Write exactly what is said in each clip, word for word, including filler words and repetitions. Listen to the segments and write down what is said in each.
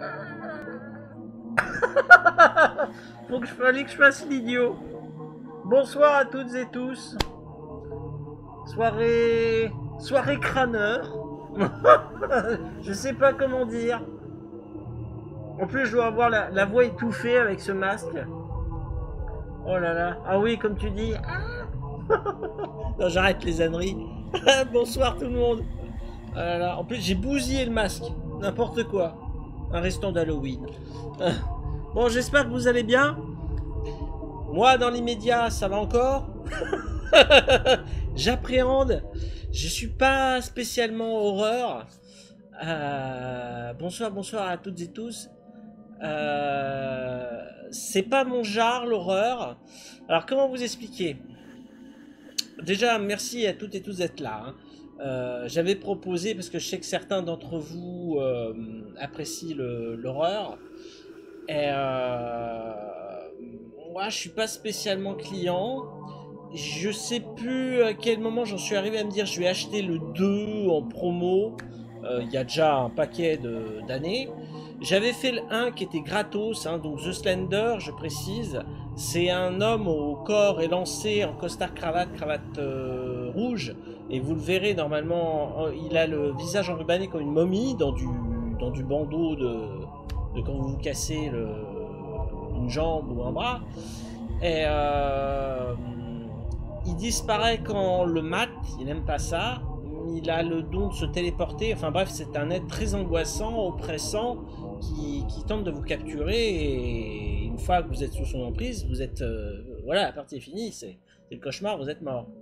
Faut que je fallait que je fasse l'idiot. Bonsoir à toutes et tous. Soirée... Soirée crâneur. Je sais pas comment dire. En plus, je dois avoir la, la voix étouffée avec ce masque. Oh là là. Ah oui, comme tu dis. Non, j'arrête les âneries. Bonsoir tout le monde. Oh là là. En plus, j'ai bousillé le masque. N'importe quoi. Un restant d'Halloween. Bon, j'espère que vous allez bien. Moi, dans l'immédiat, ça va encore. J'appréhende. Je suis pas spécialement horreur. Euh, bonsoir, bonsoir à toutes et tous. Euh, c'est pas mon genre, l'horreur. Alors, comment vous expliquer? Déjà, merci à toutes et tous d'être là. Hein. Euh, J'avais proposé, parce que je sais que certains d'entre vous euh, apprécient l'horreur. Et euh, moi, je suis pas spécialement client. Je sais plus à quel moment j'en suis arrivé à me dire je vais acheter le deux en promo. Euh, il y a déjà un paquet d'années. J'avais fait le un qui était gratos, hein, donc The Slender, je précise. C'est un homme au corps élancé en costard cravate, cravate euh, rouge. Et vous le verrez normalement, il a le visage enrubanné comme une momie dans du, dans du bandeau de, de quand vous vous cassez le, une jambe ou un bras. Et euh, il disparaît quand le mat, il n'aime pas ça. Il a le don de se téléporter. Enfin bref, c'est un être très angoissant, oppressant, qui, qui tente de vous capturer. Et une fois que vous êtes sous son emprise, vous êtes... Euh, voilà, la partie est finie. C'est le cauchemar, vous êtes mort.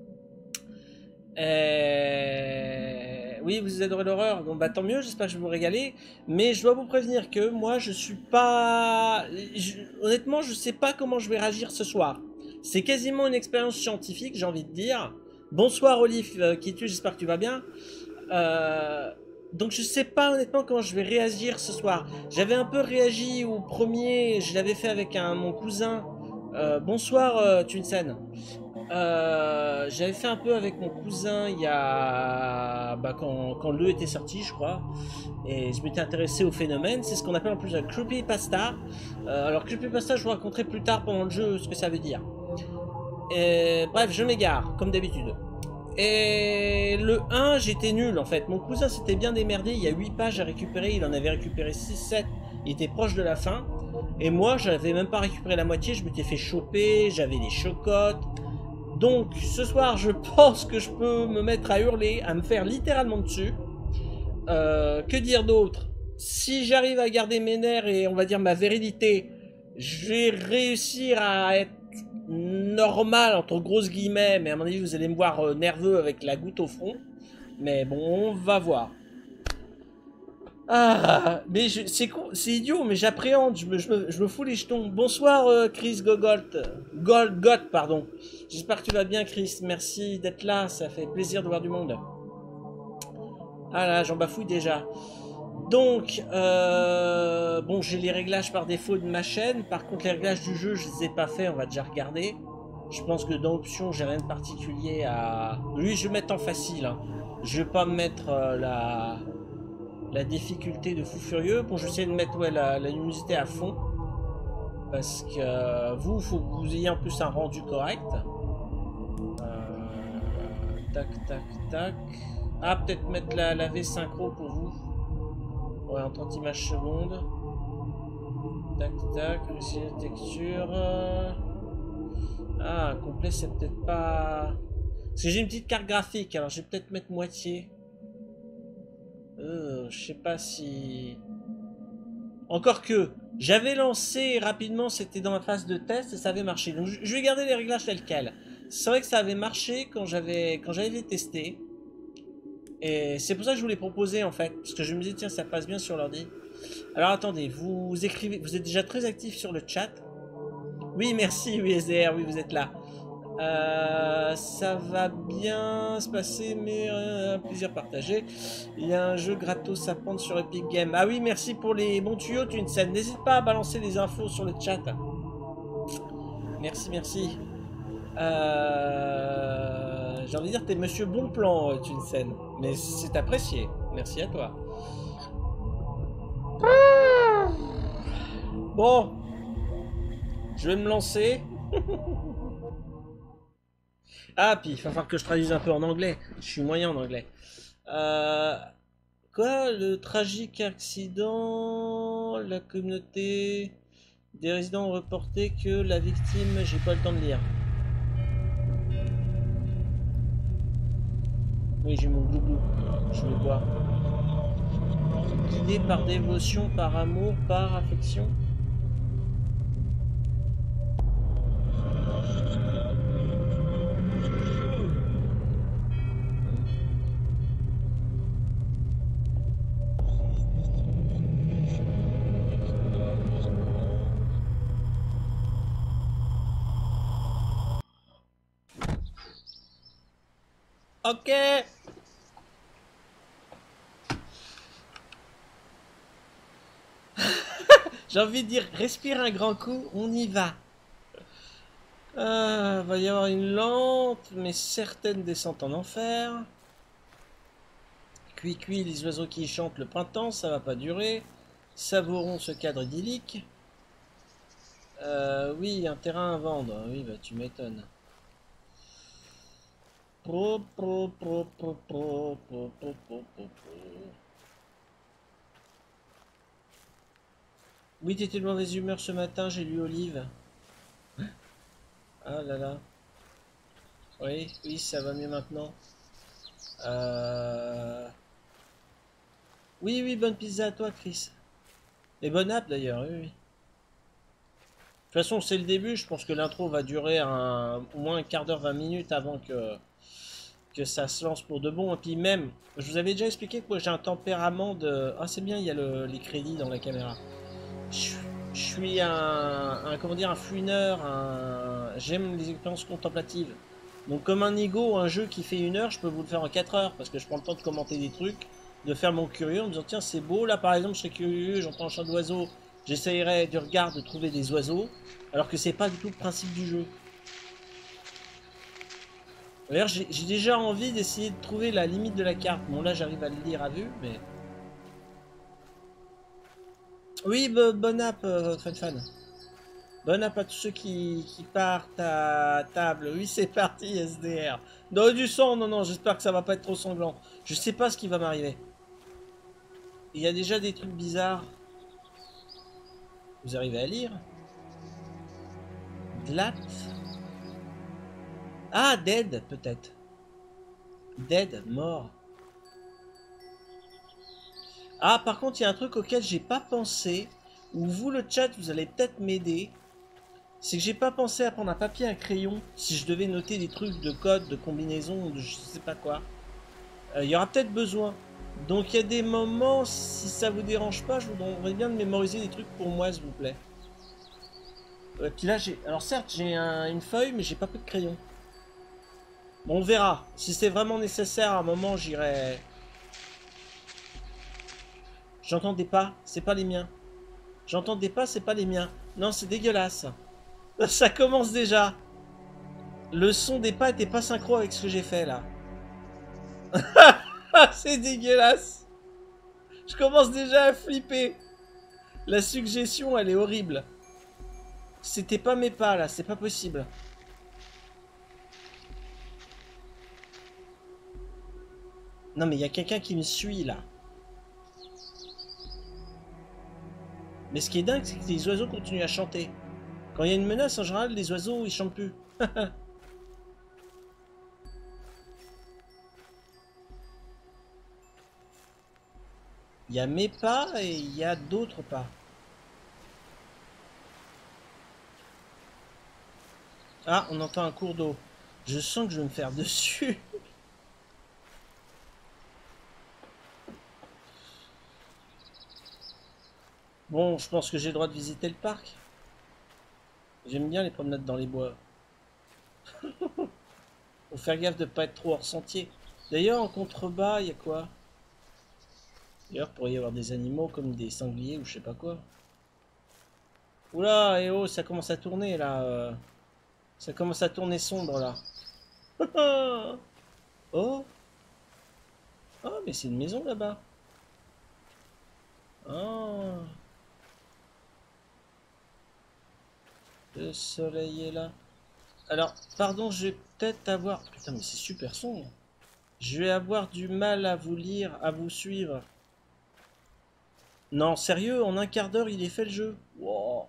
Et... Oui, vous adorez l'horreur. Bon, bah tant mieux, j'espère que je vais vous régaler. Mais je dois vous prévenir que moi, je suis pas... Je... Honnêtement, je sais pas comment je vais réagir ce soir. C'est quasiment une expérience scientifique, j'ai envie de dire. Bonsoir Olive, euh, qui es-tu? J'espère que tu vas bien. Euh, donc je sais pas honnêtement comment je vais réagir ce soir. J'avais un peu réagi au premier, je l'avais fait avec un, mon cousin. Euh, bonsoir euh, Tunsen. Euh, J'avais fait un peu avec mon cousin il y a... Bah, quand, quand le était sorti je crois. Et je m'étais intéressé au phénomène. C'est ce qu'on appelle en plus un creepypasta. Euh, alors creepypasta je vous raconterai plus tard pendant le jeu ce que ça veut dire. Et, bref, je m'égare, comme d'habitude. Et le un, j'étais nul en fait. Mon cousin s'était bien démerdé. Il y a huit pages à récupérer. Il en avait récupéré six sept. Il était proche de la fin. Et moi, j'avais même pas récupéré la moitié. Je m'étais fait choper. J'avais des chocottes. Donc, ce soir, je pense que je peux me mettre à hurler, à me faire littéralement dessus. Euh, que dire d'autre? Si j'arrive à garder mes nerfs et on va dire ma virilité, je vais réussir à être normal entre grosses guillemets, mais à mon avis vous allez me voir euh, nerveux avec la goutte au front, mais bon on va voir. Ah mais c'est c'est idiot mais j'appréhende, je me, je, me, je me fous les jetons. Bonsoir euh, Chris Gogolt Gold God pardon, j'espère que tu vas bien Chris, merci d'être là, ça fait plaisir de voir du monde. Ah là j'en bafouille déjà. Donc, euh, bon, j'ai les réglages par défaut de ma chaîne. Par contre, les réglages du jeu, je les ai pas fait. On va déjà regarder. Je pense que dans options, j'ai rien de particulier à... Lui, je vais mettre en facile. Hein. Je vais pas mettre euh, la... la difficulté de fou furieux. Bon, je vais essayer de mettre ouais, la, la luminosité à fond. Parce que euh, vous, il faut que vous ayez en plus un rendu correct. Euh, tac, tac, tac. Ah, peut-être mettre la, la V synchro pour vous. Ouais, en trente images secondes. Tac, tac, la texture. Ah, complet, c'est peut-être pas... Parce que j'ai une petite carte graphique, alors je vais peut-être mettre moitié. Euh, je sais pas si... Encore que, j'avais lancé rapidement, c'était dans ma phase de test et ça avait marché. Donc je vais garder les réglages tels quels. C'est vrai que ça avait marché quand j'avais quand j'avais testé. Et c'est pour ça que je vous l'ai proposé en fait, parce que je me disais tiens ça passe bien sur l'ordi. Alors attendez, vous écrivez, vous êtes déjà très actif sur le chat. Oui merci U S D R, oui vous êtes là. Euh, ça va bien se passer mais euh, un plaisir partagé. Il y a un jeu gratos à prendre sur Epic Games. Ah oui merci pour les bons tuyaux Tunsen. N'hésite pas à balancer les infos sur le chat. Merci merci. Euh... J'ai envie de dire t'es monsieur bon plan Tunsen. Mais c'est apprécié. Merci à toi. Bon, je vais me lancer. Ah, puis il va falloir que je traduise un peu en anglais. Je suis moyen en anglais. Euh, quoi? Le tragique accident, la communauté des résidents ont reporté que la victime, j'ai pas le temps de lire. Oui, j'ai mon glouglou. Je vais boire. Guidé par dévotion, par amour, par affection. Ok. J'ai envie de dire, respire un grand coup, on y va. Ah, va y avoir une lente mais certaine descente en enfer. Cui cui, les oiseaux qui chantent le printemps, ça va pas durer. Savourons ce cadre idyllique. Euh, oui, un terrain à vendre. Oui, bah tu m'étonnes. Pro, pro, pro, pro, pro, pro, pro, pro, pro, pro. Oui, t'étais de mauvaise humeur ce matin, j'ai lu Olive. Ah là là. Oui, oui, ça va mieux maintenant. Euh... Oui, oui, bonne pizza à toi, Chris. Et bonne app d'ailleurs, oui, oui. De toute façon, c'est le début. Je pense que l'intro va durer un, au moins un quart d'heure, vingt minutes avant que, que ça se lance pour de bon. Et puis même, je vous avais déjà expliqué que moi j'ai un tempérament de... Ah, c'est bien, il y a le, les crédits dans la caméra. Je, je suis un, un, comment dire, un fouineur, un... J'aime les expériences contemplatives. Donc comme un ego, un jeu qui fait une heure, je peux vous le faire en quatre heures, parce que je prends le temps de commenter des trucs, de faire mon curieux en me disant tiens c'est beau, là par exemple je serais curieux, j'entends un chant d'oiseau, j'essayerais du regard de trouver des oiseaux, alors que c'est pas du tout le principe du jeu. D'ailleurs j'ai déjà envie d'essayer de trouver la limite de la carte. Bon là j'arrive à le lire à vue, mais... Oui, bonne app, euh, fan fan. Bonne app à tous ceux qui, qui partent à table. Oui, c'est parti, S D R. Non, du sang, non, non, j'espère que ça va pas être trop sanglant. Je sais pas ce qui va m'arriver. Il y a déjà des trucs bizarres. Vous arrivez à lire? Glat? Ah, dead, peut-être. Dead, mort. Ah, par contre, il y a un truc auquel j'ai pas pensé. Ou vous, le chat, vous allez peut-être m'aider. C'est que j'ai pas pensé à prendre un papier et un crayon si je devais noter des trucs de code, de combinaison, de je sais pas quoi. Euh, il y aura peut-être besoin. Donc il y a des moments, si ça vous dérange pas, je vous demanderais bien de mémoriser des trucs pour moi, s'il vous plaît. Euh, puis là, j'ai... Alors certes, j'ai un... une feuille, mais j'ai pas pris de crayon. Bon, on verra. Si c'est vraiment nécessaire, à un moment, j'irai... J'entends des pas, c'est pas les miens. J'entends des pas, c'est pas les miens. Non, c'est dégueulasse. Ça commence déjà. Le son des pas était pas synchro avec ce que j'ai fait, là. C'est dégueulasse. Je commence déjà à flipper. La suggestion, elle est horrible. C'était pas mes pas, là. C'est pas possible. Non, mais il y a quelqu'un qui me suit, là. Mais ce qui est dingue, c'est que les oiseaux continuent à chanter. Quand il y a une menace, en général, les oiseaux, ils chantent plus. Il y a mes pas et il y a d'autres pas. Ah, on entend un cours d'eau. Je sens que je vais me faire dessus. Bon, je pense que j'ai le droit de visiter le parc. J'aime bien les promenades dans les bois. Faut faire gaffe de pas être trop hors sentier. D'ailleurs, en contrebas, il y a quoi? D'ailleurs, il pourrait y avoir des animaux comme des sangliers ou je sais pas quoi. Oula, et oh, ça commence à tourner là. euh. Ça commence à tourner sombre là. Oh, oh, mais c'est une maison là-bas. Ah. Le soleil est là. Alors, pardon, je vais peut-être avoir... Putain, mais c'est super sombre. Je vais avoir du mal à vous lire, à vous suivre. Non, sérieux, en un quart d'heure, il est fait le jeu. Wow.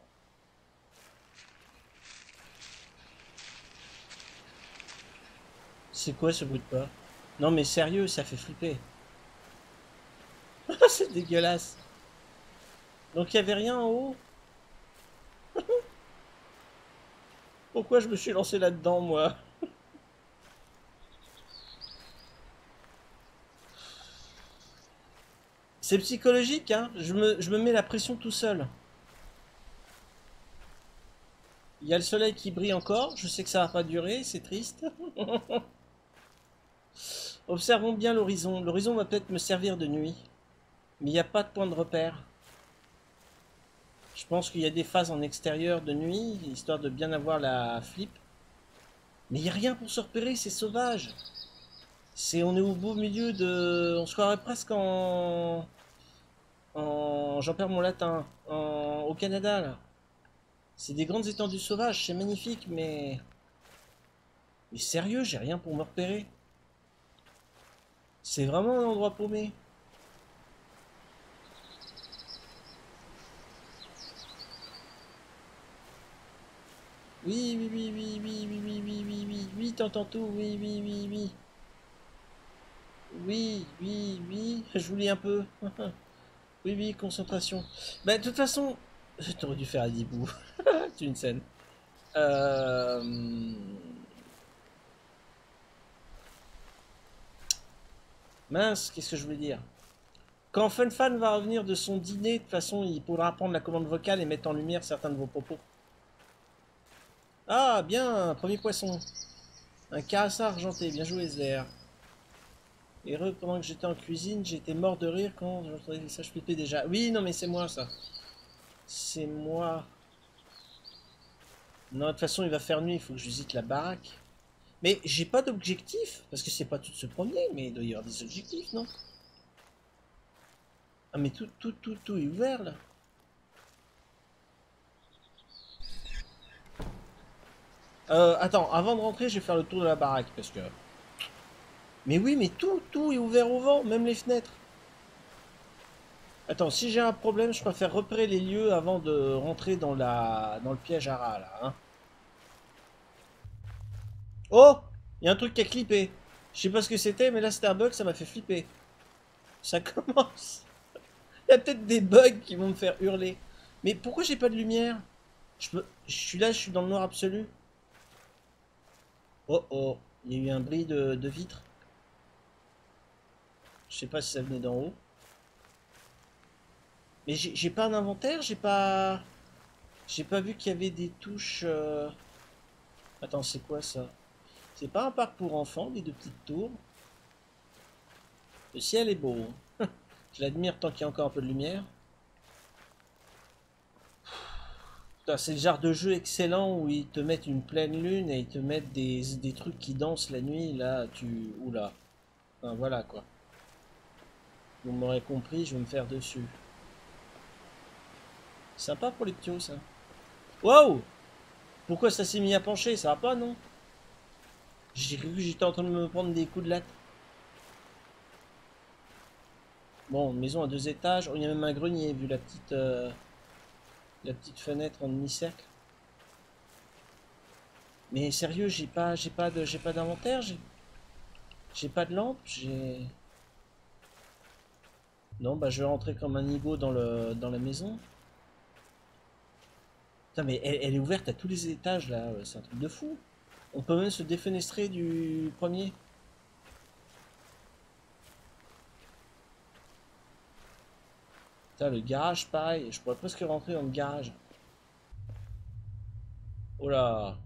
C'est quoi ce bruit de pas? Non, mais sérieux, ça fait flipper. C'est dégueulasse. Donc, il n'y avait rien en haut? Pourquoi je me suis lancé là-dedans, moi? C'est psychologique, hein. Je me, je me mets la pression tout seul. Il y a le soleil qui brille encore. Je sais que ça va pas durer, c'est triste. Observons bien l'horizon. L'horizon va peut-être me servir de nuit. Mais il n'y a pas de point de repère. Je pense qu'il y a des phases en extérieur de nuit, histoire de bien avoir la flip. Mais il n'y a rien pour se repérer, c'est sauvage. C'est, on est au beau milieu de... On se croirait presque en... en... J'en perds mon latin. En... Au Canada, là. C'est des grandes étendues sauvages, c'est magnifique, mais... Mais sérieux, j'ai rien pour me repérer. C'est vraiment un endroit paumé. Oui, oui, oui, oui, oui, oui, oui, oui, oui, oui, oui, t'entends tout, oui, oui, oui, oui. Oui, oui, oui, je vous lis un peu. Oui, oui, concentration. Bah, de toute façon, t'aurais dû faire un dibou. C'est une scène. Euh... Mince, qu'est-ce que je voulais dire? Quand FunFan va revenir de son dîner, de toute façon, il pourra prendre la commande vocale et mettre en lumière certains de vos propos. Ah, bien, premier poisson. Un carassa argenté, bien joué, Zler. Heureux, pendant que j'étais en cuisine, j'étais mort de rire quand j'entendais ça, je flippais déjà. Oui, non, mais c'est moi, ça. C'est moi. Non, de toute façon, il va faire nuit, il faut que je visite la baraque. Mais j'ai pas d'objectif, parce que c'est pas tout de se promener, mais il doit y avoir des objectifs, non? Ah, mais tout, tout, tout, tout est ouvert, là. Euh, attends, avant de rentrer, je vais faire le tour de la baraque, parce que... Mais oui, mais tout, tout est ouvert au vent, même les fenêtres. Attends, si j'ai un problème, je préfère repérer les lieux avant de rentrer dans la dans le piège à rats, là, hein. Oh! Il y a un truc qui a clippé. Je sais pas ce que c'était, mais là, c'était un bug, ça m'a fait flipper. Ça commence. Il y a peut-être des bugs qui vont me faire hurler. Mais pourquoi j'ai pas de lumière? Je peux... Je suis là, je suis dans le noir absolu. Oh oh, il y a eu un bris de, de vitre. Je sais pas si ça venait d'en haut. Mais j'ai j'ai pas un inventaire, j'ai pas... J'ai pas vu qu'il y avait des touches... euh, Attends, c'est quoi ça? C'est pas un parc pour enfants, les deux petites tours. Le ciel est beau. Je l'admire tant qu'il y a encore un peu de lumière. Putain, c'est le genre de jeu excellent où ils te mettent une pleine lune et ils te mettent des, des trucs qui dansent la nuit. Là, tu... Oula. Enfin, voilà quoi. Vous m'aurez compris, je vais me faire dessus. Sympa pour les ptios, ça. Waouh! Pourquoi ça s'est mis à pencher? Ça va pas, non? J'ai cru que j'étais en train de me prendre des coups de latte. Bon, maison à deux étages. Oh, il y a même un grenier, vu la petite, euh, la petite fenêtre en demi-cercle. Mais sérieux, j'ai pas, j'ai pas de, j'ai pas d'inventaire, j'ai, j'ai pas de lampe, j'ai. Non, bah je vais rentrer comme un nigo dans le, dans la maison. Putain, mais elle, elle est ouverte à tous les étages là, c'est un truc de fou. On peut même se défenestrer du premier. Putain, le garage, pareil. Je pourrais presque rentrer dans le garage. Oh là.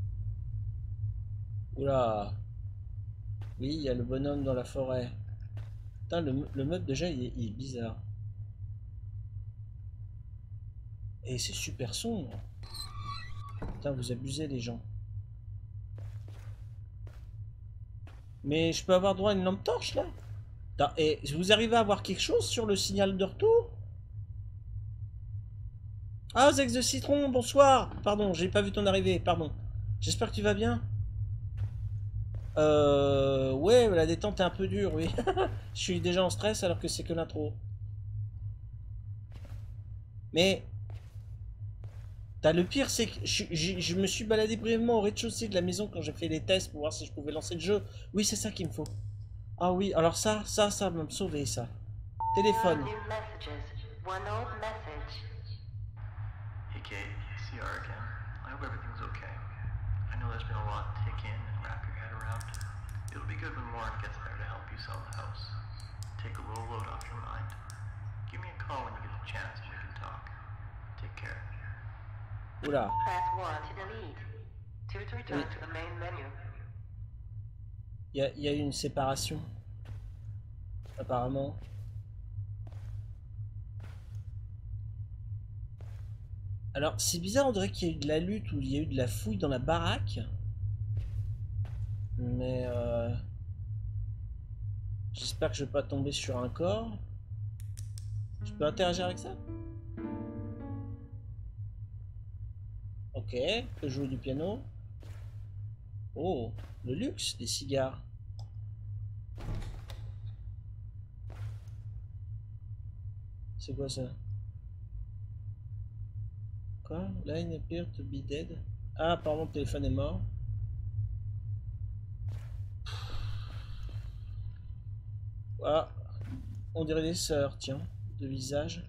Oula. Oui, il y a le bonhomme dans la forêt. Putain, le, le meuble déjà, il est, il est bizarre. Et c'est super sombre. Putain, vous abusez les gens. Mais je peux avoir droit à une lampe torche là? Putain, et vous arrivez à avoir quelque chose sur le signal de retour? Ah, Zex de Citron, bonsoir. Pardon, j'ai pas vu ton arrivée, pardon. J'espère que tu vas bien. Euh... Ouais, la détente est un peu dure, oui. Je suis déjà en stress alors que c'est que l'intro. Mais... T'as le pire, c'est que je, je- je me suis baladé brièvement au rez-de-chaussée de la maison quand j'ai fait les tests pour voir si je pouvais lancer le jeu. Oui, c'est ça qu'il me faut. Ah oui, alors ça, ça, ça va me sauver, ça. Téléphone. New messages. One old message. Hey Kate, C R again. I hope everything's okay. I know there's been a lot to take in and wrap your head around. It'll be good when Warren gets there to help you sell the house. Take a little load off your mind. Give me a call when you get the chance and we can talk. Take care. Oula. Press one to delete. Two to return to the main menu. Il y a, y a eu une séparation. Apparemment. Alors, c'est bizarre, on dirait qu'il y a eu de la lutte ou il y a eu de la fouille dans la baraque. Mais euh... j'espère que je vais pas tomber sur un corps. Je peux interagir avec ça? Ok, je peux jouer du piano. Oh, le luxe des cigares. C'est quoi ça? Quoi? Line appear to be dead. Ah, apparemment le téléphone est mort. Ah, on dirait des sœurs, tiens, de visage.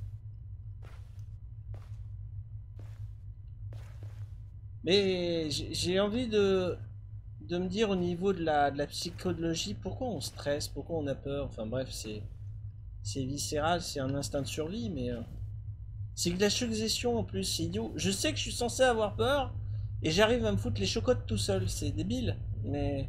Mais j'ai envie de, de me dire au niveau de la, de la psychologie, pourquoi on stresse, pourquoi on a peur. Enfin bref, c'est c'est viscéral, c'est un instinct de survie, mais euh, c'est de la suggestion en plus, c'est idiot. Je sais que je suis censé avoir peur et j'arrive à me foutre les chocottes tout seul, c'est débile, mais...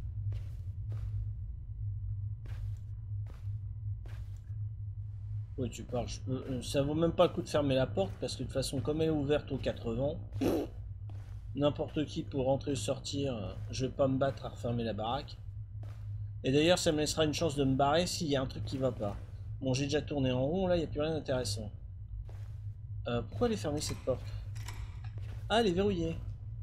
Oui, tu parles, je peux... euh, ça vaut même pas le coup de fermer la porte parce que de toute façon, comme elle est ouverte aux quatre-vents, n'importe qui pour rentrer ou sortir, euh, je vais pas me battre à refermer la baraque. Et d'ailleurs, ça me laissera une chance de me barrer s'il y a un truc qui va pas. Bon, j'ai déjà tourné en rond, là, il n'y a plus rien d'intéressant. Euh, pourquoi elle est fermée cette porte? Ah, elle est verrouillée.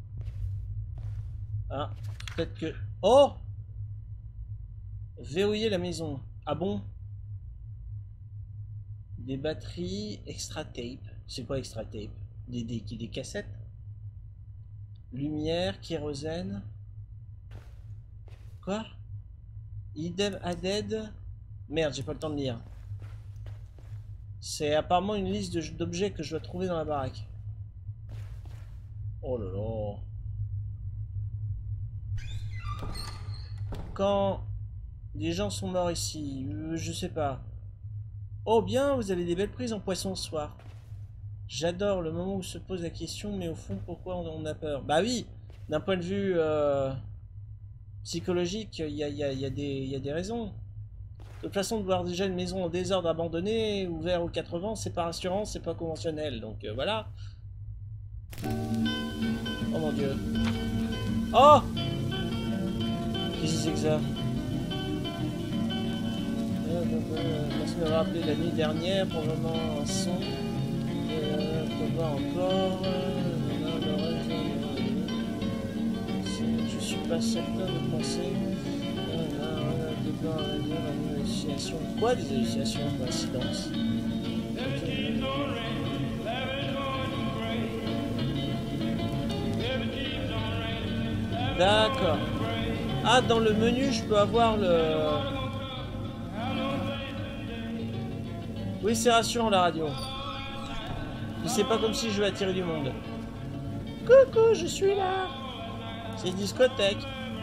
Ah, peut-être que... Oh! Verrouiller la maison. Ah bon? Des batteries, extra tape. C'est quoi extra tape? Des, des, des cassettes? Lumière, kérosène. Quoi? Idem added. Merde, j'ai pas le temps de lire. C'est apparemment une liste d'objets que je dois trouver dans la baraque. Oh là là. Quand des gens sont morts ici, euh, je sais pas. Oh bien, vous avez des belles prises en poisson ce soir. J'adore le moment où se pose la question, mais au fond, pourquoi on a peur? Bah oui, d'un point de vue euh, psychologique, il y a, y, a, y, a y a des raisons. De toute façon, de voir déjà une maison en désordre abandonnée, ouverte aux quatre-vents, c'est pas rassurant, c'est pas conventionnel. Donc euh, voilà. Oh mon dieu. Oh! Qu'est-ce que c'est que ça? Merci de m'avoir appelé la nuit dernière, probablement un son. Euh, on peut voir encore. Je suis pas certain de penser. Quoi des hallucinations? Coïncidence. D'accord. Ah, dans le menu, je peux avoir le... Oui, c'est rassurant la radio. C'est pas comme si je vais attirer du monde. Coucou, je suis là. C'est une discothèque.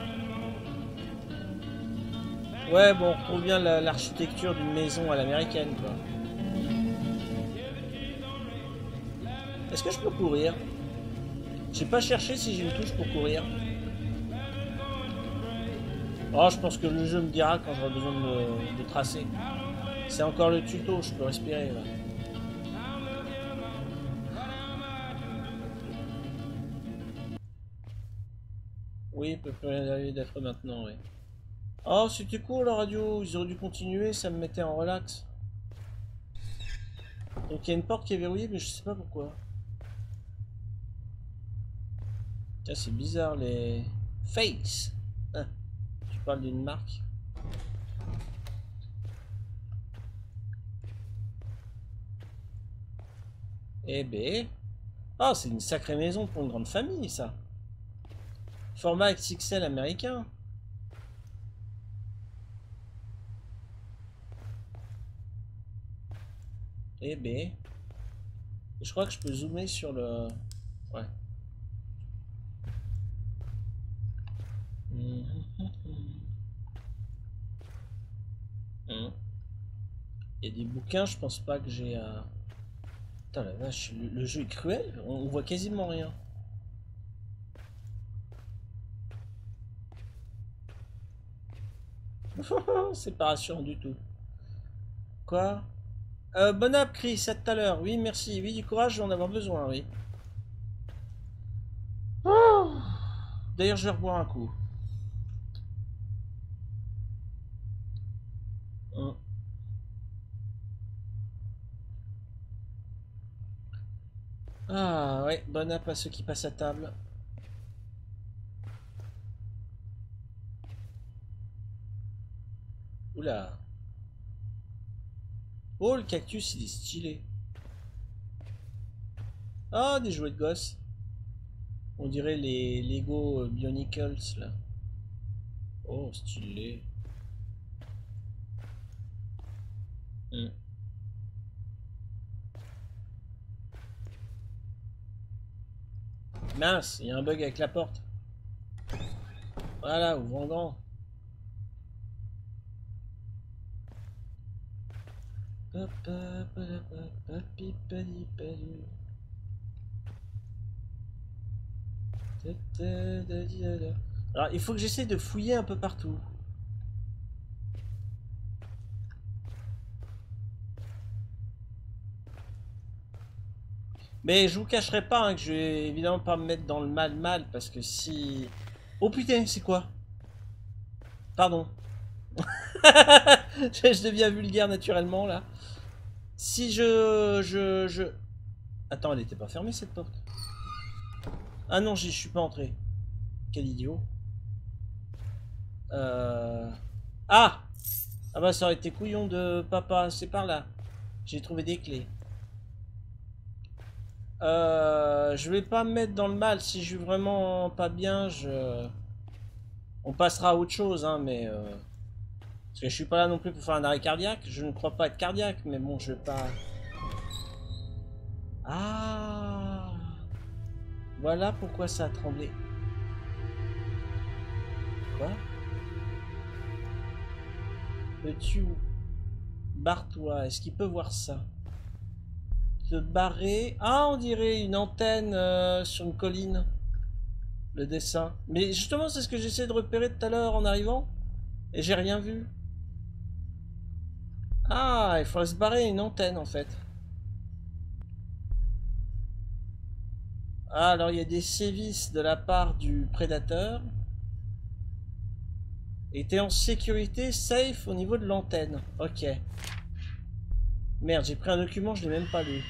Ouais, bon, on retrouve bien l'architecture d'une maison à l'américaine, quoi. Est-ce que je peux courir? J'ai pas cherché si j'ai une touche pour courir. Oh, je pense que le jeu me dira quand j'aurai besoin de, de tracer. C'est encore le tuto, je peux respirer, là. Oui, il peut plus rien arriver d'être maintenant, oui. Oh, c'était cool la radio, ils auraient dû continuer, ça me mettait en relax. Donc il y a une porte qui est verrouillée, mais je sais pas pourquoi. Tiens, c'est bizarre les... Face. Ah, tu parles d'une marque. Eh ben... Ah, c'est une sacrée maison pour une grande famille, ça. Format X X L américain. Eh ben... Je crois que je peux zoomer sur le... Ouais. Mmh. Mmh. Il y a des bouquins, je pense pas que j'ai à... Putain la vache, le, le jeu est cruel, on, on voit quasiment rien. C'est pas rassurant du tout. Quoi? euh, Bon app, Chris, à tout à l'heure. Oui, merci. Oui, du courage, je vais en avoir besoin, oui. Oh. D'ailleurs, je vais reboire un coup. Hum. Ah ouais, bon app à ceux qui passent à table. Oula. Oh, le cactus, il est stylé. Ah, des jouets de gosse. On dirait les Lego euh, Bionicles, là. Oh, stylé. Hmm. Mince, il y a un bug avec la porte. Voilà, ouvrons grand. Alors, il faut que j'essaie de fouiller un peu partout. Mais je vous cacherai pas hein, que je vais évidemment pas me mettre dans le mal mal parce que si... Oh putain, c'est quoi? Pardon. Je deviens vulgaire naturellement là. Si je... je... je... Attends, elle était pas fermée cette porte. Ah non, je suis pas entré. Quel idiot. Euh... Ah! Ah bah ça aurait été couillon de papa, c'est par là. J'ai trouvé des clés. Euh... Je vais pas me mettre dans le mal. Si je suis vraiment pas bien, je... On passera à autre chose, hein, mais... Euh... Parce que je suis pas là non plus pour faire un arrêt cardiaque. Je ne crois pas être cardiaque, mais bon, je vais pas... Ah! Voilà pourquoi ça a tremblé. Quoi? Peux-tu... Barre-toi. Est-ce qu'il peut voir ça? Te barrer... Ah, on dirait une antenne euh, sur une colline. Le dessin. Mais justement, c'est ce que j'essaie de repérer tout à l'heure en arrivant. Et j'ai rien vu. Ah, il faudrait se barrer une antenne en fait. Ah, alors il y a des sévices de la part du prédateur. Et t'es en sécurité, safe au niveau de l'antenne. Ok. Merde, j'ai pris un document, je l'ai même pas lu.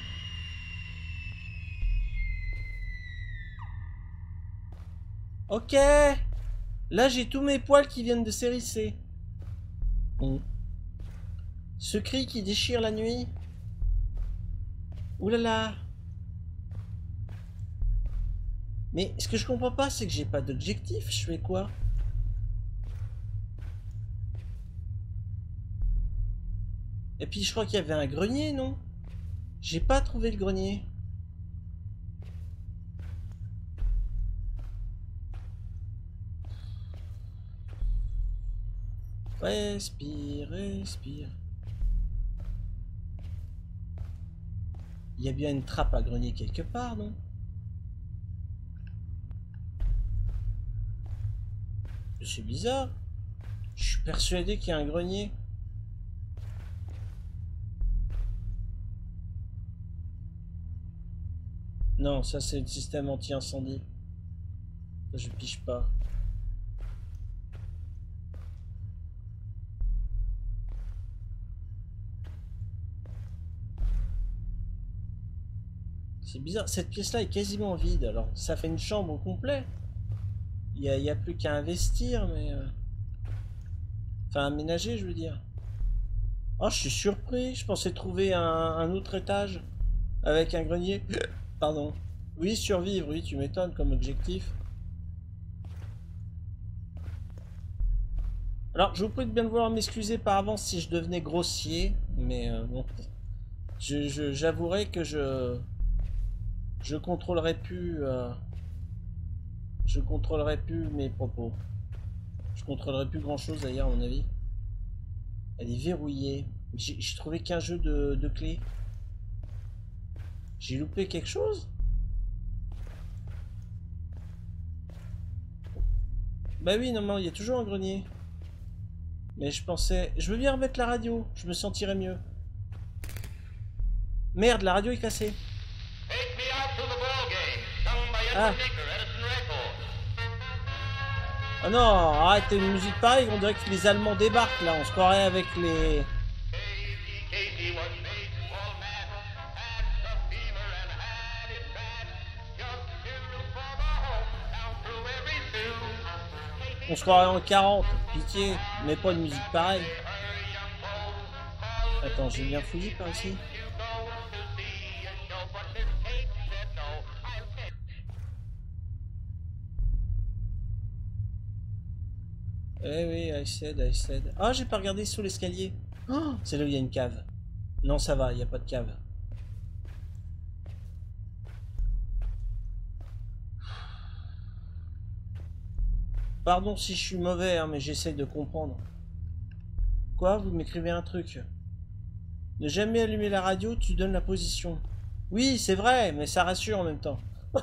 Ok. Là, j'ai tous mes poils qui viennent de s'hérisser. Bon. Ce cri qui déchire la nuit. Ouh là là. Mais ce que je comprends pas, c'est que j'ai pas d'objectif. Je fais quoi? Et puis je crois qu'il y avait un grenier, non? J'ai pas trouvé le grenier. Respire, respire. Il y a bien une trappe à grenier quelque part, non? C'est bizarre. Je suis persuadé qu'il y a un grenier. Non, ça c'est le système anti-incendie. Ça je piche pas. C'est bizarre. Cette pièce-là est quasiment vide. Alors, ça fait une chambre au complet. Il n'y a, y a plus qu'à investir, mais... Euh... Enfin, aménager, je veux dire. Oh, je suis surpris. Je pensais trouver un, un autre étage. Avec un grenier. Pardon. Oui, survivre, oui, tu m'étonnes comme objectif. Alors, je vous prie de bien vouloir m'excuser par avance si je devenais grossier, mais euh, bon, je, je, j'avouerai que je je contrôlerai plus, euh, je contrôlerai plus mes propos. Je contrôlerai plus grand chose d'ailleurs à mon avis. Elle est verrouillée. J'ai j'ai trouvé qu'un jeu de, de clés. J'ai loupé quelque chose? Bah oui, non, il y a toujours un grenier. Mais je pensais... Je veux bien remettre la radio, je me sentirais mieux. Merde, la radio est cassée. Ah. Ah non, arrête une musique pareille, on dirait que les Allemands débarquent là, on se croirait avec les... On se croirait en quarante, pitié, mais pas une musique pareille. Attends, j'ai bien fouillé par ici. Eh oui, I said, I said. Ah, j'ai pas regardé sous l'escalier. Oh, c'est là où il y a une cave. Non, ça va, il n'y a pas de cave. Pardon si je suis mauvais, hein, mais j'essaye de comprendre. Quoi? Vous m'écrivez un truc? Ne jamais allumer la radio, tu donnes la position. Oui, c'est vrai, mais ça rassure en même temps.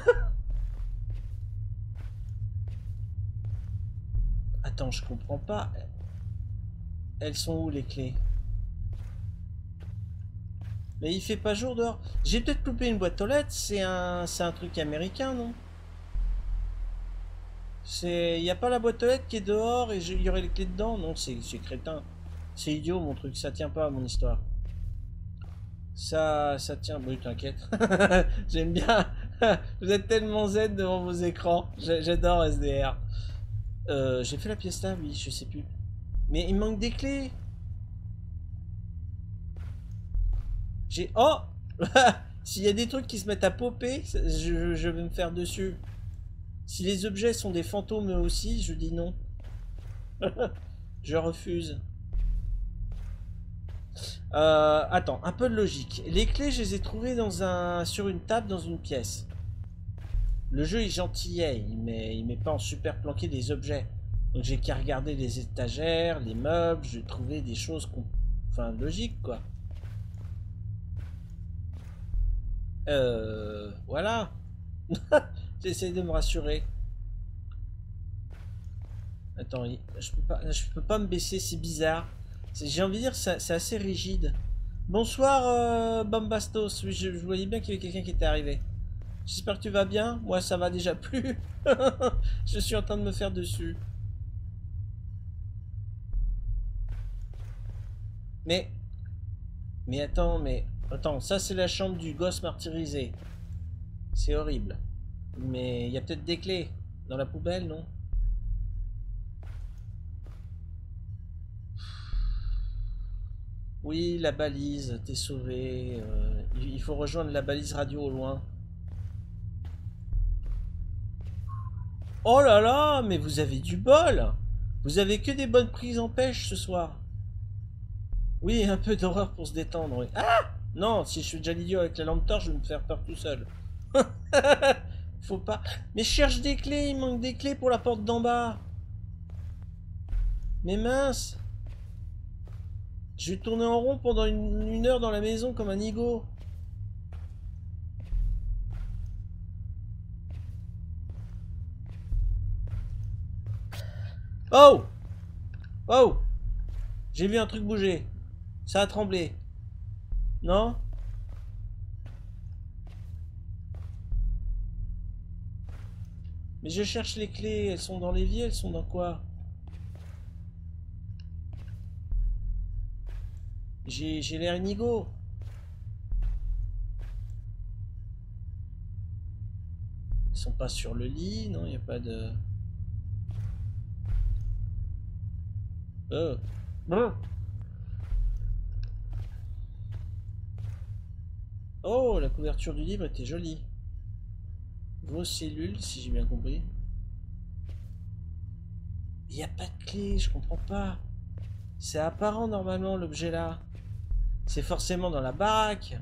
Attends, je comprends pas. Elles sont où les clés? Mais il fait pas jour dehors. J'ai peut-être loupé une boîte aux lettres, c'est un, c'est un truc américain, non? C'est... Y a pas la boîte aux lettres qui est dehors et il y aurait les clés dedans? Non, c'est crétin. C'est idiot mon truc, ça tient pas à mon histoire. Ça, ça tient... Oui, t'inquiète. J'aime bien. Vous êtes tellement zen devant vos écrans. J'adore S D R. Euh, j'ai fait la pièce là, oui, je sais plus. Mais il manque des clés. J'ai... Oh. S'il y a des trucs qui se mettent à popper, je, je vais me faire dessus. Si les objets sont des fantômes eux aussi, je dis non. Je refuse. Euh, attends, un peu de logique. Les clés, je les ai trouvées dans un, sur une table dans une pièce. Le jeu est gentillet, il met, il met pas en super planqué des objets. Donc j'ai qu'à regarder les étagères, les meubles, je vais trouver des choses, enfin logiques quoi. Euh, voilà. J'essaie de me rassurer. Attends, je peux pas, je peux pas me baisser, c'est bizarre. J'ai envie de dire, c'est assez rigide. Bonsoir, euh, Bombastos. Oui, je, je voyais bien qu'il y avait quelqu'un qui était arrivé. J'espère que tu vas bien. Moi, ça va déjà plus. Je suis en train de me faire dessus. Mais... Mais attends, mais... Attends, ça c'est la chambre du gosse martyrisé. C'est horrible. Mais il y a peut-être des clés. Dans la poubelle, non? Oui, la balise, t'es sauvé. Euh, il faut rejoindre la balise radio au loin. Oh là là, mais vous avez du bol! Vous avez que des bonnes prises en pêche ce soir. Oui, un peu d'horreur pour se détendre. Oui. Ah! Non, si je suis déjà l'idiot avec la lampe torche, je vais me faire peur tout seul. Faut pas... Mais je cherche des clés, il manque des clés pour la porte d'en bas. Mais mince! Je vais tourner en rond pendant une, une heure dans la maison comme un nigo. Oh! Oh! J'ai vu un truc bouger. Ça a tremblé. Non? Mais je cherche les clés. Elles sont dans l'évier, elles sont dans quoi? J'ai l'air inigo. sont pas sur le lit, non, il n'y a pas de... Oh. Bon. Oh, la couverture du livre était jolie. Vos cellules, si j'ai bien compris. Il n'y a pas de clé, je comprends pas. C'est apparent normalement l'objet là. C'est forcément dans la baraque.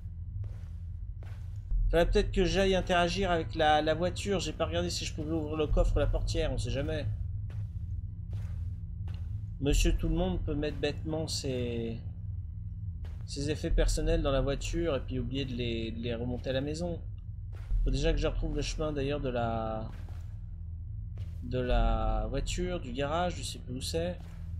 Faudrait peut-être que j'aille interagir avec la, la voiture. J'ai pas regardé si je pouvais ouvrir le coffre ou la portière, on sait jamais. Monsieur tout le monde peut mettre bêtement ses, ses effets personnels dans la voiture et puis oublier de les, de les remonter à la maison. Faut déjà que je retrouve le chemin d'ailleurs de la de la voiture, du garage, je sais plus où c'est.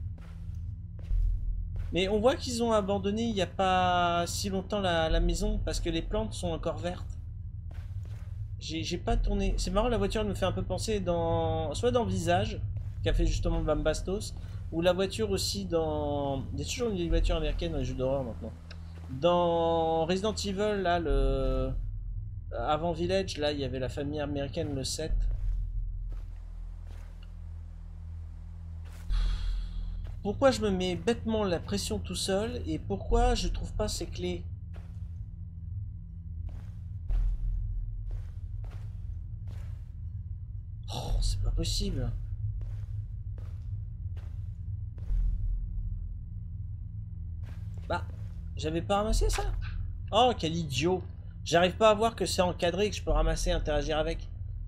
Mais on voit qu'ils ont abandonné il n'y a pas si longtemps la, la maison parce que les plantes sont encore vertes. J'ai pas tourné. C'est marrant, la voiture elle me fait un peu penser dans soit dans Visage, qu'a fait justement Bam Bastos, ou la voiture aussi dans... Il y a toujours une voiture américaine dans les jeux d'horreur maintenant. Dans Resident Evil, là, le... Avant Village, là, il y avait la famille américaine, le sept. Pourquoi je me mets bêtement la pression tout seul et pourquoi je trouve pas ces clés? Oh, c'est pas possible. Bah, j'avais pas ramassé ça? Oh, quel idiot. J'arrive pas à voir que c'est encadré et que je peux ramasser et interagir avec.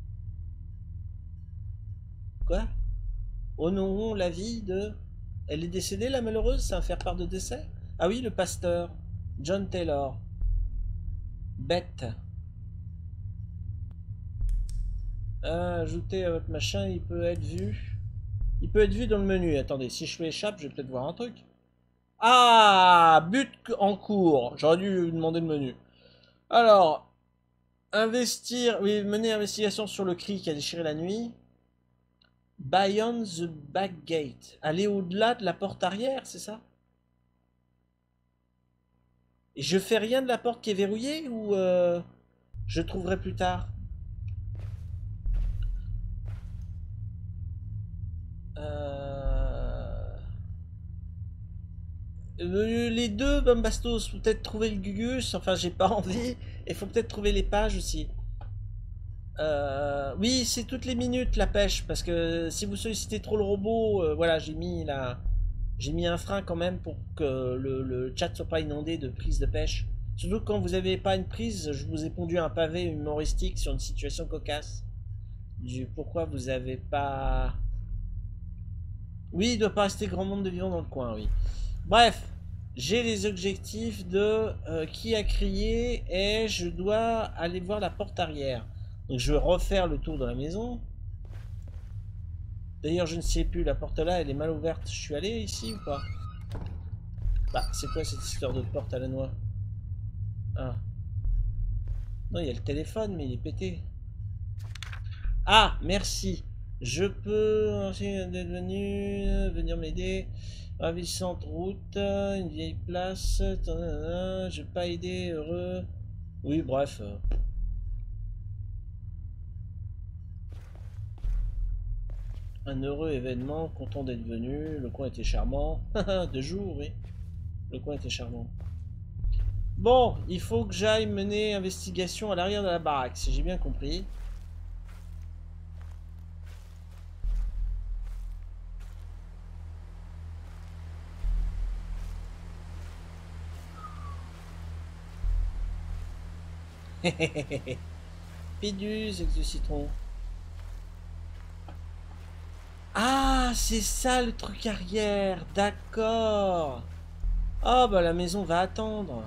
Quoi? Honorons la vie de... Elle est décédée, la malheureuse? C'est un faire-part de décès? Ah oui, le pasteur. John Taylor. Bête. Ah, ajouter à votre machin, il peut être vu. Il peut être vu dans le menu. Attendez, si je fais échappe, je vais peut-être voir un truc. Ah, but en cours. J'aurais dû lui demander le menu. Alors, investir, oui, mener investigation sur le cri qui a déchiré la nuit. Beyond the back gate. Aller au-delà de la porte arrière, c'est ça? Et je fais rien de la porte qui est verrouillée ou euh, je trouverai plus tard? Euh... Les deux, Bambastos, faut peut-être trouver le Gugus, enfin j'ai pas envie, et faut peut-être trouver les pages aussi. Euh... Oui, c'est toutes les minutes la pêche, parce que si vous sollicitez trop le robot, euh, voilà, j'ai mis la... j'ai mis un frein quand même pour que le, le chat soit pas inondé de prises de pêche. Surtout quand vous avez pas une prise, je vous ai pondu un pavé humoristique sur une situation cocasse. Du pourquoi vous avez pas... Oui, il doit pas rester grand monde de vivants dans le coin, oui. Bref, j'ai les objectifs de euh, qui a crié et je dois aller voir la porte arrière. Donc je vais refaire le tour de la maison. D'ailleurs, je ne sais plus, la porte là, elle est mal ouverte. Je suis allé ici ou pas? Bah, c'est quoi cette histoire de porte à la noix? Ah. Non, il y a le téléphone, mais il est pété. Ah, merci. Je peux ensuite d'être venu, venir m'aider. Ravissante route, une vieille place. Je vais pas aider, heureux. Oui, bref. Un heureux événement, content d'être venu. Le coin était charmant. De jour, oui. Le coin était charmant. Bon, il faut que j'aille mener investigation à l'arrière de la baraque, si j'ai bien compris. Péduse, ex de citron. Ah, c'est ça le truc arrière, d'accord. Ah bah la maison va attendre.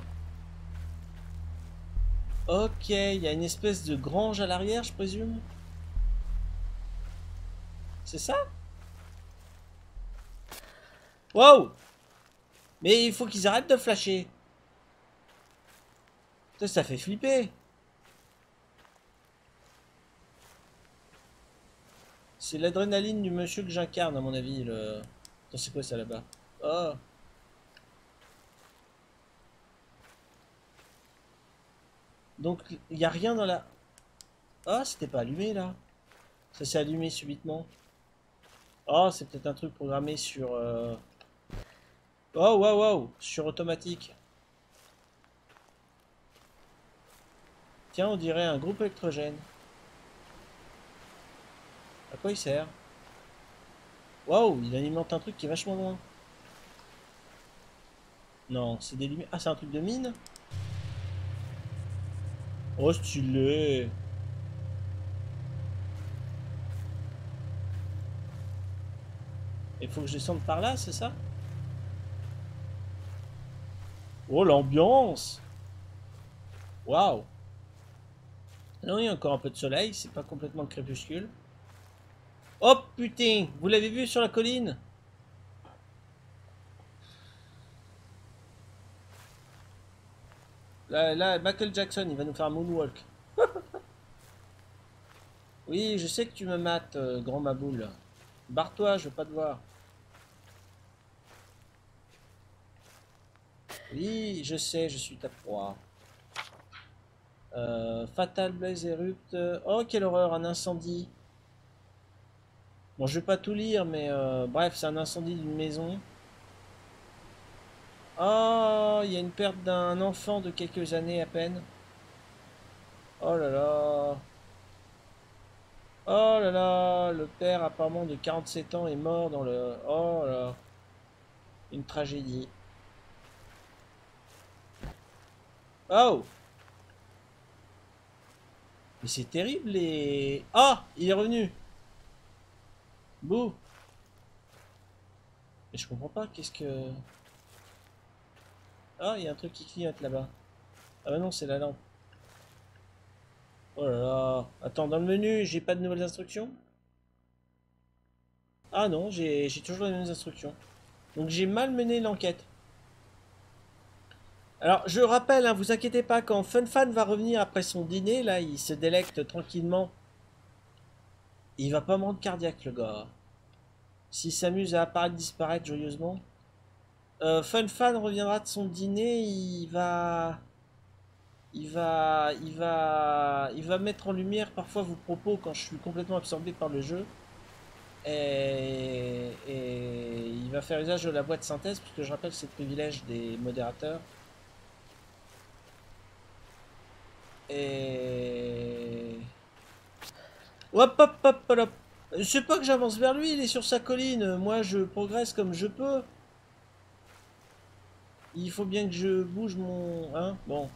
Ok, il y a une espèce de grange à l'arrière, je présume. C'est ça? Wow! Mais il faut qu'ils arrêtent de flasher. Ça, ça fait flipper. C'est l'adrénaline du monsieur que j'incarne, à mon avis. Le... Attends, c'est quoi ça là-bas? Oh! Donc, il n'y a rien dans la... Ah, c'était pas allumé là. Ça s'est allumé subitement. Oh, c'est peut-être un truc programmé sur... Euh... Oh, waouh, waouh, sur automatique. Tiens, on dirait un groupe électrogène. À quoi il sert? Waouh, il alimente un truc qui est vachement loin. Non, c'est des lumières. Ah, c'est un truc de mine? Oh, stylé. Il faut que je descende par là, c'est ça? Oh, l'ambiance! Waouh! Non, il y a encore un peu de soleil, c'est pas complètement le crépuscule. Oh putain! Vous l'avez vu sur la colline? Là, là, Michael Jackson, il va nous faire un moonwalk. Oui, je sais que tu me mates, euh, grand maboule. Barre-toi, je veux pas te voir. Oui, je sais, je suis ta proie. Euh, Fatal Blaze érupte. Oh, quelle horreur, un incendie. Bon, je vais pas tout lire, mais euh, bref, c'est un incendie d'une maison. Oh, il y a une perte d'un enfant de quelques années à peine. Oh là là. Oh là là, le père apparemment de quarante-sept ans est mort dans le... Oh là là. Une tragédie. Oh! Mais c'est terrible les... Ah! Il est revenu! Bouh! Mais je comprends pas, qu'est-ce que... Ah, il y a un truc qui clignote là-bas. Ah bah non, c'est la lampe. Oh là là. Attends, dans le menu, j'ai pas de nouvelles instructions? Ah non, j'ai j'ai toujours les mêmes instructions. Donc j'ai mal mené l'enquête. Alors, je rappelle, hein, vous inquiétez pas, quand FunFan va revenir après son dîner, là, il se délecte tranquillement. Il va pas me rendre cardiaque, le gars. S'il s'amuse à apparaître, disparaître joyeusement. Euh, FunFan reviendra de son dîner, il va... Il va... Il va... Il va mettre en lumière parfois vos propos quand je suis complètement absorbé par le jeu. Et, et il va faire usage de la voix de synthèse, puisque je rappelle c'est le privilège des modérateurs. Et... Hop hop hop hop hop. C'est pas que j'avance vers lui, il est sur sa colline. Moi je progresse comme je peux. Il faut bien que je bouge mon... Hein? Bon.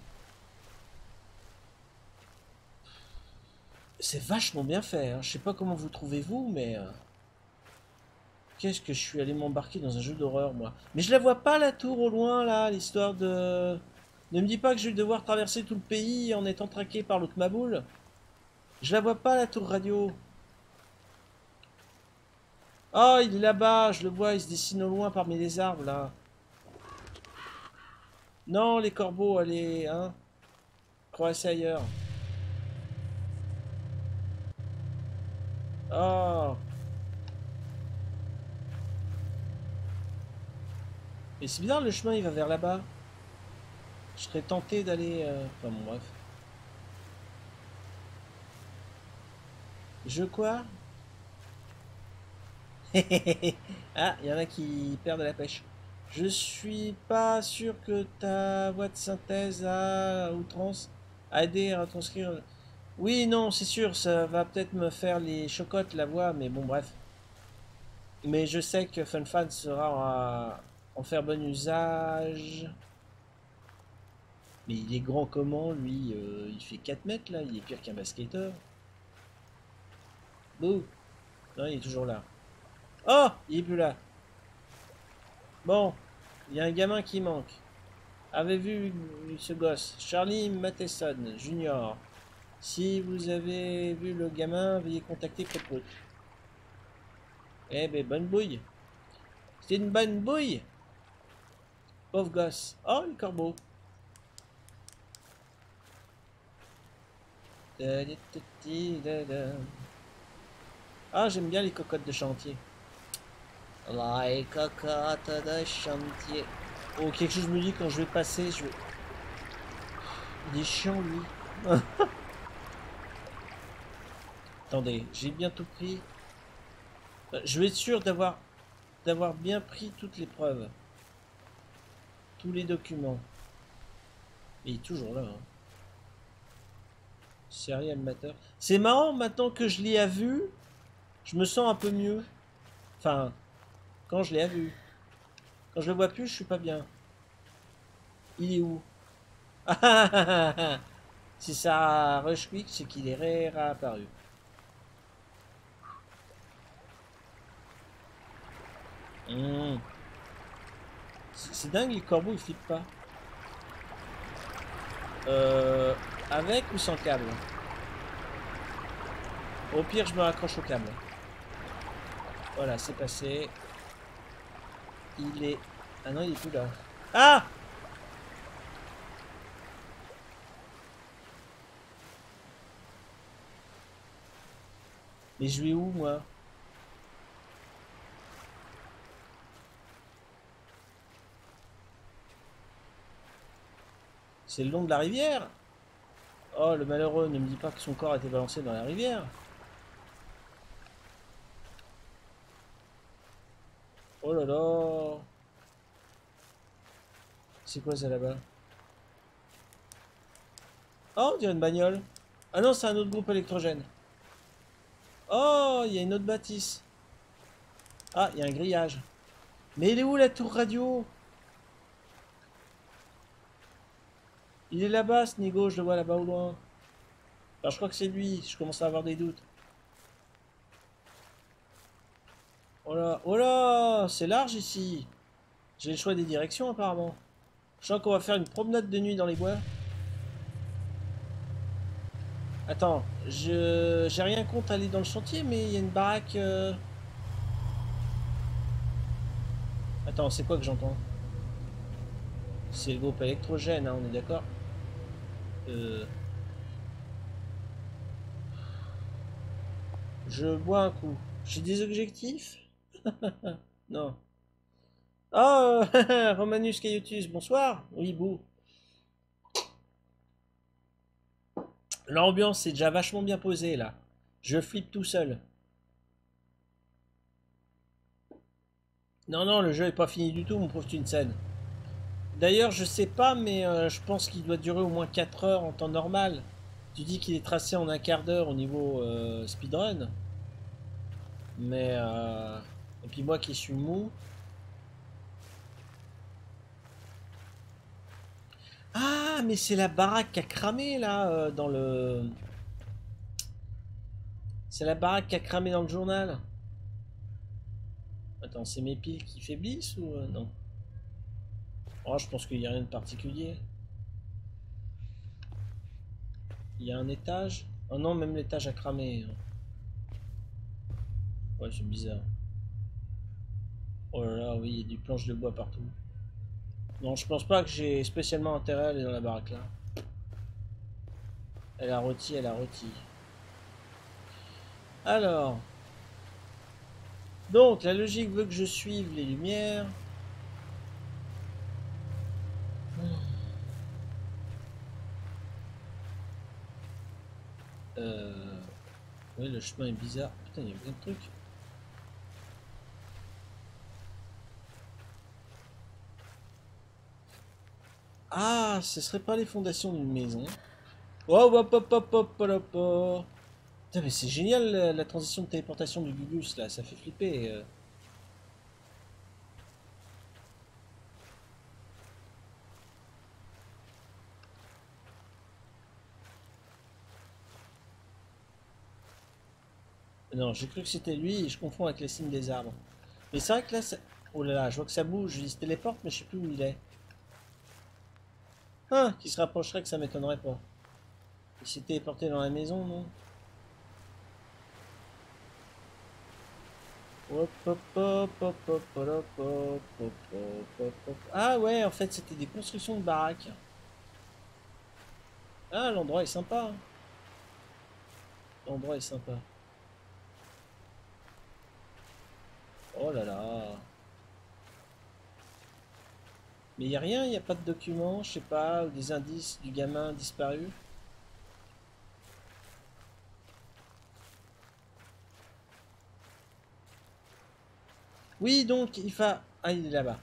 C'est vachement bien fait, hein. Je sais pas comment vous trouvez-vous, mais... euh, Qu'est-ce que je suis allé m'embarquer dans un jeu d'horreur, moi. Mais je la vois pas, la tour, au loin, là, l'histoire de... Ne me dis pas que je vais devoir traverser tout le pays en étant traqué par l'autre maboule. Je la vois pas, la tour radio. Oh, il est là-bas, je le vois, il se dessine au loin parmi les arbres, là. Non, les corbeaux, allez, hein. Croissez ailleurs. Oh. Mais c'est bizarre, le chemin, il va vers là-bas. Je serais tenté d'aller... Euh... Enfin, bon, bref. Je quoi? Ah, il y en a qui perdent la pêche. Je suis pas sûr que ta voix de synthèse à outrance a aidé à retranscrire... Oui, non, c'est sûr, ça va peut-être me faire les chocottes la voix, mais bon, bref. Mais je sais que FunFan sera à en faire bon usage. Mais il est grand comment, lui? euh, Il fait quatre mètres, là, il est pire qu'un basketteur. Bouh! Non, il est toujours là. Oh! Il est plus là. Bon, il y a un gamin qui manque. Avez vu ce gosse? Charlie Matheson, Junior. Si vous avez vu le gamin, veuillez contacter Popote. Eh ben, bonne bouille. C'est une bonne bouille. Pauvre gosse. Oh, le corbeau. Ah, j'aime bien les cocottes de chantier. Les cocottes de chantier. Oh, quelque chose me dit quand je vais passer, je vais... Il est chiant, lui. Attendez, j'ai bien tout pris. Je veux être sûr d'avoir d'avoir bien pris toutes les preuves. Tous les documents. Mais il est toujours là. Hein. Serial Matter. C'est marrant, maintenant que je l'ai à vue, je me sens un peu mieux. Enfin, quand je l'ai à vue. Quand je le vois plus, je suis pas bien. Il est où? Ah ah ah ah ah. Si ça rush quick, c'est qu'il est réapparu. Mmh. C'est dingue, les corbeaux ils flippent pas. Euh, avec ou sans câble? Au pire, je me raccroche au câble. Voilà, c'est passé. Il est... Ah non, il est plus là. Ah! Mais je vais où, moi? C'est le long de la rivière? Oh, le malheureux, ne me dis pas que son corps a été balancé dans la rivière. Oh là là. C'est quoi ça là-bas? Oh, on dirait une bagnole. Ah non, c'est un autre groupe électrogène. Oh, il y a une autre bâtisse. Ah, il y a un grillage. Mais il est où la tour radio? Il est là-bas, ce Nigo, je le vois là-bas au loin. Enfin, je crois que c'est lui, je commence à avoir des doutes. Oh là, oh là, c'est large ici. J'ai le choix des directions apparemment. Je sens qu'on va faire une promenade de nuit dans les bois. Attends, je j'ai rien contre aller dans le sentier, mais il y a une baraque... euh, Attends, c'est quoi que j'entends? C'est le groupe électrogène, hein, on est d'accord? Euh... Je bois un coup. J'ai des objectifs? Non. Oh, Romanus Caillotus, bonsoir. Oui, bouh. L'ambiance est déjà vachement bien posée là. Je flippe tout seul. Non, non, le jeu est pas fini du tout, mon pauvre Tunsen. D'ailleurs, je sais pas, mais euh, je pense qu'il doit durer au moins quatre heures en temps normal. Tu dis qu'il est tracé en un quart d'heure au niveau euh, speedrun. Mais... Euh... Et puis moi qui suis mou... Ah, mais c'est la baraque qui a cramé là, euh, dans le... C'est la baraque qui a cramé dans le journal. Attends, c'est mes piles qui faiblissent ou... euh, non? Oh, je pense qu'il n'y a rien de particulier. Il y a un étage? Oh non, même l'étage a cramé. Ouais, c'est bizarre. Oh là là, oui, il y a du planche de bois partout. Non, je pense pas que j'ai spécialement intérêt à aller dans la baraque là. Elle a rôti, elle a rôti. Alors. Donc, la logique veut que je suive les lumières. Euh... Oui, le chemin est bizarre. Putain, il y a plein de trucs. Ah, ce serait pas les fondations d'une maison. Oh, hop, hop, hop, hop, hop, hop. Putain, mais c'est génial la, la transition de téléportation du Gugus là, ça fait flipper. euh. Non, j'ai cru que c'était lui et je confonds avec les signes des arbres. Mais c'est vrai que là, ça... Oh là là, je vois que ça bouge, il se téléporte, mais je sais plus où il est. Ah, qui se rapprocherait que ça m'étonnerait pas. Il s'est téléporté dans la maison, non? Hop, hop, hop, hop, hop, hop, hop, hop, hop, hop. Ah ouais, en fait, c'était des constructions de baraques. Ah, l'endroit est sympa. Hein. L'endroit est sympa. Oh là là. Mais il n'y a rien, il n'y a pas de documents, je sais pas, ou des indices du gamin disparu. Oui, donc il fa... Ah, il est là-bas.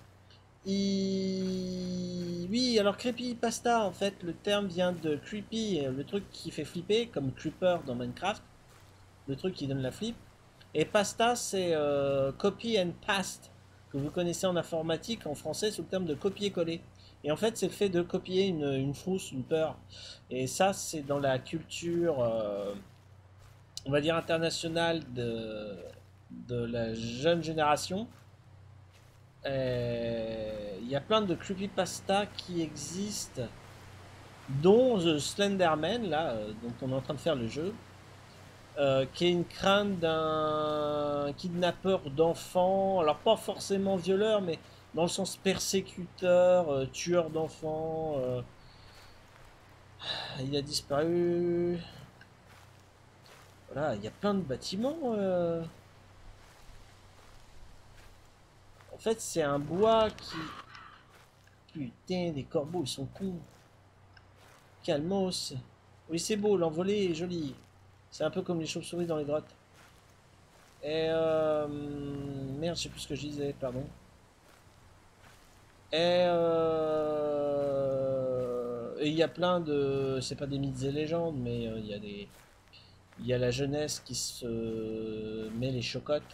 Il... Oui, alors creepypasta, en fait, le terme vient de creepy, le truc qui fait flipper, comme creeper dans Minecraft, le truc qui donne la flip. Et pasta, c'est euh, copy and paste, que vous connaissez en informatique, en français, sous le terme de copier-coller. Et en fait, c'est le fait de copier une, une frousse, une peur. Et ça, c'est dans la culture, euh, on va dire, internationale de, de la jeune génération. Euh, Il y a plein de creepypasta qui existent, dont The Slenderman, là, euh, dont on est en train de faire le jeu, euh, qui est une crainte d'un kidnappeur d'enfants, alors pas forcément violeur, mais dans le sens persécuteur, euh, tueur d'enfants. Euh, il a disparu. Voilà, il y a plein de bâtiments. euh. En fait, c'est un bois qui... Putain, des corbeaux, ils sont cons. Calmos. Oui, c'est beau, l'envolée est jolie. C'est un peu comme les chauves-souris dans les grottes. Et euh... Merde, je sais plus ce que je disais, pardon. Et euh... et il y a plein de... C'est pas des mythes et légendes, mais euh, il y a des... Il y a la jeunesse qui se met les chocottes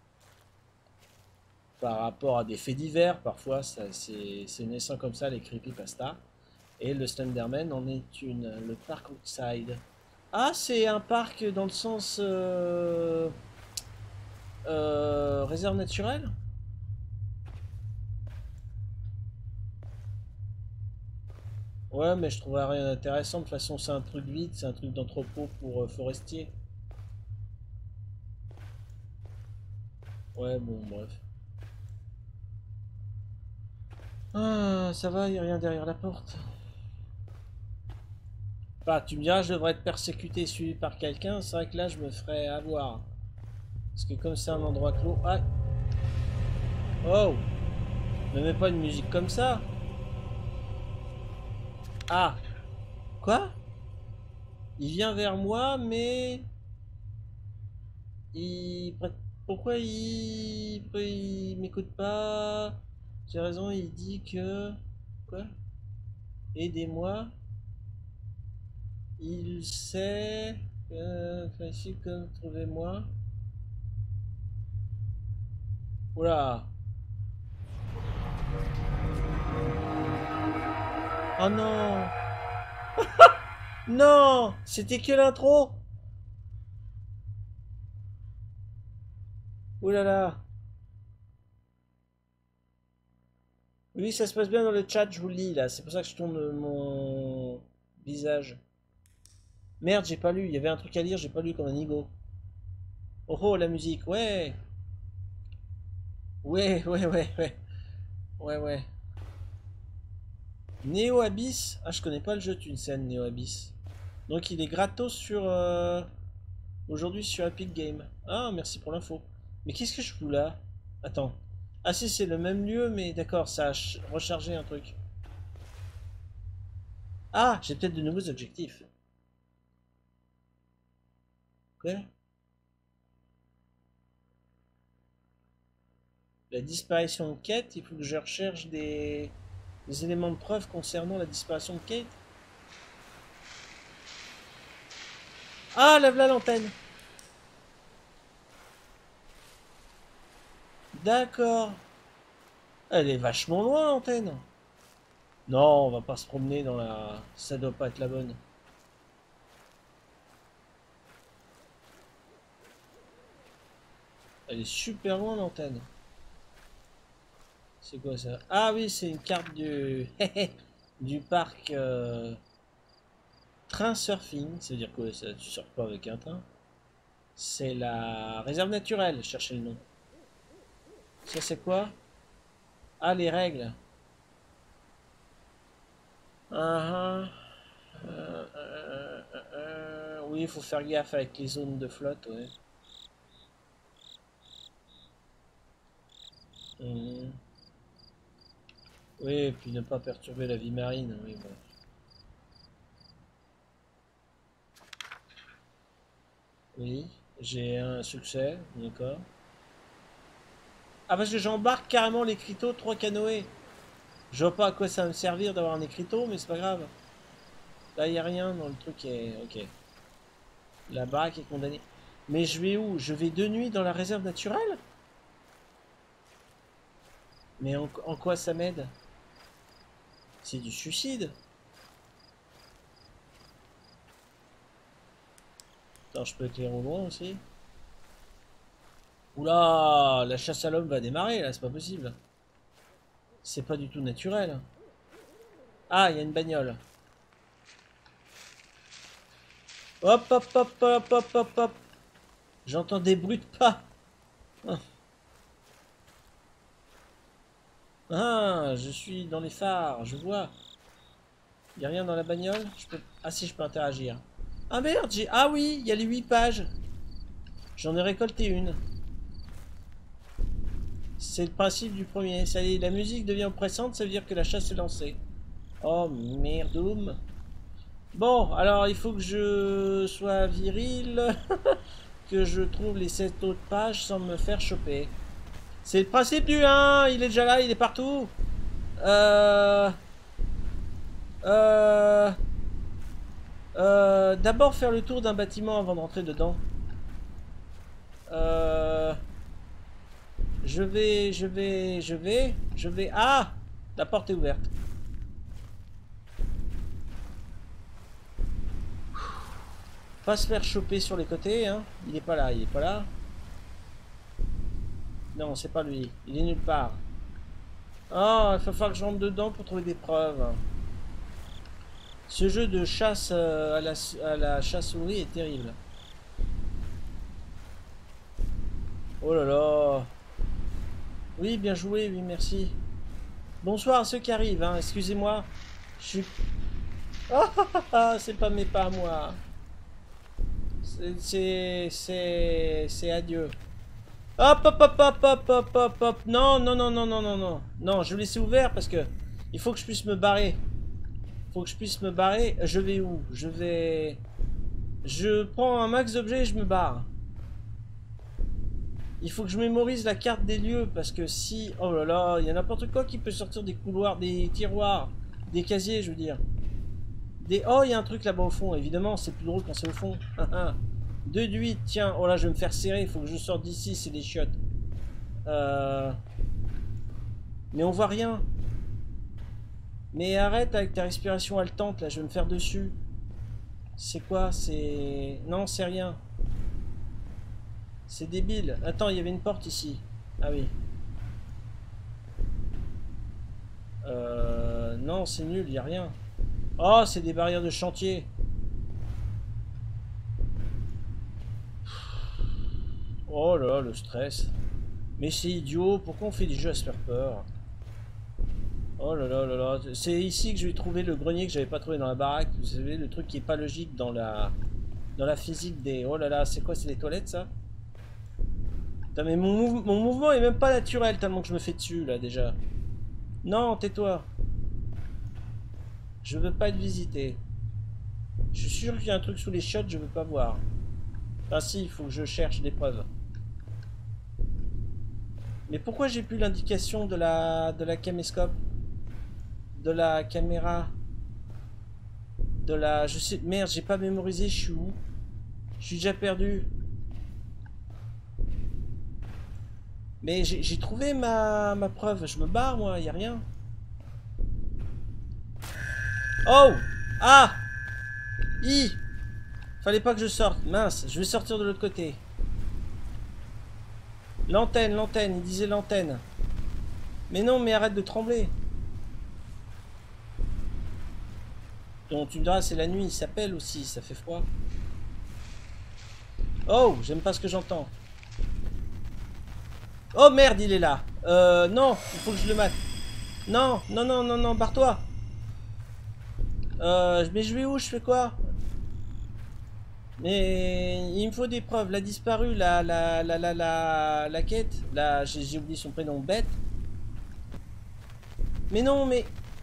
par rapport à des faits divers. Parfois, ça, c'est c'est naissant comme ça, les creepypasta. Et le Slenderman en est une. Le parc Outside. Ah, c'est un parc dans le sens euh, euh, réserve naturelle? Ouais, mais je trouverais rien d'intéressant. De toute façon, c'est un truc vide, c'est un truc d'entrepôt pour euh, forestier. Ouais, bon, bref. Ah, ça va, y a rien derrière la porte. Bah, tu me diras, je devrais être persécuté, suivi par quelqu'un. C'est vrai que là, je me ferais avoir. Parce que comme c'est un endroit clos. Ah! Oh! Ne mets pas une musique comme ça! Ah! Quoi? Il vient vers moi, mais... Il... Pourquoi il... Pourquoi il m'écoute pas? J'ai raison, il dit que... Quoi? Aidez-moi. Il sait... Euh, facile comme trouvez-moi. Oula! Oh non! Non! C'était que l'intro! Ouh là là! Oui, ça se passe bien dans le chat, je vous le lis là. C'est pour ça que je tourne mon visage. Merde, j'ai pas lu. Il y avait un truc à lire, j'ai pas lu comme un nigo. Oh oh, la musique, ouais! Ouais, ouais, ouais, ouais. Ouais, ouais. Neo Abyss? Ah, je connais pas le jeu d'une scène Neo Abyss. Donc il est gratos sur... euh, aujourd'hui sur Epic Game. Ah, merci pour l'info. Mais qu'est-ce que je fous là? Attends. Ah si, c'est le même lieu, mais d'accord, ça a ch- rechargé un truc. Ah, j'ai peut-être de nouveaux objectifs. Quoi? La disparition de Kate, il faut que je recherche des, des éléments de preuve concernant la disparition de Kate. Ah, lève la l'antenne. D'accord. Elle est vachement loin, l'antenne. Non, on va pas se promener dans la... Ça doit pas être la bonne. Elle est super loin, l'antenne. C'est quoi ça? Ah oui, c'est une carte du... du parc euh, train surfing. Ça veut dire quoi ça? Tu surfes pas avec un train? C'est la réserve naturelle, cherchez le nom. Ça c'est quoi? Ah, les règles. Ah, ah. Euh, euh, euh, euh, oui, il faut faire gaffe avec les zones de flotte, ouais. Mhm. Oui, et puis ne pas perturber la vie marine, oui, bon. Oui, j'ai un succès, d'accord. Ah, parce que j'embarque carrément l'écriteau trois canoës. Je vois pas à quoi ça va me servir d'avoir un écriteau, mais c'est pas grave. Là, il n'y a rien dans le truc. Est... Ok. La baraque est condamnée. Mais je vais où? Je vais de nuit dans la réserve naturelle? Mais en, en quoi ça m'aide? C'est du suicide. Attends, je peux éclairer au loin aussi. Oula, la chasse à l'homme va démarrer là, c'est pas possible. C'est pas du tout naturel. Ah, il y a une bagnole. Hop, hop, hop, hop, hop, hop, hop. J'entends des bruits de pas. Ah. Ah, je suis dans les phares, je vois. Il n'y a rien dans la bagnole? Je peux... Ah si, je peux interagir. Ah merde, j'ai... Ah oui, il y a les huit pages. J'en ai récolté une. C'est le principe du premier. Ça y est, la musique devient oppressante, ça veut dire que la chasse est lancée. Oh merdoum. Bon, alors il faut que je sois viril. Que je trouve les sept autres pages sans me faire choper. C'est le principe du un, il est déjà là, il est partout. Euh... Euh... Euh... D'abord faire le tour d'un bâtiment avant de rentrer dedans. Euh... Je vais, je vais, je vais, je vais... Ah! La porte est ouverte. Pas se faire choper sur les côtés, hein. Il est pas là, il est pas là. Non, c'est pas lui. Il est nulle part. Oh, il va falloir que je rentre dedans pour trouver des preuves. Ce jeu de chasse euh, à, la, à la chasse-souris est terrible. Oh là là. Oui, bien joué, oui, merci. Bonsoir à ceux qui arrivent, hein. Excusez-moi. Je suis... Ah, ah, ah, c'est pas mes pas à moi. C'est... C'est... C'est adieu. Hop, hop, hop, hop, hop, hop, hop, hop. Non, non, non, non, non, non, non. Non, je vais laisser ouvert parce que il faut que je puisse me barrer. Il faut que je puisse me barrer. Je vais où? Je vais... Je prends un max d'objets et je me barre. Il faut que je mémorise la carte des lieux parce que si... Oh là là, il y a n'importe quoi qui peut sortir des couloirs, des tiroirs, des casiers, je veux dire. Des... Oh, il y a un truc là-bas au fond. Évidemment, c'est plus drôle quand c'est au fond. deux de huit, tiens. Oh là, je vais me faire serrer. Il faut que je sorte d'ici, c'est des chiottes. Euh... Mais on voit rien. Mais arrête avec ta respiration haletante, là. Je vais me faire dessus. C'est quoi? C'est... Non, c'est rien. C'est débile. Attends, il y avait une porte ici. Ah oui. Euh... Non, c'est nul, il n'y a rien. Oh, c'est des barrières de chantier. Oh là, le stress. Mais c'est idiot, pourquoi on fait des jeux à se faire peur? Oh là là là là. C'est ici que je vais trouver le grenier que j'avais pas trouvé dans la baraque. Vous savez, le truc qui est pas logique dans la dans la physique des... Oh là là, c'est quoi? C'est les toilettes, ça? Putain, mais mon, mouve... mon mouvement est même pas naturel tellement que je me fais dessus, là, déjà. Non, tais-toi. Je veux pas être visité. Je suis sûr qu'il y a un truc sous les chiottes, je veux pas voir. Ah si, il faut que je cherche des preuves. Mais pourquoi j'ai plus l'indication de la de la caméscope, de la caméra, de la... Je sais... Merde, j'ai pas mémorisé, je suis où? Je suis déjà perdu. Mais j'ai trouvé ma, ma preuve. Je me barre, moi, y a rien. Oh! Ah! I! Fallait pas que je sorte. Mince, je vais sortir de l'autre côté. L'antenne, l'antenne, il disait l'antenne. Mais non, mais arrête de trembler. Donc tu me diras, c'est la nuit, il s'appelle aussi, ça fait froid. Oh, j'aime pas ce que j'entends. Oh merde, il est là. Euh, non, il faut que je le mate. Non, non, non, non, non, barre-toi. Euh, mais je vais où? Je fais quoi? Mais il me faut des preuves. La disparue, la, la, la, la, la, la quête. Là, j'ai oublié son prénom, bête. Mais non, mais...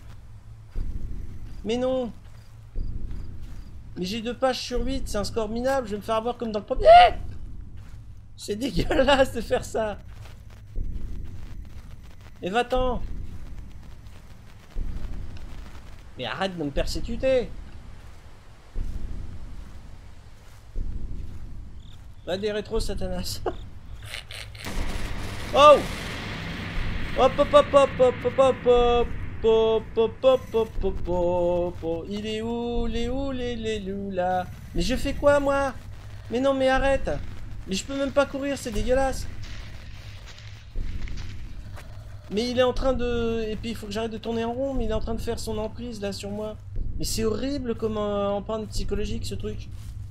Mais non. Mais j'ai deux pages sur huit, c'est un score minable. Je vais me faire avoir comme dans le premier. C'est dégueulasse de faire ça. Mais va-t'en. Mais arrête de me persécuter. Va des rétros, Satanas. Oh! Hop hop hop hop hop hop hop hop hop hop hop hop hop hop hop. Il est où? Il est où les les loups là? Mais je fais quoi moi? Mais non mais arrête! Mais je peux même pas courir, c'est dégueulasse! Mais il est en train de... Et puis il faut que j'arrête de tourner en rond, mais il est en train de faire son emprise là sur moi. Mais c'est horrible comme euh, empreinte psychologique ce truc.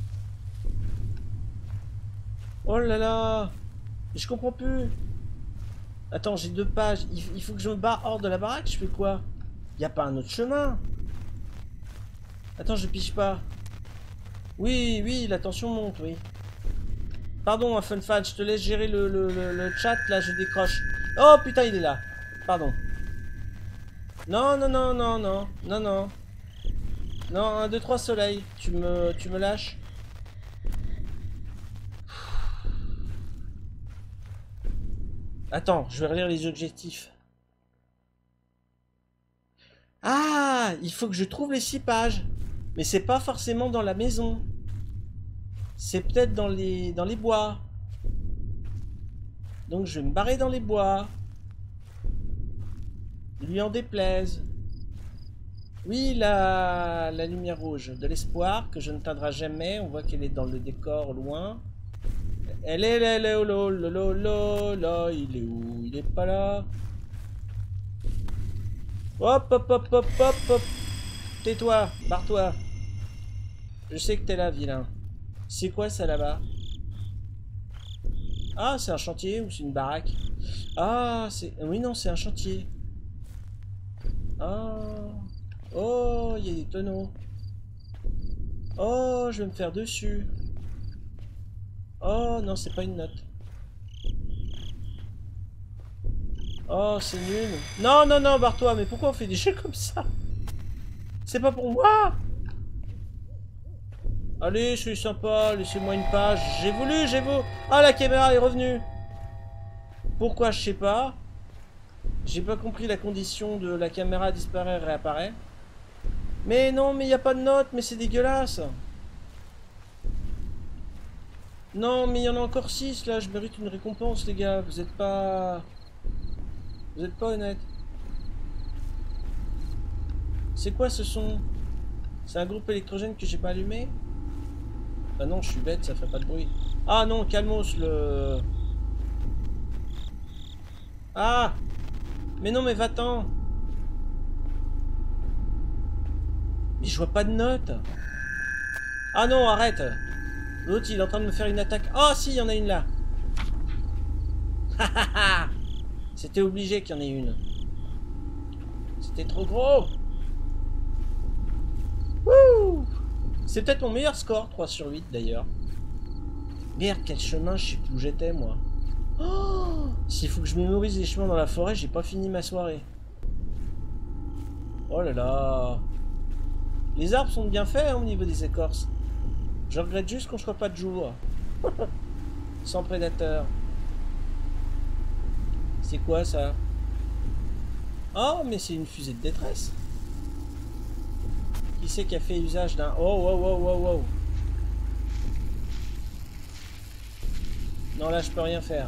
Oh là là! Je comprends plus! Attends, j'ai deux pages. Il, il faut que je me barre hors de la baraque. Je fais quoi? Y a pas un autre chemin? Attends, je pige pas. Oui, oui, la tension monte, oui. Pardon, FunFan, je te laisse gérer le, le, le, le chat. Là, je décroche. Oh putain, il est là. Pardon. Non, non, non, non, non, non, non. Non, un, deux, trois soleil. Tu me, tu me lâches? Attends, je vais relire les objectifs. Ah, il faut que je trouve les six pages. Mais c'est pas forcément dans la maison. C'est peut-être dans les, dans les bois. Donc je vais me barrer dans les bois. Lui en déplaise. Oui, la, la lumière rouge de l'espoir que je ne teindrai jamais. On voit qu'elle est dans le décor loin. Elle est là, elle est oh, là, là, là, là, là, il est où? Il est pas là. Hop, hop, hop, hop, hop, hop. Tais-toi, barre-toi. Je sais que t'es là, vilain. C'est quoi ça là-bas? Ah, c'est un chantier ou c'est une baraque? Ah, c'est... Oui, non, c'est un chantier. Ah. Oh, il y a des tonneaux. Oh, je vais me faire dessus. Oh non, c'est pas une note. Oh, c'est nul. Non, non, non, barre-toi. Mais pourquoi on fait des jeux comme ça? C'est pas pour moi. Allez, je suis sympa. Laissez-moi une page. J'ai voulu, j'ai voulu. Ah, la caméra est revenue. Pourquoi, je sais pas. J'ai pas compris la condition de la caméra disparaît, réapparaît. Mais non, mais il n'y a pas de note. Mais c'est dégueulasse. Non, mais il y en a encore six là, je mérite une récompense les gars, vous êtes pas... Vous êtes pas honnête. C'est quoi ce son? C'est un groupe électrogène que j'ai pas allumé? Bah non, je suis bête, ça fait pas de bruit. Ah non, calmos le... Ah! Mais non, mais va-t'en! Mais je vois pas de notes! Ah non, arrête! L'autre, il est en train de me faire une attaque. Oh, si, il y en a une là. C'était obligé qu'il y en ait une. C'était trop gros. Wouh! C'est peut-être mon meilleur score, trois sur huit d'ailleurs. Merde, quel chemin, je sais plus où j'étais, moi. Oh, s'il faut que je mémorise les chemins dans la forêt, j'ai pas fini ma soirée. Oh là là. Les arbres sont bien faits hein, au niveau des écorces. Je regrette juste qu'on ne soit pas de jour. Sans prédateur. C'est quoi ça? Oh, mais c'est une fusée de détresse. Qui c'est qui a fait usage d'un... Oh, wow, wow, wow, wow. Non, là, je peux rien faire.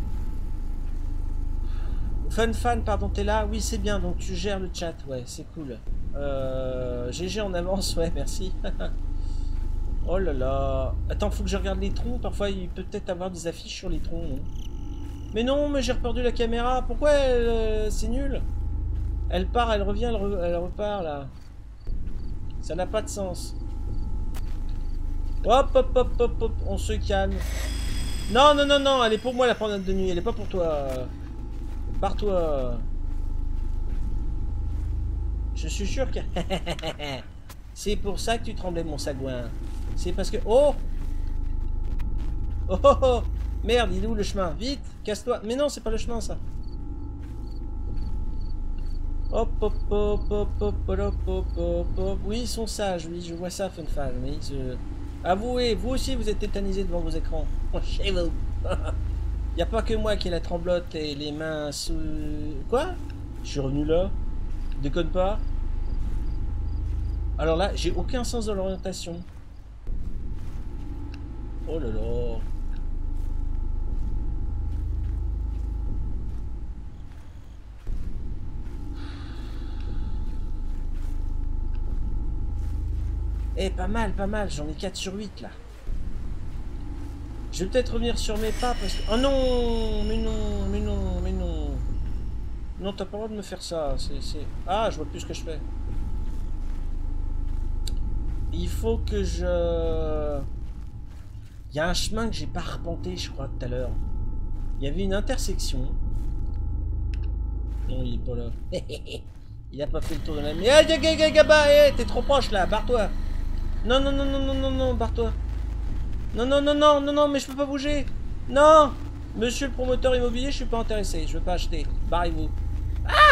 FunFan, pardon, t'es là? Oui, c'est bien, donc tu gères le chat. Ouais, c'est cool. Euh, G G en avance, ouais, merci. Oh là là. Attends, faut que je regarde les troncs. Parfois, il peut peut-être avoir des affiches sur les troncs. Non? Mais non, mais j'ai reperdu la caméra. Pourquoi euh, c'est nul? Elle part, elle revient, elle, re elle repart, là. Ça n'a pas de sens. Hop, hop, hop, hop, hop. On se calme. Non, non, non, non. Elle est pour moi, la promenade de nuit. Elle est pas pour toi. Pars-toi. Je suis sûr que... C'est pour ça que tu tremblais, mon sagouin. C'est parce que... Oh Oh oh oh Merde, il est où le chemin? Vite, casse-toi. Mais non, c'est pas le chemin, ça. Hop, hop, hop, hop, hop, hop, hop, hop, hop. Oui, ils sont sages, oui, je vois ça, FunFan. Oui, je... Avouez, vous aussi, vous êtes tétanisés devant vos écrans. Chez vous. Y a pas que moi qui ai la tremblote et les mains sous... Quoi? Je suis revenu là. Déconne pas. Alors là, j'ai aucun sens de l'orientation. Oh là là. Eh, pas mal, pas mal. J'en ai quatre sur huit là. Je vais peut-être revenir sur mes pas parce que... Oh non, mais non, mais non, mais non. Non, t'as pas le droit de me faire ça. C'est... Ah, je vois plus ce que je fais. Il faut que je... Il y a un chemin que j'ai pas arpenté, je crois, tout à l'heure. Il y avait une intersection. Non, il est pas là. Il a pas fait le tour de la... Eh, hey, Gaba, hey, t'es trop proche là, barre-toi. Non, non, non, non, non, non, non, barre-toi. Non, non, non, non, non, non, mais je peux pas bouger. Non. Monsieur le promoteur immobilier, je suis pas intéressé. Je veux pas acheter. Barrez-vous. Ah.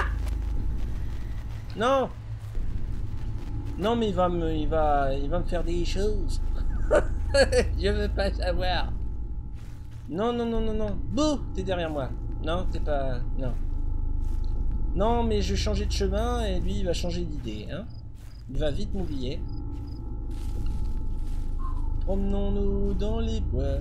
Non. Non, mais il va me, il va, il va me faire des choses. Je veux pas savoir. Non, non, non, non, non. Bouh, t'es derrière moi. Non, t'es pas... Non. Non, mais je vais changer de chemin et lui, il va changer d'idée. Hein. Il va vite m'oublier. Promenons-nous dans les bois.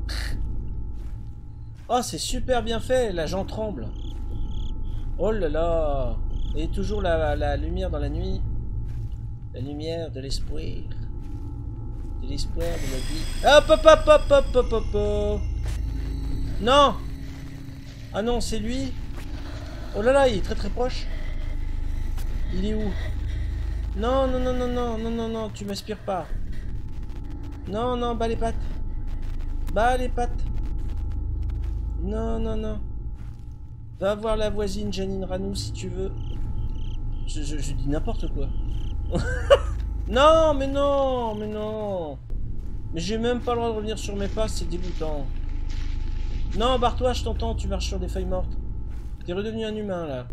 Oh, c'est super bien fait. Là, j'en tremble. Oh là là. Et toujours la, la lumière dans la nuit. La lumière de l'espoir. De l'espoir de la vie. Hop, hop, hop, hop, hop, hop, hop, hop. Non. Ah non, c'est lui. Oh là là, il est très très proche. Il est où? Non, non, non, non, non, non, non, non, tu m'aspires pas. Non, non, bas les pattes. Bas les pattes. Non, non, non. Va voir la voisine Janine Ranou si tu veux. Je, je, je dis n'importe quoi. Non, mais non, mais non. Mais j'ai même pas le droit de revenir sur mes pas, c'est dégoûtant. Non, barre-toi, je t'entends, tu marches sur des feuilles mortes. T'es redevenu un humain, là.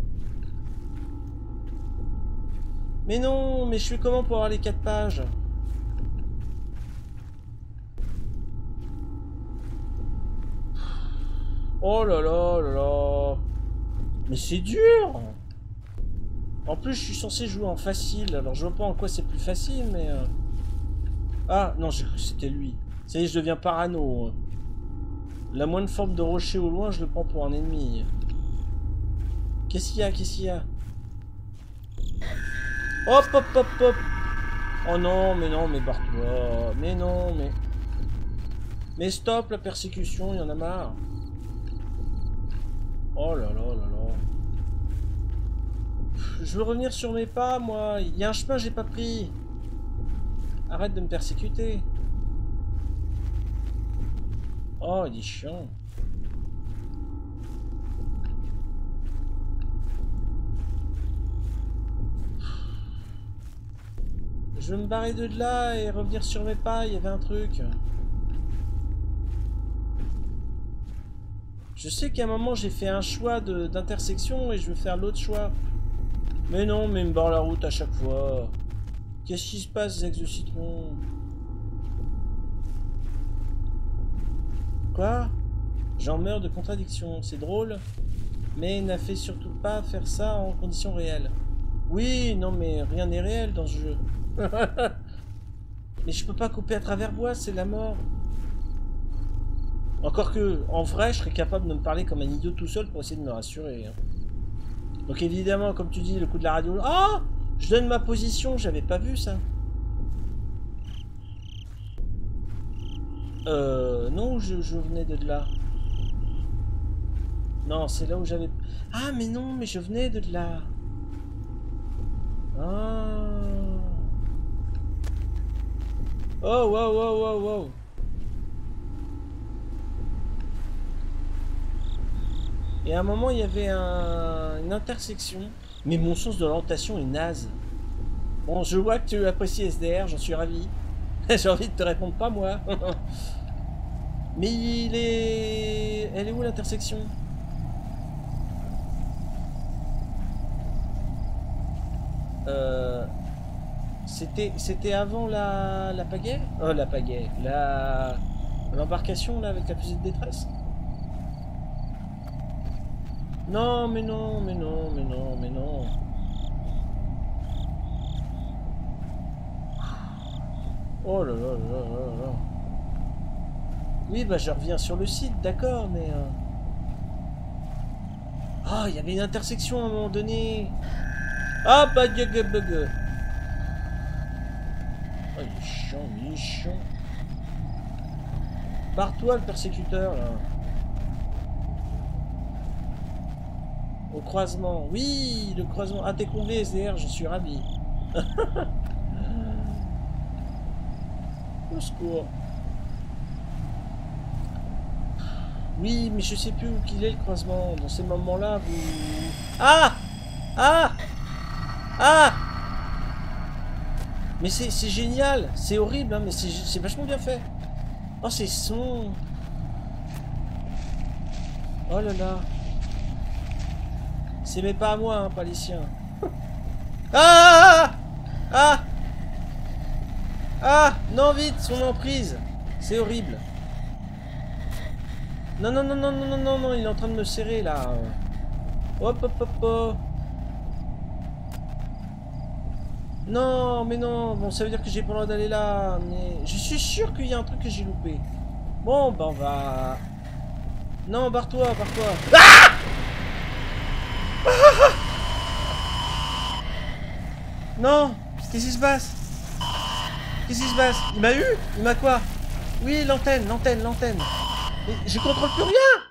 Mais non, mais je fais comment pour avoir les quatre pages? Oh là là là là. Mais c'est dur. En plus, je suis censé jouer en facile. Alors, je vois pas en quoi c'est plus facile, mais... Euh... Ah, non, j'ai cru que c'était lui. Ça y est, je deviens parano. La moindre forme de rocher au loin, je le prends pour un ennemi. Qu'est-ce qu'il y a? Qu'est-ce qu'il y a? Hop, hop, hop, hop. Oh non, mais non, mais barre-toi. Mais non, mais... Mais stop la persécution, il y en a marre. Oh là là là là. Je veux revenir sur mes pas, moi. Il y a un chemin que j'ai pas pris. Arrête de me persécuter. Oh, il est chiant. Je veux me barrer de là et revenir sur mes pas. Il y avait un truc. Je sais qu'à un moment j'ai fait un choix d'intersection et je veux faire l'autre choix. Mais non, mais il me barre la route à chaque fois. Qu'est-ce qui se passe, Zex de Citron? Quoi? J'en meurs de contradiction. C'est drôle, mais n'a fait surtout pas faire ça en conditions réelles. Oui, non, mais rien n'est réel dans ce jeu. Mais je peux pas couper à travers bois, c'est la mort. Encore que, en vrai, je serais capable de me parler comme un idiot tout seul pour essayer de me rassurer. Hein. Donc évidemment, comme tu dis, le coup de la radio... Ah! Je donne ma position, j'avais pas vu ça. Euh... Non, je, je venais de là. Non, c'est là où j'avais... Ah, mais non, mais je venais de là. Ah... Oh, wow, wow, wow, wow. Et à un moment, il y avait un, une intersection. Mais mon sens de l'orientation est naze. Bon, je vois que tu apprécies S D R, j'en suis ravi. J'ai envie de te répondre, pas moi. Mais il est... Elle est où l'intersection? Euh... C'était c'était avant la, la pagaie? Oh, la pagaie. La... L'embarcation, là, avec la fusée de détresse? Non, mais non, mais non, mais non, mais non. Oh là là là là là. Oui, bah je reviens sur le site, d'accord, mais... euh, Ah, il y avait une intersection à un moment donné. Ah, bah, bug, bug. Oh, il est chiant, il est chiant. Barre-toi, le persécuteur, là. Au croisement. Oui, le croisement. Ah, t'es comblé, S D R, je suis ravi. Au secours. Oui, mais je sais plus où qu'il est, le croisement. Dans ces moments-là, vous... Ah! Ah! Ah! Mais c'est génial. C'est horrible, hein, mais c'est vachement bien fait. Oh, c'est son. Oh là là. C'est mais pas à moi, hein, pas les siens. Ah! Ah! Ah! Non, vite, son emprise. C'est horrible. Non, non, non, non, non, non, non, non, il est en train de me serrer, là. Hop, hop, hop, hop. Non, mais non. Bon, ça veut dire que j'ai pas le droit d'aller là. Mais je suis sûr qu'il y a un truc que j'ai loupé. Bon, ben on va... Non, barre-toi, barre-toi. Ah! Non! Qu'est-ce qui se passe? Qu'est-ce qui se passe? Il m'a eu? Il m'a quoi? Oui, l'antenne, l'antenne, l'antenne. Mais je contrôle plus rien!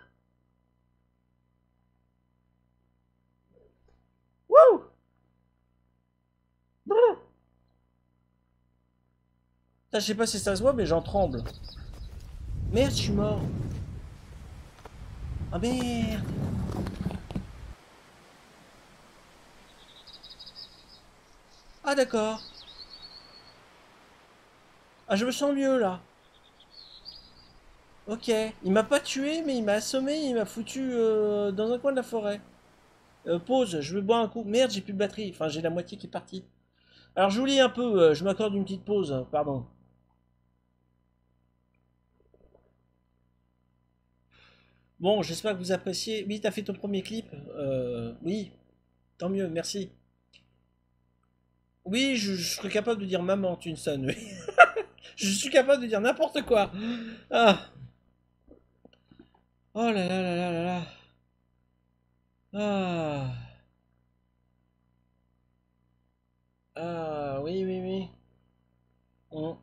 Wouh! Je sais pas si ça se voit, mais j'en tremble. Merde, je suis mort. Ah merde! Ah d'accord. Ah, je me sens mieux là. Ok. Il m'a pas tué, mais il m'a assommé, il m'a foutu euh, dans un coin de la forêt. Euh, pause, je veux boire un coup. Merde, j'ai plus de batterie. Enfin, j'ai la moitié qui est partie. Alors, je vous lis un peu. euh, je m'accorde une petite pause. hein, Pardon. Bon, j'espère que vous appréciez. Oui, t'as fait ton premier clip. Euh, oui, tant mieux, merci. Oui, je, je serais capable de dire maman, Tunson. Oui. Je suis capable de dire n'importe quoi. Ah. Oh là là là là là là. Ah. Ah, oui, oui, oui. On-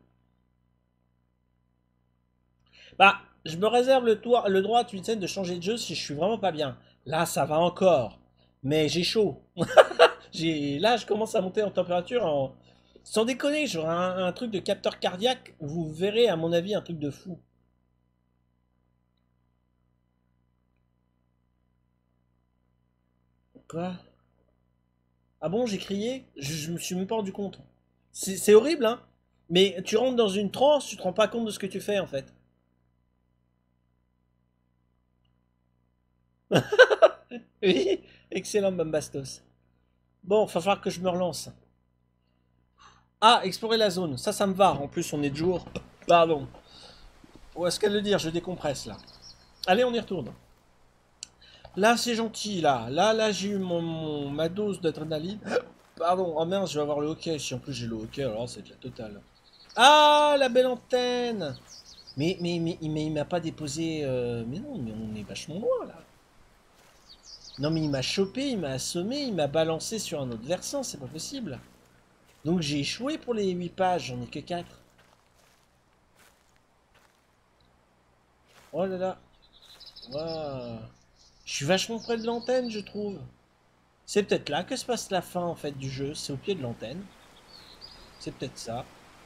Bah, je me réserve le, toit- le droit, tu sais, de changer de jeu si je suis vraiment pas bien. Là, ça va encore. Mais j'ai chaud. J'ai, là, je commence à monter en température en... Sans déconner, j'aurai un, un truc de capteur cardiaque. Vous verrez, à mon avis, un truc de fou. Quoi? Ah bon, j'ai crié? Je, je me suis même pas rendu compte. C'est c'est horrible, hein? Mais tu rentres dans une transe, tu te rends pas compte de ce que tu fais, en fait. Oui, excellent, Bambastos. Bon, va falloir que je me relance. Ah, explorer la zone. Ça, ça me va. En plus, on est de jour. Pardon. Où est-ce qu'elle le dire? Je décompresse, là. Allez, on y retourne. Là, c'est gentil, là. Là, là, j'ai eu mon, mon- ma dose d'adrénaline. Pardon. Oh mince, je vais avoir le hockey. Si en plus j'ai le hockey, alors c'est de la totale. Ah, la belle antenne. Mais, mais, mais, mais il m'a pas déposé... euh, Mais non, mais on est vachement loin, là. Non, mais il m'a chopé, il m'a assommé, il m'a balancé sur un autre versant. C'est pas possible. Donc j'ai échoué pour les huit pages. J'en ai que quatre. Oh là là. Waouh. Je suis vachement près de l'antenne, je trouve. C'est peut-être là que se passe la fin, en fait, du jeu. C'est au pied de l'antenne. C'est peut-être ça.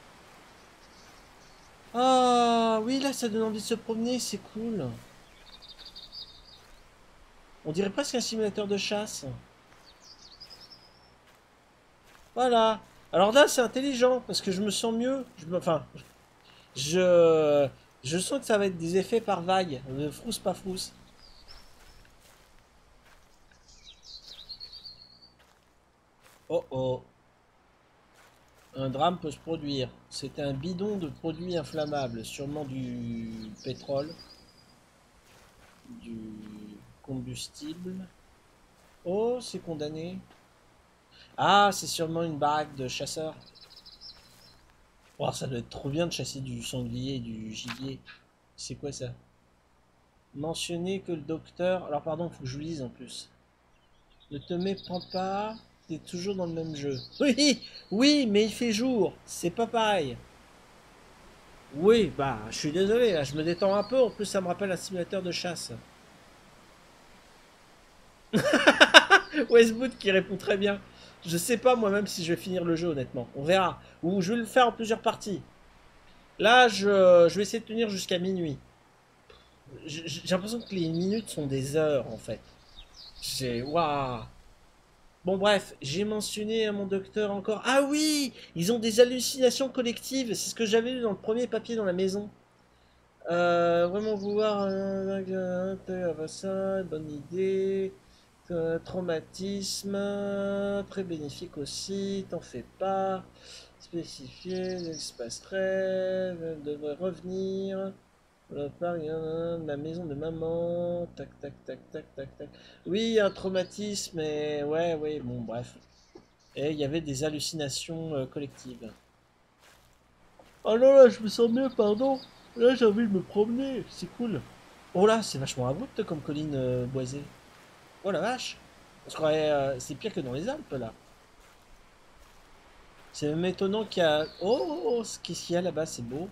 Ah, oui, là, ça donne envie de se promener. C'est cool. On dirait presque un simulateur de chasse. Voilà. Alors là, c'est intelligent, parce que je me sens mieux. Je me... Enfin, je... Je sens que ça va être des effets par vague. De frousse pas frousse. Oh oh. Un drame peut se produire. C'est un bidon de produits inflammables, sûrement du pétrole, du combustible. Oh, c'est condamné. Ah, c'est sûrement une baraque de chasseurs. Oh, ça doit être trop bien de chasser du sanglier et du gibier. C'est quoi ça? Mentionner que le docteur... Alors pardon, faut que je vous lise en plus. Ne te méprends pas, t'es toujours dans le même jeu. Oui, oui, mais il fait jour, c'est pas pareil. Oui, bah, je suis désolé, là, je me détends un peu, en plus ça me rappelle un simulateur de chasse. Westwood qui répond très bien. Je sais pas moi-même si je vais finir le jeu, honnêtement. On verra. Ou je vais le faire en plusieurs parties. Là, je, je vais essayer de tenir jusqu'à minuit. J'ai j'ai l'impression que les minutes sont des heures, en fait. J'ai... Waouh. Bon bref, j'ai mentionné à mon docteur encore. Ah oui, ils ont des hallucinations collectives. C'est ce que j'avais lu dans le premier papier dans la maison. Euh, vraiment vouloir euh, euh, ça, bonne idée. Euh, traumatisme, euh, très bénéfique aussi. T'en fais pas. Spécifié, l'espace rêve, devrait revenir. Le parc, euh, la maison de maman. Tac, tac, tac, tac, tac, tac. Oui, un traumatisme, mais ouais, ouais, bon, bref. Et il y avait des hallucinations euh, collectives. Oh non, là, je me sens mieux, pardon. Là, j'ai envie de me promener, c'est cool. Oh là, c'est vachement abrupt comme colline euh, boisée. Oh la vache. On se croirait, euh, c'est pire que dans les Alpes, là. C'est même étonnant qu'il y a... Oh, oh, oh, qu'est-ce qu'il y a là-bas, c'est beau.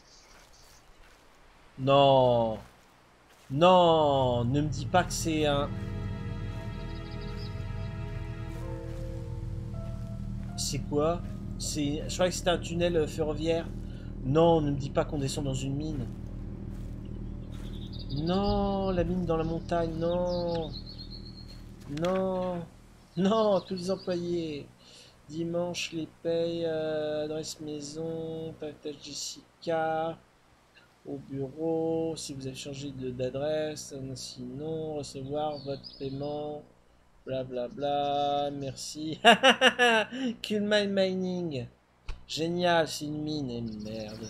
Non. Non, ne me dis pas que c'est un... C'est quoi? C'est... Je croyais que c'était un tunnel euh, ferroviaire. Non, ne me dis pas qu'on descend dans une mine. Non, la mine dans la montagne, non. Non. Non, tous les employés. Dimanche, les payes, euh, adresse maison, partage Jessica, au bureau, si vous avez changé de- d'adresse, sinon, recevoir votre paiement, blablabla, bla bla, merci. Cool Mine Mining. Génial, c'est une mine, et merde.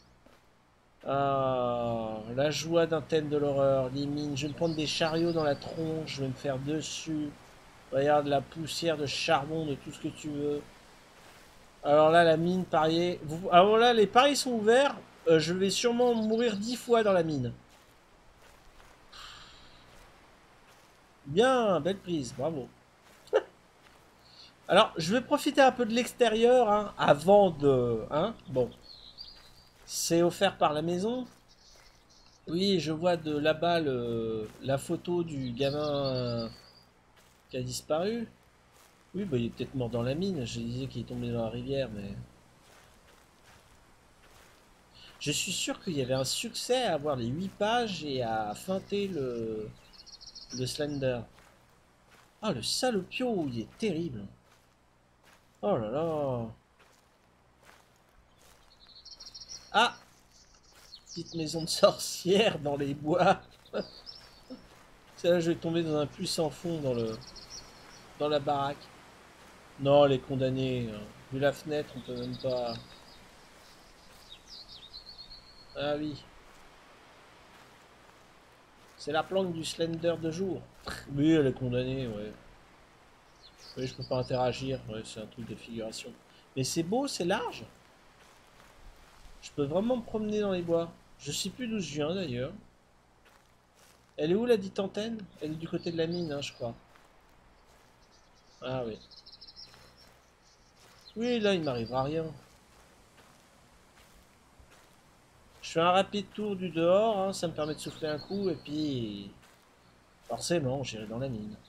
Ah, la joie d'un thème de l'horreur, les mines. Je vais me prendre des chariots dans la tronche, je vais me faire dessus. Regarde la poussière de charbon, de tout ce que tu veux. Alors là, la mine, parier. Vous... Alors là, les paris sont ouverts. Euh, je vais sûrement mourir dix fois dans la mine. Bien, belle prise, bravo. Alors, je vais profiter un peu de l'extérieur, hein, avant de... Hein, bon. C'est offert par la maison. Oui, je vois de là-bas le... la photo du gamin euh, qui a disparu. Oui, bah, il est peut-être mort dans la mine. Je disais qu'il est tombé dans la rivière, mais... Je suis sûr qu'il y avait un succès à avoir les huit pages et à feinter le, le Slender. Ah, le salopio, il est terrible. Oh là là. Ah, petite maison de sorcière dans les bois. C'est là, je vais tomber dans un puits sans fond dans le dans la baraque. Non, les condamnés. Hein. Vu la fenêtre, on peut même pas... Ah oui. C'est la planque du Slender de jour. Oui, elle est condamnée, ouais. Oui, je peux pas interagir. Ouais, c'est un truc de figuration. Mais c'est beau, c'est large. Je peux vraiment me promener dans les bois. Je sais plus d'où je viens d'ailleurs. Elle est où la dite antenne? Elle est du côté de la mine, hein, je crois. Ah oui. Oui, là, il m'arrivera rien. Je fais un rapide tour du dehors, hein, ça me permet de souffler un coup, et puis... Forcément, j'irai dans la mine.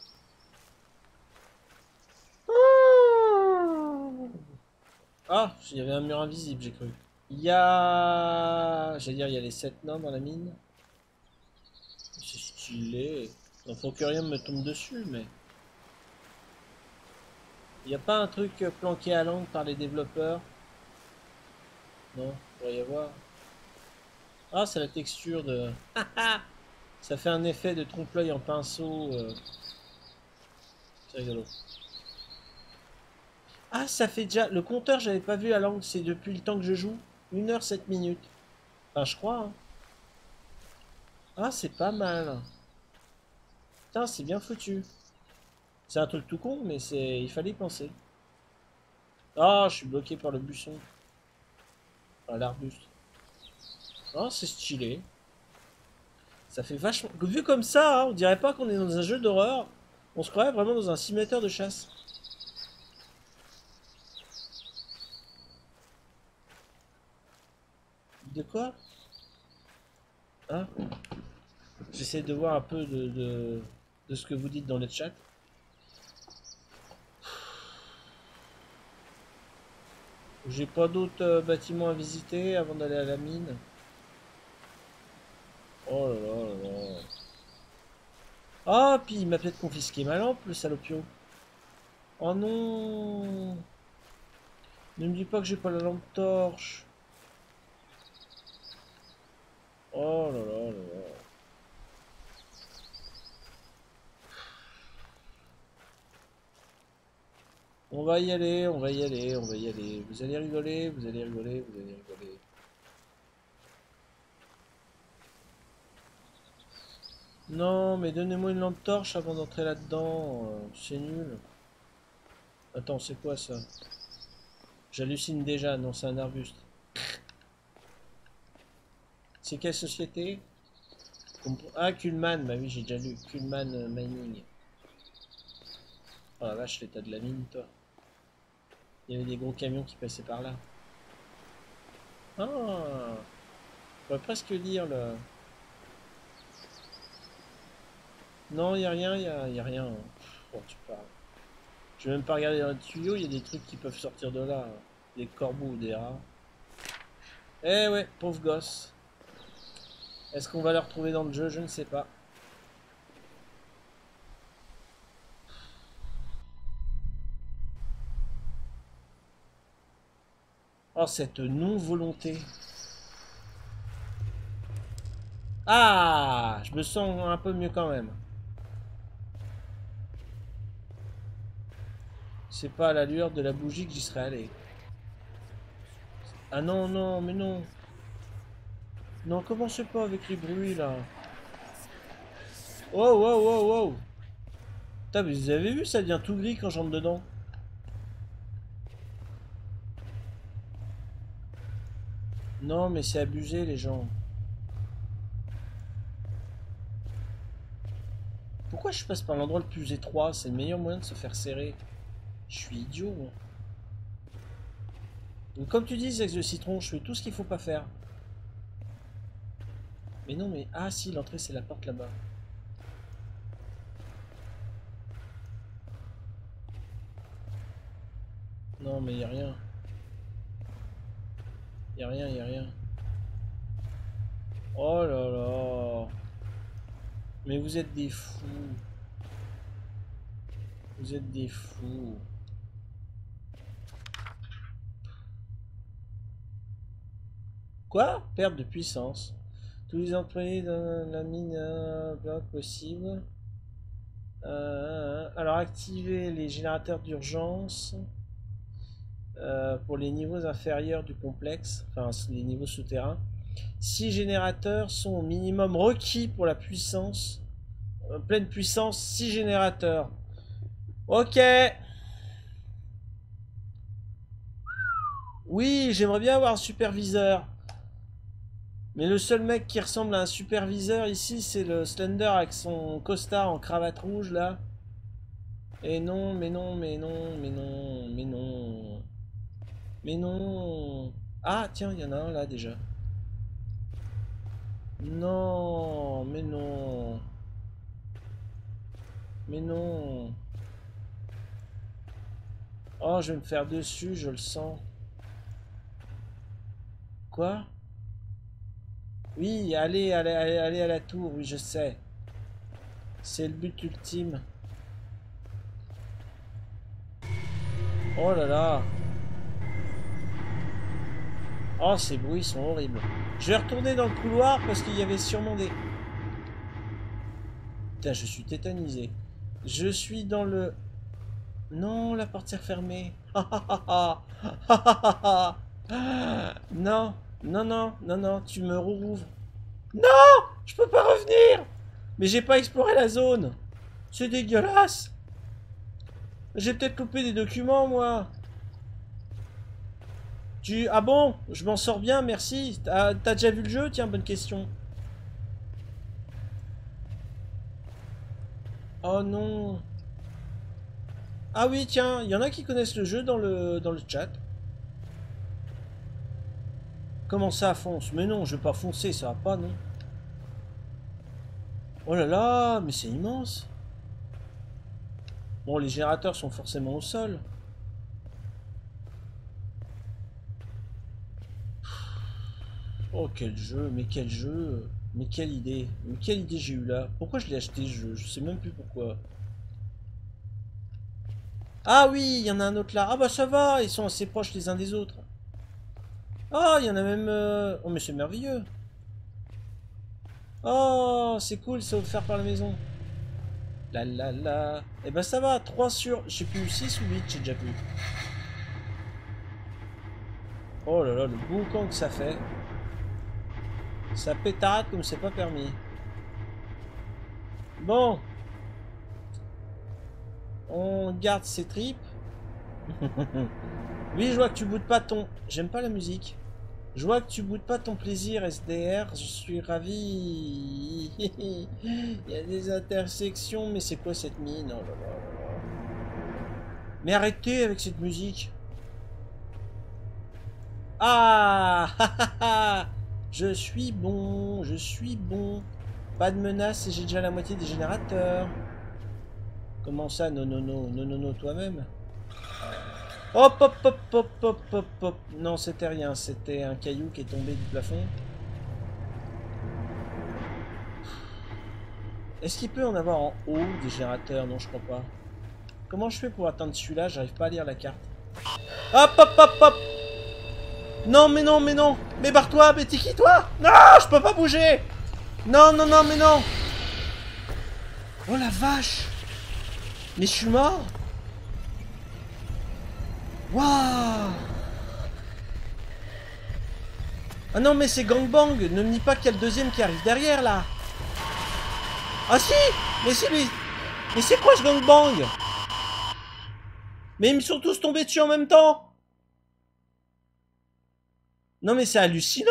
Ah, il y avait un mur invisible, j'ai cru. Il y a... J'allais dire, il y a les sept nains dans la mine. C'est stylé. Il faut que rien me tombe dessus, mais... Il n'y a pas un truc planqué à l'angle par les développeurs? Non, il pourrait y avoir. Ah, c'est la texture de... Ça fait un effet de trompe-l'œil en pinceau. euh, C'est rigolo. Ah, ça fait déjà... Le compteur, j'avais pas vu à l'angle. C'est depuis le temps que je joue. une heure sept minutes. Enfin, je crois. Hein. Ah, c'est pas mal. Putain, c'est bien foutu. C'est un truc tout con, mais c'est, il fallait y penser. Ah, je suis bloqué par le buisson. Enfin, l'arbuste. Oh, c'est stylé. Ça fait vachement... Vu comme ça, hein, on dirait pas qu'on est dans un jeu d'horreur. On se croirait vraiment dans un simulateur de chasse. De quoi? Hein? J'essaie de voir un peu de, de, de ce que vous dites dans le chat. J'ai pas d'autres euh, bâtiments à visiter avant d'aller à la mine. Oh là là là là. Ah, puis il m'a peut-être confisqué ma lampe, le salopio. Oh non. Ne me dis pas que j'ai pas la lampe torche. Oh là là là là. On va y aller, on va y aller, on va y aller. Vous allez rigoler, vous allez rigoler, vous allez rigoler. Non, mais donnez-moi une lampe torche avant d'entrer là-dedans. euh, C'est nul. Attends, c'est quoi ça? J'hallucine déjà, non, c'est un arbuste. C'est quelle société? Ah, Kuhlmann, bah oui, j'ai déjà lu. Kuhlmann euh, Mining. Oh la vache, l'état de la mine, toi. Il y avait des gros camions qui passaient par là. Ah, on pourrait presque lire le... Non, il n'y a rien, il n'y a, y a rien. Bon, tu parles. Je vais même pas regarder dans le tuyau, il y a des trucs qui peuvent sortir de là. Des corbeaux ou des rats. Eh ouais, pauvre gosse. Est-ce qu'on va le retrouver dans le jeu? Je ne sais pas. Oh, cette non-volonté. Ah, je me sens un peu mieux quand même. C'est pas à la lueur de la bougie que j'y serais allé. Ah non, non, mais non. Non, commencez pas avec les bruits là. Oh, wow, wow, wow. Putain, mais vous avez vu, ça devient tout gris quand j'entre dedans. Non, mais c'est abusé les gens. Pourquoi je passe par l'endroit le plus étroit? C'est le meilleur moyen de se faire serrer. Je suis idiot, moi. Donc comme tu dis, Zex de Citron, je fais tout ce qu'il faut pas faire. Mais non, mais... Ah si, l'entrée c'est la porte là-bas. Non, mais y a rien. Y a rien, y a rien. Oh là là. Mais vous êtes des fous. Vous êtes des fous. Quoi? Perte de puissance. Tous les employés dans la mine euh, bloc possible. Euh, alors activer les générateurs d'urgence euh, pour les niveaux inférieurs du complexe, enfin les niveaux souterrains. six générateurs sont au minimum requis pour la puissance. Euh, pleine puissance, six générateurs. Ok. Oui, j'aimerais bien avoir un superviseur. Mais le seul mec qui ressemble à un superviseur ici, c'est le Slender avec son costard en cravate rouge là. Et non, mais non, mais non, mais non, mais non. Mais non. Ah, tiens, il y en a un là déjà. Non, mais non. Mais non. Oh, je vais me faire dessus, je le sens. Quoi? Oui, allez, allez, allez, allez à la tour, oui, je sais. C'est le but ultime. Oh là là. Oh, ces bruits sont horribles. Je vais retourner dans le couloir parce qu'il y avait sûrement des... Putain, je suis tétanisé. Je suis dans le... Non, la porte s'est refermée. Non, non, non, non, non, tu me rouvres. Non, je peux pas revenir. Mais j'ai pas exploré la zone. C'est dégueulasse. J'ai peut-être loupé des documents, moi. Tu... Ah bon? Je m'en sors bien, merci. T'as t'as déjà vu le jeu? Tiens, bonne question. Oh non. Ah oui, tiens, il y en a qui connaissent le jeu dans le, dans le chat. Comment ça, fonce? Mais non, je vais pas foncer, ça va pas, non. Oh là là, mais c'est immense. Bon, les générateurs sont forcément au sol. Oh, quel jeu, mais quel jeu. Mais quelle idée. Mais quelle idée j'ai eu là. Pourquoi je l'ai acheté ce jeu? Je sais même plus pourquoi. Ah oui, il y en a un autre là. Ah bah ça va, ils sont assez proches les uns des autres. Ah, il y en a même... euh, Oh mais c'est merveilleux. Oh, c'est cool, c'est offert par la maison. La la la. Eh ben ça va, trois sur... Je sais plus, six ou huit, j'ai déjà plus. Oh là là, le boucan que ça fait. Ça pétarde comme c'est pas permis. Bon. On garde ses tripes. Oui, je vois que tu boudes pas ton... J'aime pas la musique. Je vois que tu boudes pas ton plaisir, S D R. Je suis ravi. Il y a des intersections, mais c'est quoi cette mine? Oh là là là là. Mais arrêtez avec cette musique. Ah, je suis bon, je suis bon. Pas de menace et j'ai déjà la moitié des générateurs. Comment ça? Non, non, non, non, non, non, toi-même. Hop, hop, hop, hop, hop, hop, hop. Non, c'était rien, c'était un caillou qui est tombé du plafond. Est-ce qu'il peut en avoir en haut des générateurs? Non, je crois pas. Comment je fais pour atteindre celui-là? J'arrive pas à lire la carte. Hop, hop, hop, hop. Non, mais non, mais non. Mais barre-toi, mais t'es qui, toi? Non, je peux pas bouger. Non, non, non, mais non. Oh la vache. Mais je suis mort. Waouh. Ah non, mais c'est gangbang. Ne me dis pas qu'il y a le deuxième qui arrive derrière, là. Ah si. Mais c'est lui. Mais c'est quoi ce gangbang? Mais ils me sont tous tombés dessus en même temps. Non mais c'est hallucinant.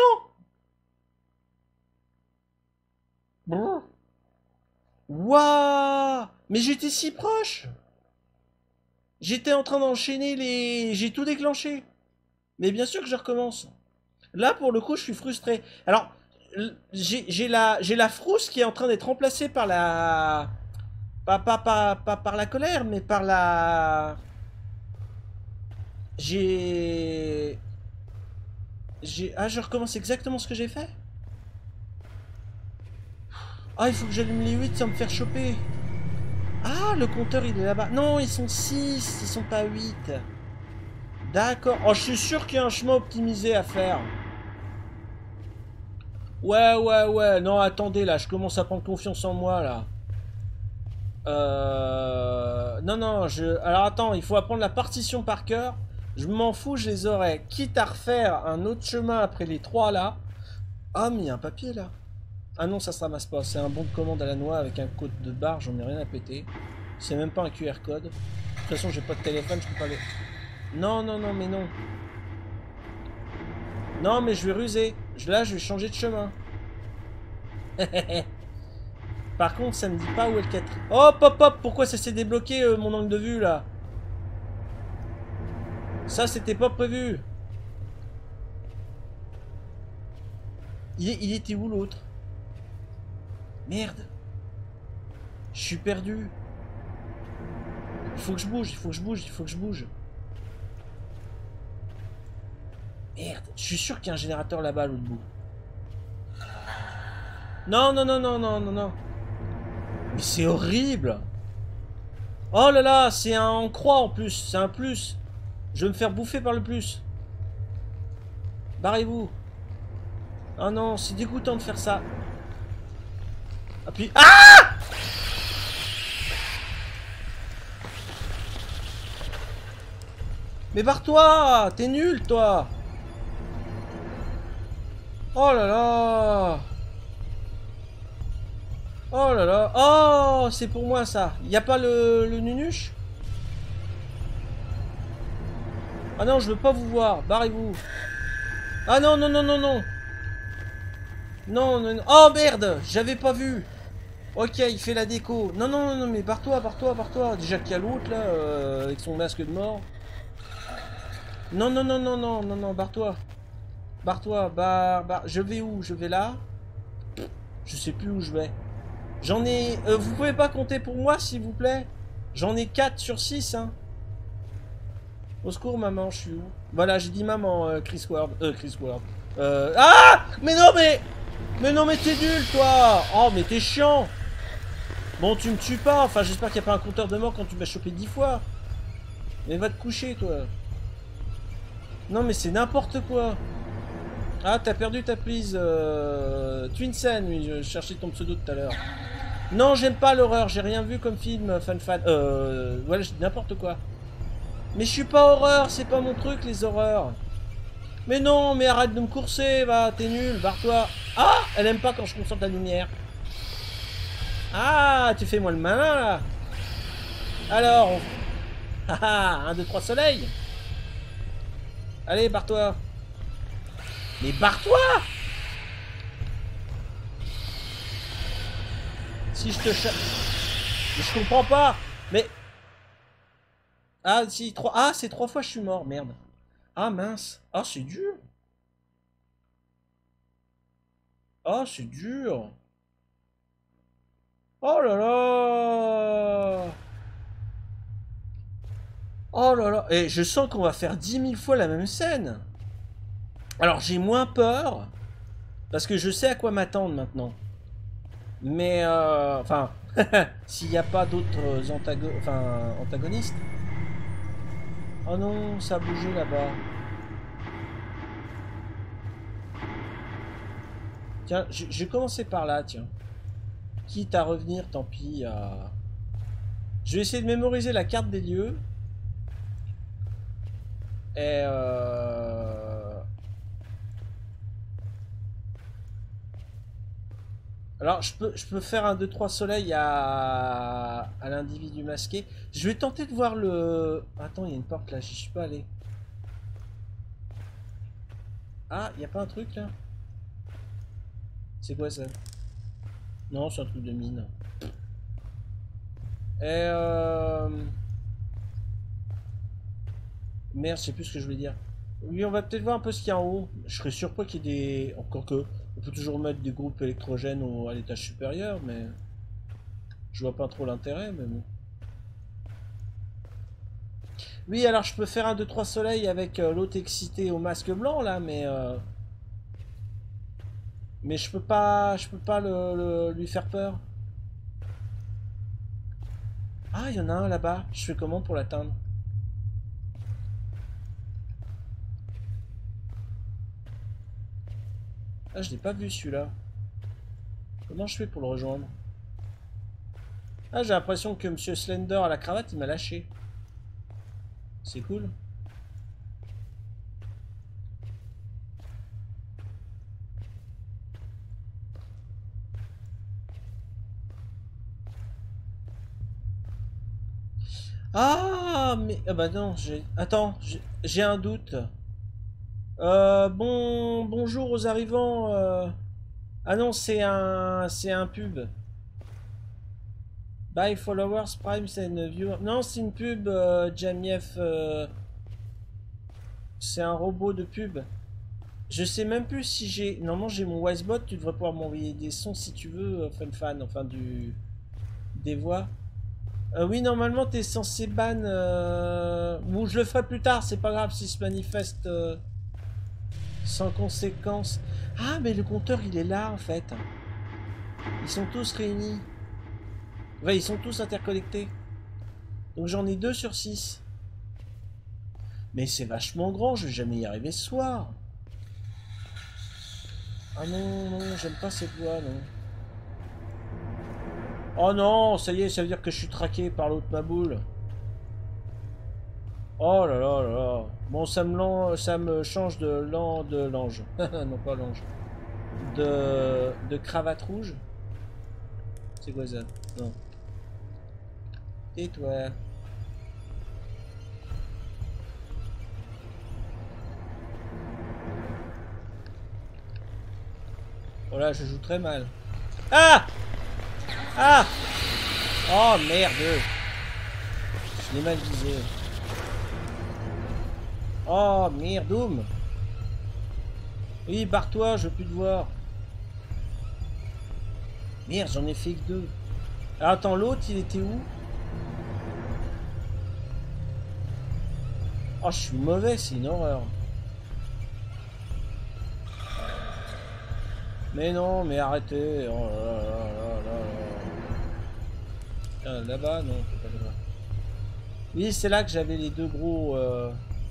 Waouh. Mais j'étais si proche. J'étais en train d'enchaîner les... J'ai tout déclenché. Mais bien sûr que je recommence. Là pour le coup je suis frustré. Alors j'ai la, j'ai la frousse qui est en train d'être remplacée par la... Pas, pas, pas, pas par la colère mais par la... J'ai... J'ai... Ah, je recommence exactement ce que j'ai fait. Ah, il faut que j'allume les huit sans me faire choper. Ah, le compteur, il est là-bas. Non, ils sont six, ils sont pas huit. D'accord. Oh, je suis sûr qu'il y a un chemin optimisé à faire. Ouais, ouais, ouais. Non, attendez, là, je commence à prendre confiance en moi, là. Euh... Non, non, je... Alors, attends, il faut apprendre la partition par cœur. Je m'en fous, je les aurais. Quitte à refaire un autre chemin après les trois là. Ah, mais il y a un papier là. Ah non, ça se ramasse pas. C'est un bon de commande à la noix avec un code de barre. J'en ai rien à péter. C'est même pas un Q R code. De toute façon, j'ai pas de téléphone. Je peux pas aller. Non, non, non, mais non. Non, mais je vais ruser. Là, je vais changer de chemin. Par contre, ça me dit pas où est le quatre. Hop, hop, hop. Pourquoi ça s'est débloqué euh, mon angle de vue là? Ça, c'était pas prévu. Il, il était où l'autre? Merde. Je suis perdu. Il faut que je bouge, il faut que je bouge, il faut que je bouge. Merde, je suis sûr qu'il y a un générateur là-bas à l'autre bout. Non, non, non, non, non, non, non. Mais c'est horrible. Oh là là, c'est un en croix en plus, c'est un plus. Je vais me faire bouffer par le plus. Barrez-vous. Oh non, c'est dégoûtant de faire ça. Appuie. Ah! Mais barre-toi! T'es nul, toi! Oh là là! Oh là là! Oh! C'est pour moi, ça! Y a pas le, le nunuche? Ah non, je veux pas vous voir. Barrez-vous. Ah non, non, non, non, non. Non, non, non. Oh merde, j'avais pas vu. Ok, il fait la déco. Non, non, non, non, mais barre-toi, barre-toi, barre-toi. Déjà qu'il y a l'autre là, euh, avec son masque de mort. Non, non, non, non, non, non, non, barre-toi. Barre-toi, barre, barre. Je vais où? Je vais là? Je sais plus où je vais. J'en ai... Euh, vous pouvez pas compter pour moi, s'il vous plaît? J'en ai quatre sur six, hein. Au secours, maman, je suis où? Voilà, j'ai dit maman, euh, Chris Ward. Euh, Chris Ward. Euh... Ah! Mais non, mais... Mais non, mais t'es nul, toi! Oh, mais t'es chiant! Bon, tu me tues pas. Enfin, j'espère qu'il n'y a pas un compteur de mort quand tu m'as chopé dix fois. Mais va te coucher, toi. Non, mais c'est n'importe quoi. Ah, t'as perdu ta prise. Euh... Twinsen, oui, je cherchais ton pseudo tout à l'heure. Non, j'aime pas l'horreur. J'ai rien vu comme film, fan fan. Euh... Voilà, je dis n'importe quoi. Mais je suis pas horreur, c'est pas mon truc, les horreurs. Mais non, mais arrête de me courser, va, t'es nul, barre-toi. Ah, elle aime pas quand je concentre la lumière. Ah, tu fais moi le malin, là. Alors, on... Ah ah, un, deux, trois soleils. Allez, barre-toi. Mais barre-toi. Si je te cherche... Mais je comprends pas. Mais... Ah, si, trois... Ah, c'est trois fois je suis mort, merde. Ah, mince. Ah, c'est dur. Ah, c'est dur. Oh là là. Oh là là. Et je sens qu'on va faire dix mille fois la même scène. Alors, j'ai moins peur. Parce que je sais à quoi m'attendre maintenant. Mais, euh... Enfin... S'il n'y a pas d'autres antago... enfin, antagonistes. Oh non, ça a bougé là-bas. Tiens, je vais commencer par là, tiens. Quitte à revenir, tant pis. À... Je vais essayer de mémoriser la carte des lieux. Et euh... Alors, je peux, je peux faire un deux trois soleils à, à l'individu masqué. Je vais tenter de voir le... Attends, il y a une porte là, j'y suis pas allé. Ah, il n'y a pas un truc là? C'est quoi ça? Non, c'est un truc de mine. Et euh... Merde, je sais plus ce que je voulais dire. Oui, on va peut-être voir un peu ce qu'il y a en haut. Je serais surpris qu'il y ait des... Encore que... On peut toujours mettre des groupes électrogènes au... à l'étage supérieur, mais... Je vois pas trop l'intérêt, mais bon. Oui, alors je peux faire un deux trois soleils avec euh, l'autre excité au masque blanc, là, mais... Euh... Mais je peux pas... Je peux pas le, le... lui faire peur. Ah, il y en a un là-bas. Je fais comment pour l'atteindre? Ah, je l'ai pas vu celui-là. Comment je fais pour le rejoindre? Ah, j'ai l'impression que Monsieur Slender à la cravate, il m'a lâché. C'est cool. Ah, mais... Ah bah non, j'ai... Attends, j'ai un doute. Euh, bon... Bonjour aux arrivants. Euh... Ah non, c'est un... C'est un pub. Buy followers, primes and viewers. Non, c'est une pub, euh, Jamiev. Euh... C'est un robot de pub. Je sais même plus si j'ai... Normalement, j'ai mon Wisebot. Tu devrais pouvoir m'envoyer des sons si tu veux, fan fan. Enfin, du... Des voix. Euh, oui, normalement, t'es censé ban... Euh... Ou je le ferai plus tard, c'est pas grave s'il se manifeste euh... sans conséquence. Ah, mais le compteur, il est là, en fait. Ils sont tous réunis. Ouais, ils sont tous interconnectés. Donc j'en ai deux sur six. Mais c'est vachement grand, je vais jamais y arriver ce soir. Ah non, non, j'aime pas cette voix, non. Oh non, ça y est, ça veut dire que je suis traqué par l'autre maboule. Oh là là là là. Bon, ça me, ça me change de l'an de l'ange. Non, pas l'ange. De, de cravate rouge. C'est quoi ça? Non. Tais-toi. Oh là, je joue très mal. Ah! Ah! Oh merde! Je l'ai mal visé. Oh merdoum! Oui, barre-toi, je veux plus te voir. Merde, j'en ai fait que deux. Alors, attends, l'autre, il était où? Oh, je suis mauvais, c'est une horreur. Mais non, mais arrêtez. Oh là là là là là. Ah, là-bas, non, c'est pas là-bas. Oui, c'est là que j'avais les deux gros... Euh...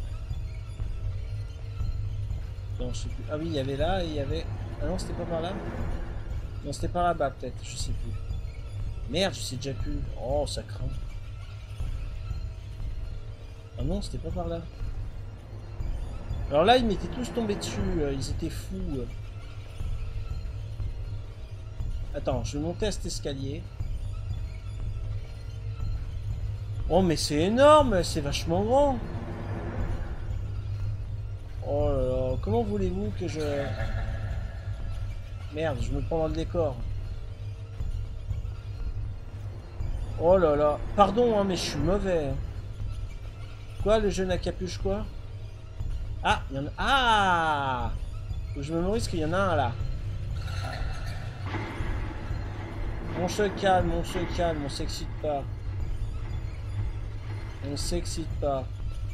Non, je sais plus. Ah oui, il y avait là et il y avait... Ah non, c'était pas par là? Non, c'était par là-bas, peut-être. Je sais plus. Merde, je sais déjà plus. Oh, ça craint. Ah non, c'était pas par là. Alors là, ils m'étaient tous tombés dessus. Ils étaient fous. Attends, je vais monter à cet escalier. Oh, mais c'est énorme. C'est vachement grand. Oh là là. Comment voulez-vous que je... Merde, je me prends dans le décor. Oh là là. Pardon, hein, mais je suis mauvais. Quoi, le jeune à capuche, quoi? Ah, il y en a... Ah! Faut que je me mémorise qu'il y en a un, là. On se calme, on se calme, on s'excite pas. On s'excite pas.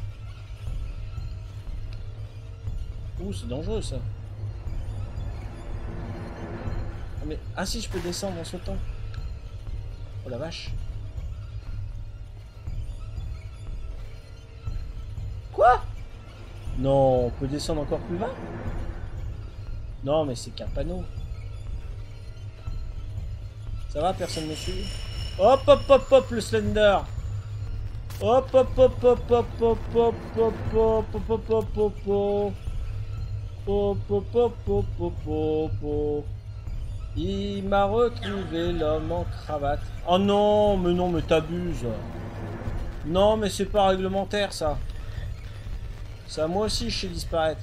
Ouh, c'est dangereux, ça. Ah, mais... ah si, je peux descendre en sautant. Oh la vache. Quoi? Non, on peut descendre encore plus bas? Non, mais c'est qu'un panneau. Ça va, personne ne me suit? Hop, hop, hop, hop, le Slender. Hop, hop, hop, hop, hop, hop, hop, hop, hop, hop, hop, hop, hop, hop. Hop, hop, hop, hop, hop, hop, hop. Il m'a retrouvé l'homme en cravate. Oh non, mais non, mais t'abuses. Non, mais c'est pas réglementaire, ça. Ça, moi aussi, je sais disparaître.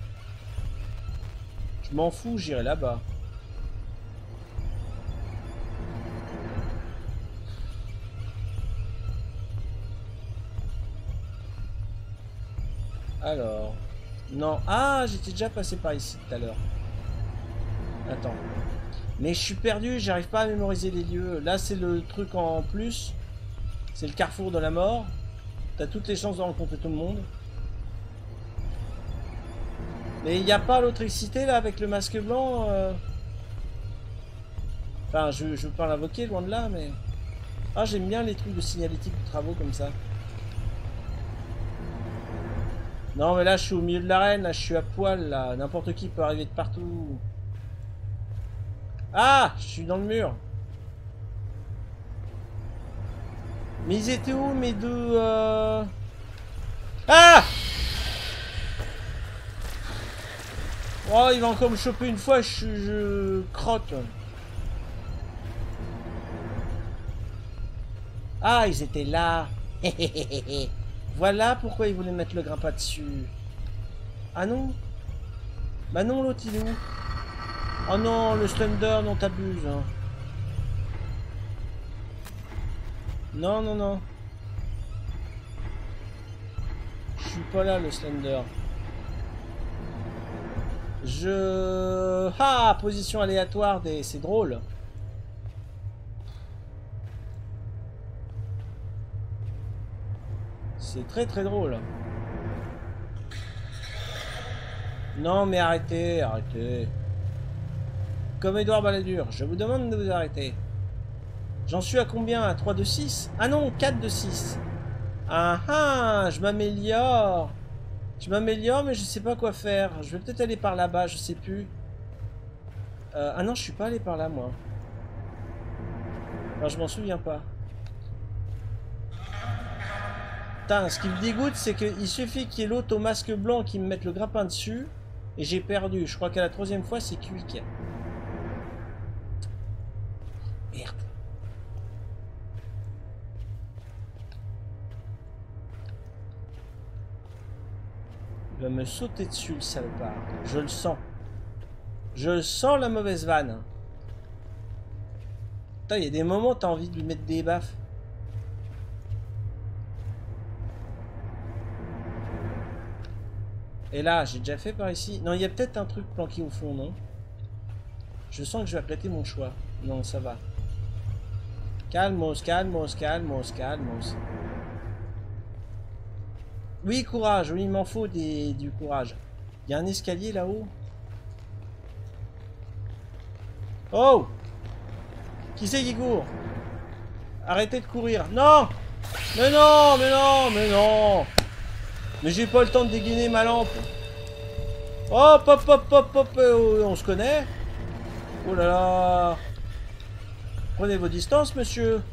Je m'en fous, j'irai là-bas. Alors... Non. Ah, j'étais déjà passé par ici tout à l'heure. Attends. Mais je suis perdu, j'arrive pas à mémoriser les lieux. Là, c'est le truc en plus. C'est le carrefour de la mort. T'as toutes les chances de rencontrer tout le monde. Mais il n'y a pas l'autre excité là avec le masque blanc euh... Enfin, je, je veux pas l'invoquer, loin de là, mais... Ah, j'aime bien les trucs de signalétique de travaux comme ça. Non, mais là, je suis au milieu de l'arène, là, je suis à poil, là. N'importe qui peut arriver de partout. Ah, je suis dans le mur. Mais ils étaient où, mes deux... Euh... Ah! Oh, il va encore me choper une fois, je, je crotte. Ah, ils étaient là. Voilà pourquoi ils voulaient mettre le grimpin dessus. Ah non? Bah non, l'autre il est où? Oh non, le Slender, non t'abuses. Hein. Non, non, non. Je suis pas là, le Slender. Je... Ah, position aléatoire des... C'est drôle. C'est très très drôle. Non mais arrêtez, arrêtez. Comme Edouard Balladur, je vous demande de vous arrêter. J'en suis à combien? À trois de six? Ah non, quatre de six. Ah ah, je m'améliore. Je m'améliore mais je sais pas quoi faire. Je vais peut-être aller par là-bas, je sais plus. Euh, ah non, je suis pas allé par là moi. Alors je m'en souviens pas. Putain, ce qui me dégoûte, c'est qu'il suffit qu'il y ait l'autre au masque blanc qui me mette le grappin dessus. Et j'ai perdu. Je crois qu'à la troisième fois, c'est quick. Merde. Il va me sauter dessus, le salopard. Je le sens. Je sens la mauvaise vanne. Putain, il y a des moments, t'as envie de lui mettre des baffes. Et là, j'ai déjà fait par ici. Non, il y a peut-être un truc planqué au fond, non? Je sens que je vais regretter mon choix. Non, ça va. Calmos, calmos, calmos, calmos. Oui, courage. Oui, il m'en faut des, du courage. Il y a un escalier là-haut. Oh! Qui c'est qui court? Arrêtez de courir. Non! Mais non, mais non, mais non! Mais j'ai pas le temps de dégainer ma lampe. Hop, hop, hop, hop, hop, euh, on se connaît? Oh là là! Prenez vos distances, monsieur.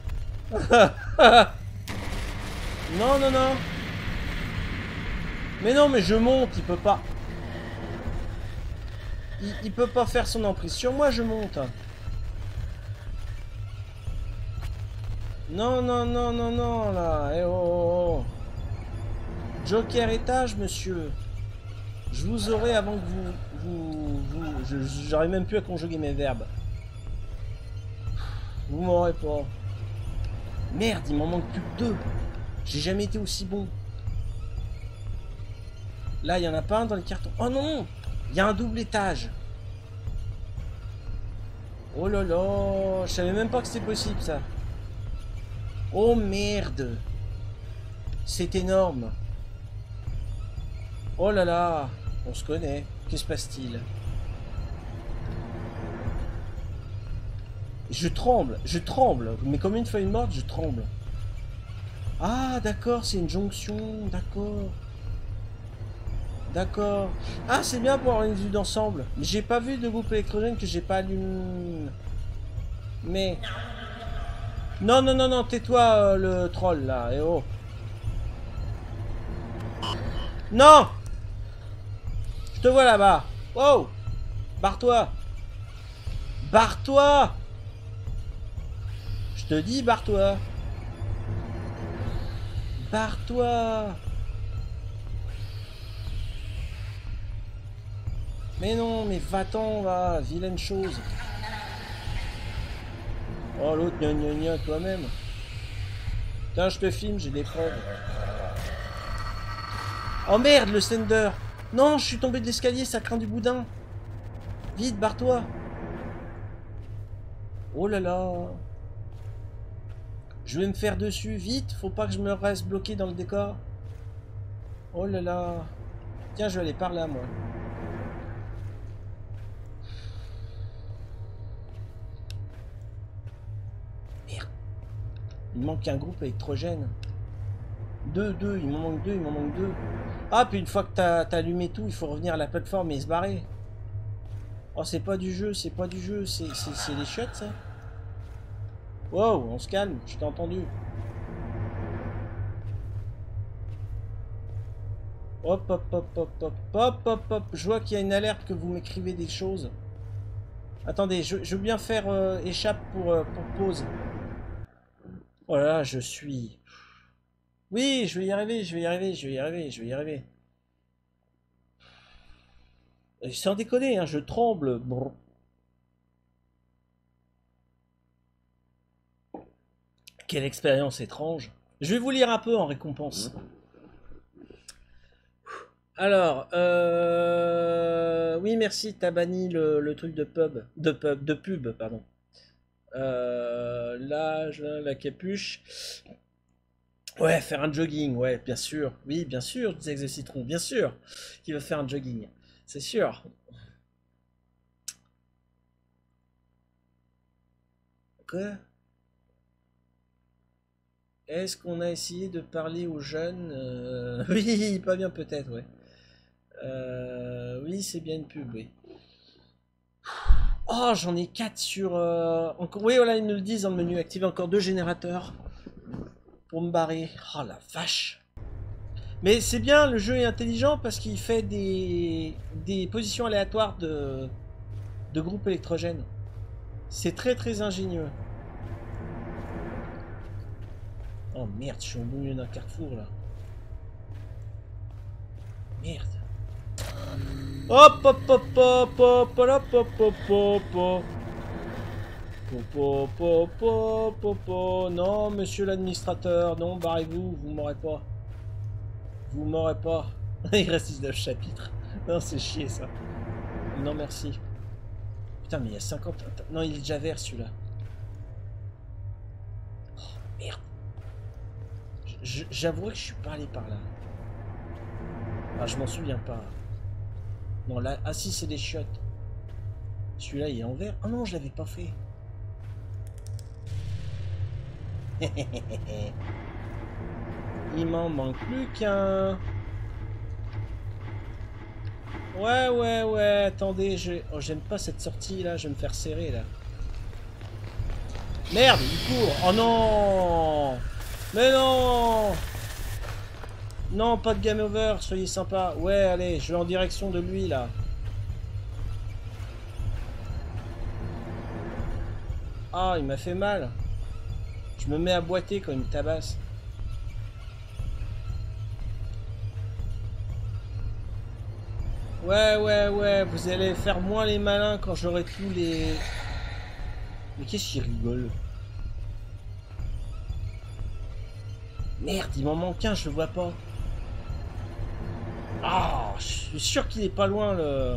Non, non, non. Mais non, mais je monte, il peut pas. Il, il peut pas faire son emprise sur moi, je monte. Non, non, non, non, non, là. Eh oh, oh, oh. Joker étage, monsieur. Je vous aurai avant que vous... vous, vous J'aurais même plus à conjuguer mes verbes. Vous m'aurez pas. Merde, il m'en manque plus que deux. J'ai jamais été aussi bon. Là, il y en a pas un dans les cartons. Oh non! Il y a un double étage. Oh là là! Je savais même pas que c'était possible, ça. Oh merde! C'est énorme. Oh là là! On se connaît. Que se passe-t-il? Je tremble, je tremble. Mais comme une feuille morte, je tremble. Ah, d'accord, c'est une jonction. D'accord. D'accord. Ah, c'est bien pour avoir une vue d'ensemble. Mais j'ai pas vu de groupe électrogène que j'ai pas allumé. Mais... Non, non, non, non, tais-toi, euh, le troll, là. Eh oh. Non! Je te vois là-bas. Wow! Barre-toi! Barre-toi! Je te dis, barre-toi! Barre-toi! Mais non, mais va-t'en, va, vilaine chose. Oh, l'autre, gna gna gna, toi-même. Tiens, je te filme, j'ai des preuves. Oh merde, le Slender! Non, je suis tombé de l'escalier, ça craint du boudin. Vite, barre-toi. Oh là là. Je vais me faire dessus, vite, faut pas que je me reste bloqué dans le décor. Oh là là. Tiens, je vais aller par là, moi. Merde. Il manque un groupe électrogène. Deux, deux, il m'en manque deux, il m'en manque deux. Ah, puis une fois que t'as t'as allumé tout, il faut revenir à la plateforme et se barrer. Oh, c'est pas du jeu, c'est pas du jeu, c'est les chiottes, ça. Wow, on se calme, je t'ai entendu. Hop, hop, hop, hop, hop, hop, hop, hop. Je vois qu'il y a une alerte que vous m'écrivez des choses. Attendez, je, je veux bien faire euh, échappe pour, euh, pour pause. Oh là là, je suis... Oui, je vais y arriver, je vais y arriver, je vais y arriver, je vais y arriver. Sans déconner, hein, je tremble. Brr. Quelle expérience étrange. Je vais vous lire un peu en récompense. Alors, euh... oui, merci, t'as banni le, le truc de pub, de pub, de pub, pardon. Euh... L'âge, la capuche. Ouais, faire un jogging, ouais, bien sûr. Oui, bien sûr, disait Exe Citron, bien sûr qu'il veut faire un jogging. C'est sûr. Quoi? Est-ce qu'on a essayé de parler aux jeunes? euh... Oui, pas bien peut-être, ouais. Euh... Oui, c'est bien une pub, oui. Oh, j'en ai quatre sur... Euh... Encore... Oui, voilà, ils me le disent dans le menu. Activer encore deux générateurs pour me barrer. Oh la vache. Mais c'est bien, le jeu est intelligent parce qu'il fait des... des positions aléatoires de, de groupes électrogènes. C'est très très ingénieux. Oh merde, je suis au milieu d'un carrefour là. Merde. Hop hop hop hop hop hop hop hop hop hop. Popo, popo, popo. Non, monsieur l'administrateur, non, barrez-vous, vous m'aurez pas. Vous m'aurez pas. Il reste dix-neuf chapitres. Non, c'est chier ça. Non, merci. Putain, mais il y a cinquante... Non, il est déjà vert celui-là. Oh, merde. J'avouerai que je suis pas allé par là. Ah, je m'en souviens pas. Non, là... Ah si, c'est des chiottes. Celui-là, il est en vert. Ah non, je l'avais pas fait. Il m'en manque plus qu'un. Ouais, ouais, ouais, attendez, je... Oh, j'aime pas cette sortie là, je vais me faire serrer là. Merde, il court. Oh non. Mais non. Non, pas de game over, soyez sympa. Ouais, allez, je vais en direction de lui là. Ah, il m'a fait mal. Je me mets à boiter quand il me tabasse. Ouais, ouais, ouais, vous allez faire moins les malins quand j'aurai tous les... Mais qu'est-ce qu'il rigole? Merde, il m'en manque un, je le vois pas. Ah, je suis sûr qu'il est pas loin, le...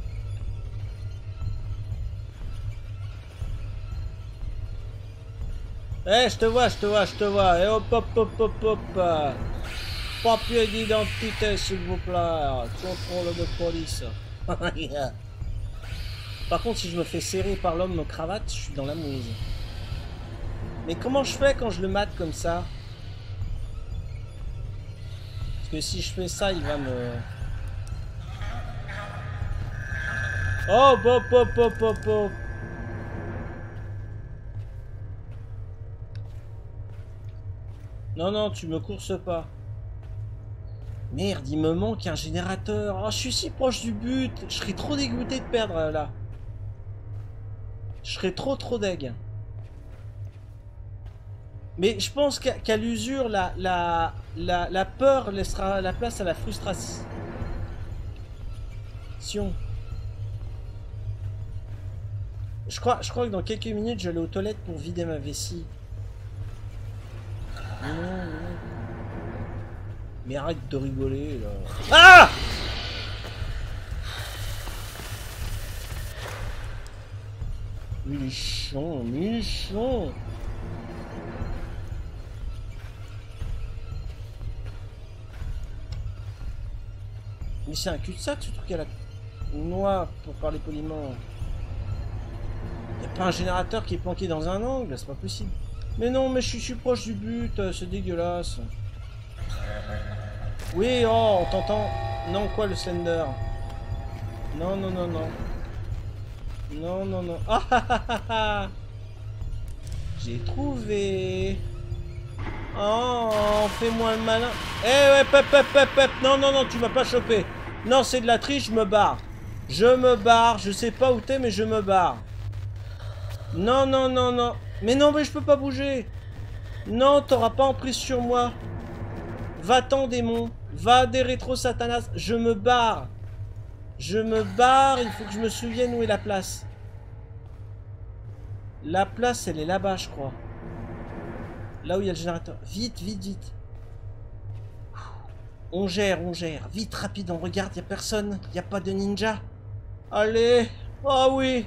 Eh, hey, je te vois, je te vois, je te vois. Et hop, hop, hop, hop, hop. Papier d'identité, s'il vous plaît. Contrôle de police. Par contre, si je me fais serrer par l'homme en cravate, je suis dans la mouise. Mais comment je fais quand je le mate comme ça? Parce que si je fais ça, il va me... Oh, hop, hop, hop, hop, hop. Non, non, tu me courses pas. Merde, il me manque un générateur. Oh, je suis si proche du but. Je serais trop dégoûté de perdre là. Je serais trop trop deg. Mais je pense qu'à qu'à l'usure, la, la, la, la peur laissera la place à la frustration. Je crois, je crois que dans quelques minutes, j'allais aux toilettes pour vider ma vessie. Non, non. Mais arrête de rigoler là. Ah! Mais il est chiant, mais il est chiant. Mais c'est un cul-de-sac ce truc à la noix, pour parler poliment. Y'a pas un générateur qui est planqué dans un angle, c'est pas possible. Mais non, mais je suis, je suis proche du but, c'est dégueulasse. Oui, oh, on t'entend. Non, quoi, le Slender? Non, non, non, non. Non, non, non. Ah, ah, ah, ah, ah. J'ai trouvé. Oh, fais-moi le malin. Eh ouais, pep, pep, pep, pep. Non, non, non, tu m'as pas chopé. Non, c'est de la triche, je me barre. Je me barre, je sais pas où t'es, mais je me barre. Non, non, non, non. Mais non, mais je peux pas bouger. Non, t'auras pas emprise sur moi. Va-t'en, démon. Va des rétro satanas. Je me barre. Je me barre. Il faut que je me souvienne où est la place. La place, elle est là-bas, je crois. Là où il y a le générateur. Vite, vite, vite. On gère, on gère. Vite, rapide, on regarde. Il n'y a personne. Il n'y a pas de ninja. Allez. Oh oui.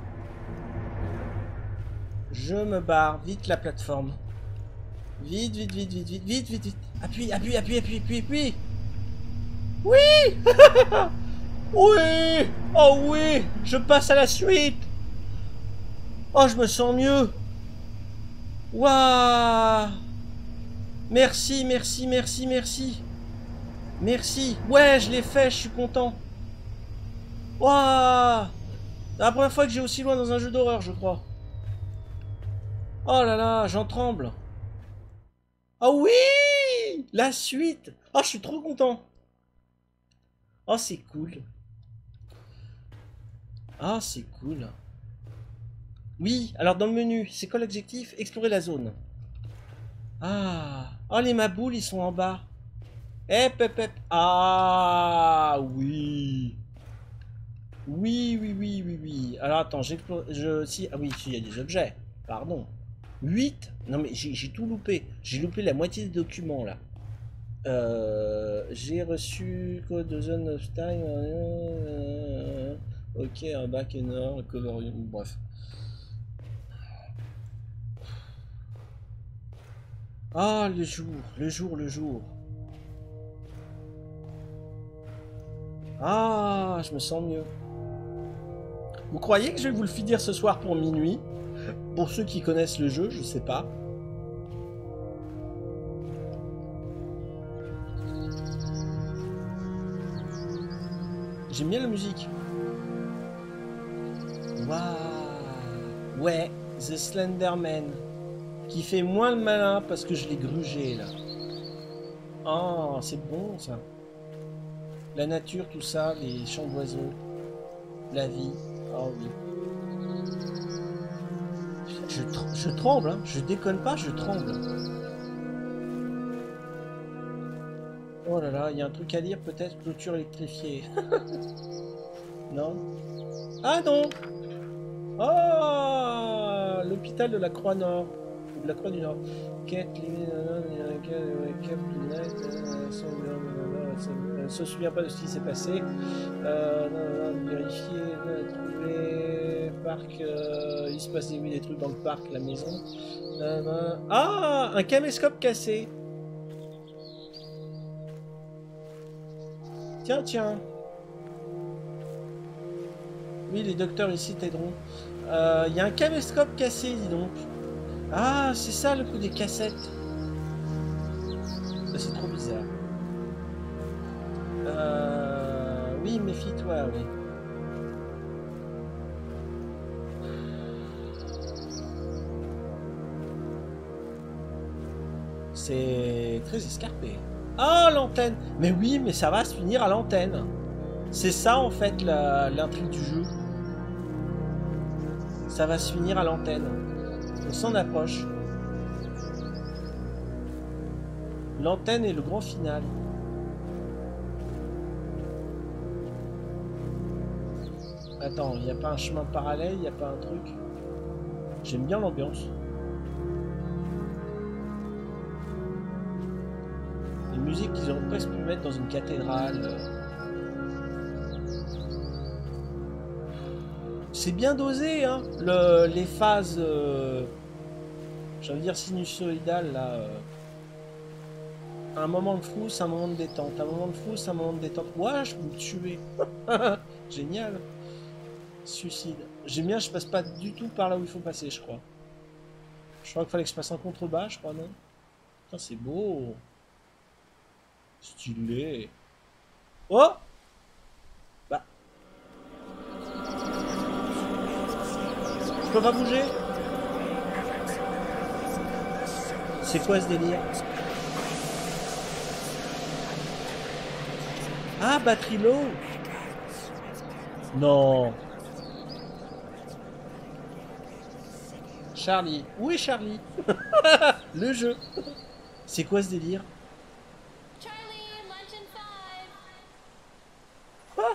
Je me barre. Vite, la plateforme. Vite, vite, vite, vite, vite, vite, vite, vite. Appuie, appuie, appuie, appuie, appuie, appuie. Oui. Oui. Oh oui. Je passe à la suite. Oh, je me sens mieux. Waouh. Merci, merci, merci, merci. Merci. Ouais, je l'ai fait, je suis content. Waouh. C'est la première fois que j'ai aussi loin dans un jeu d'horreur, je crois. Oh là là, j'en tremble. Oh oui! La suite! Oh, je suis trop content! Oh, c'est cool! Ah, c'est cool! Oui, alors dans le menu, c'est quoi l'objectif? Explorer la zone. Ah! Oh, les maboules, ils sont en bas. Hep, hep, hep. Ah, oui! Oui, oui, oui, oui, oui. Alors attends, j'explore... Je... Si... Ah oui, il y a des objets. Pardon. huit? Non mais j'ai j'ai tout loupé. J'ai loupé la moitié des documents là. Euh, j'ai reçu code de zone of time. euh, ok, un bac énorme, colorium, bref. Ah, le jour, le jour, le jour. Ah, je me sens mieux. Vous croyez que je vais vous le finir ce soir pour minuit? Pour ceux qui connaissent le jeu, je sais pas. J'aime bien la musique. Waouh. Ouais, The Slenderman. Qui fait moins le malin parce que je l'ai grugé là. Oh, c'est bon ça. La nature, tout ça, les chants d'oiseaux. La vie. Oh oui. Je, tr- je tremble, hein. Je déconne pas, je tremble. Oh là là, il y a un truc à lire peut-être, clôture électrifiée. Non? Ah non! Oh! L'hôpital de la Croix-Nord. Ou de la Croix du Nord. Quête, ne se souvient pas de ce qui s'est passé. Euh, vérifier, trouver, parc, euh, il se passe des, oui, des trucs dans le parc, la maison. Euh, ah! Un caméscope cassé. Tiens, tiens. Oui, les docteurs ici t'aideront. Il euh, y a un caméscope cassé, dis donc. Ah, c'est ça le coup des cassettes. C'est trop bizarre. Euh... Oui, méfie-toi, oui. C'est très escarpé. Ah, l'antenne. Mais oui, mais ça va se finir à l'antenne. C'est ça, en fait, l'intrigue du jeu. Ça va se finir à l'antenne. On s'en approche. L'antenne est le grand final. Attends, il n'y a pas un chemin parallèle, il n'y a pas un truc. J'aime bien l'ambiance. Les musiques qu'ils auraient presque pu mettre dans une cathédrale. C'est bien dosé, hein, le, les phases, euh, j'ai envie de dire sinusoïdales, là. Euh, un moment de frousse, un moment de détente, un moment de frousse, un moment de détente. Ouah, je peux me tuer. Génial. Suicide. J'aime bien, je passe pas du tout par là où il faut passer, je crois. Je crois qu'il fallait que je passe en contrebas, je crois, non? Putain, c'est beau. Stylé. Oh! Bah. Je peux pas bouger? C'est quoi ce délire? Ah, batterie low. Non. Charlie. Où est Charlie? Le jeu. C'est quoi ce délire? Quoi?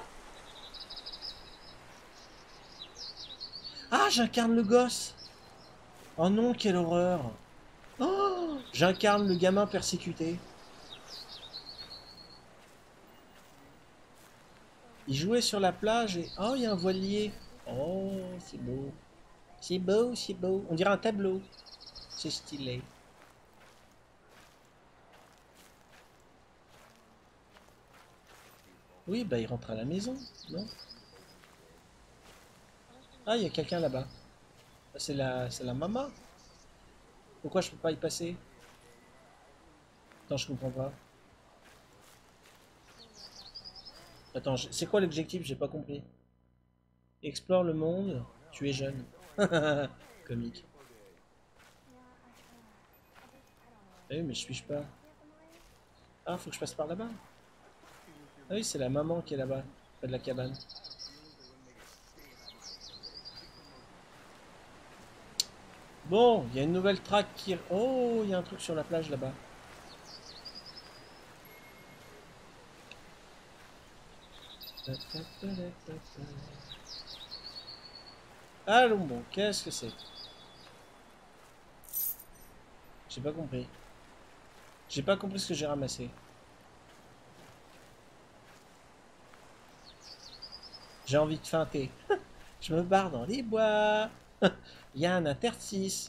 Ah, j'incarne le gosse. Oh non, quelle horreur. Oh, j'incarne le gamin persécuté. Il jouait sur la plage et... Oh, il y a un voilier. Oh, c'est beau. C'est beau, c'est beau. On dirait un tableau. C'est stylé. Oui, bah il rentre à la maison, non? Ah, il y a quelqu'un là-bas. C'est la, c'est la maman. Pourquoi je peux pas y passer? Attends, je comprends pas. Attends, c'est quoi l'objectif? J'ai pas compris. Explore le monde, tu es jeune. Comique. Ah oui, mais je suis-je pas? Ah, faut que je passe par là-bas. Ah oui, c'est la maman qui est là-bas, près de la cabane. Bon, il y a une nouvelle track qui... Oh, il y a un truc sur la plage là-bas. Allons bon, qu'est-ce que c'est? J'ai pas compris. J'ai pas compris ce que j'ai ramassé. J'ai envie de feinter. Je me barre dans les bois. Il y a un interstice.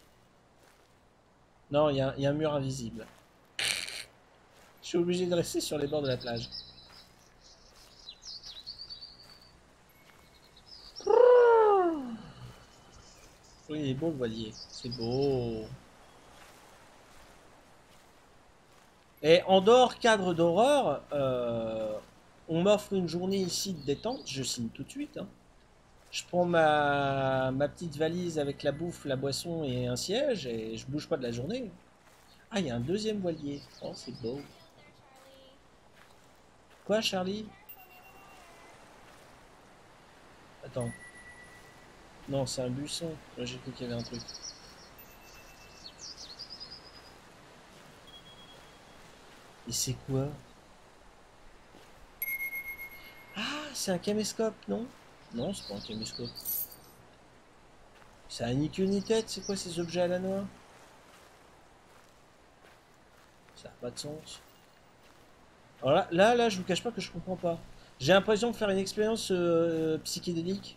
Non, il y, a, il y a un mur invisible. Je suis obligé de rester sur les bords de la plage. Oui, il est beau le voilier. C'est beau. Et en dehors cadre d'horreur, euh, on m'offre une journée ici de détente. Je signe tout de suite. Hein. Je prends ma, ma petite valise avec la bouffe, la boisson et un siège et je bouge pas de la journée. Ah, il y a un deuxième voilier. Oh, c'est beau. Quoi, Charlie? Attends. Non, c'est un buisson. Moi, j'ai cru qu'il y avait un truc. Et c'est quoi? Ah, c'est un caméscope, non? Non, c'est pas un caméscope. Ça a ni queue ni tête. C'est quoi ces objets à la noix? Ça n'a pas de sens. Alors là, là, là, je vous cache pas que je comprends pas. J'ai l'impression de faire une expérience euh, psychédélique.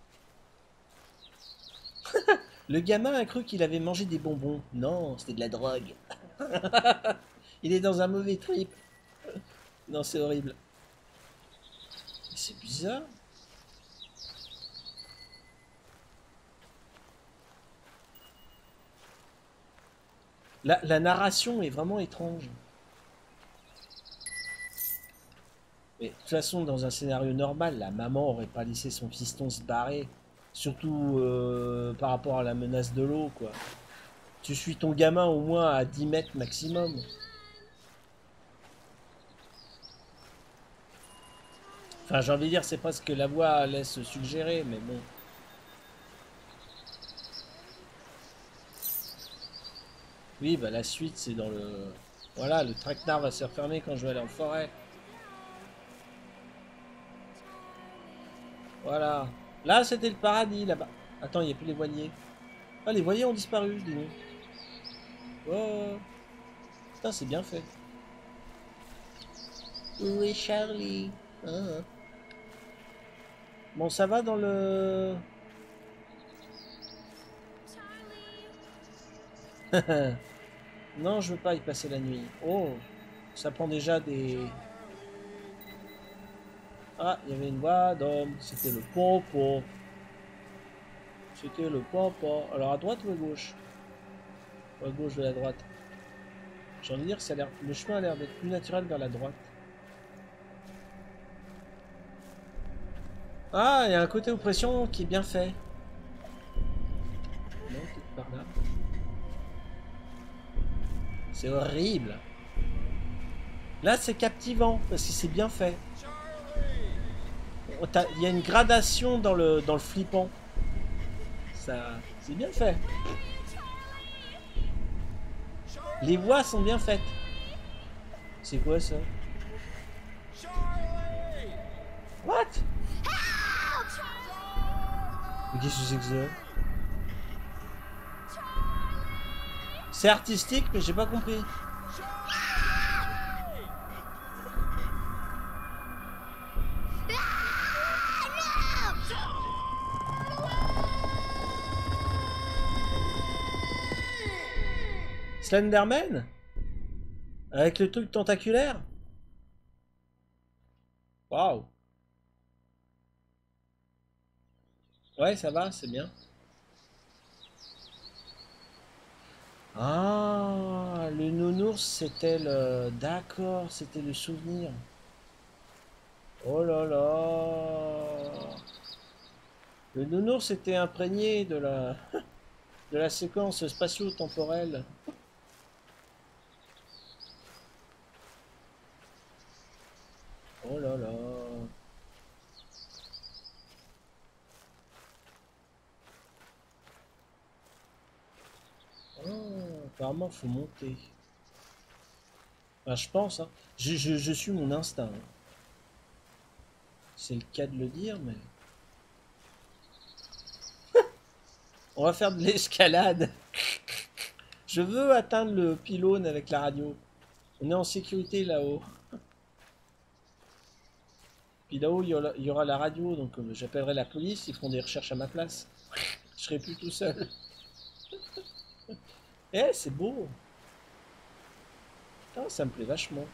Le gamin a cru qu'il avait mangé des bonbons. Non, c'était de la drogue. Il est dans un mauvais trip. Non, c'est horrible. C'est bizarre. La, la narration est vraiment étrange. Mais de toute façon, dans un scénario normal, la maman aurait pas laissé son fiston se barrer. Surtout euh, par rapport à la menace de l'eau, quoi. Tu suis ton gamin au moins à dix mètres maximum. Enfin, j'ai envie de dire, c'est pas ce que la voix laisse suggérer, mais bon. Oui, bah la suite, c'est dans le... Voilà, le traquenard va se refermer quand je vais aller en forêt. Voilà. Là, c'était le paradis, là-bas. Attends, il n'y a plus les voiliers. Ah, les voiliers ont disparu, dis donc. Oh. Putain, c'est bien fait. Où est Charlie? Ah. Bon, ça va dans le... Non, je veux pas y passer la nuit. Oh, ça prend déjà des... Ah, il y avait une voix d'homme. C'était le popo. C'était le popo. Alors à droite ou à gauche? Ou à gauche ou à la droite? J'ai envie de dire que ça a l'air... le chemin a l'air d'être plus naturel vers la droite. Ah, il y a un côté oppression qui est bien fait. Non, peut-être par là. C'est horrible. Là, c'est captivant parce que c'est bien fait. Il y a une gradation dans le, dans le flippant. Ça, c'est bien fait. Les voix sont bien faites. C'est quoi ça? What? Mais qu'est-ce que c'est que ça? C'est artistique, mais j'ai pas compris. Slenderman? Avec le truc tentaculaire? Waouh! Ouais, ça va, c'est bien. Ah, le nounours, c'était le... D'accord, c'était le souvenir. Oh là là! Le nounours était imprégné de la... de la séquence spatio-temporelle. Oh là là! Oh, apparemment, faut monter. Enfin, je pense, hein. Je, je, je suis mon instinct. Hein. C'est le cas de le dire, mais... On va faire de l'escalade. Je veux atteindre le pylône avec la radio. On est en sécurité là-haut. Puis là-haut, il y aura- il y aura la radio, donc euh, j'appellerai la police, ils feront des recherches à ma place. Je serai plus tout seul. Eh, c'est beau. Putain, ça me plaît vachement.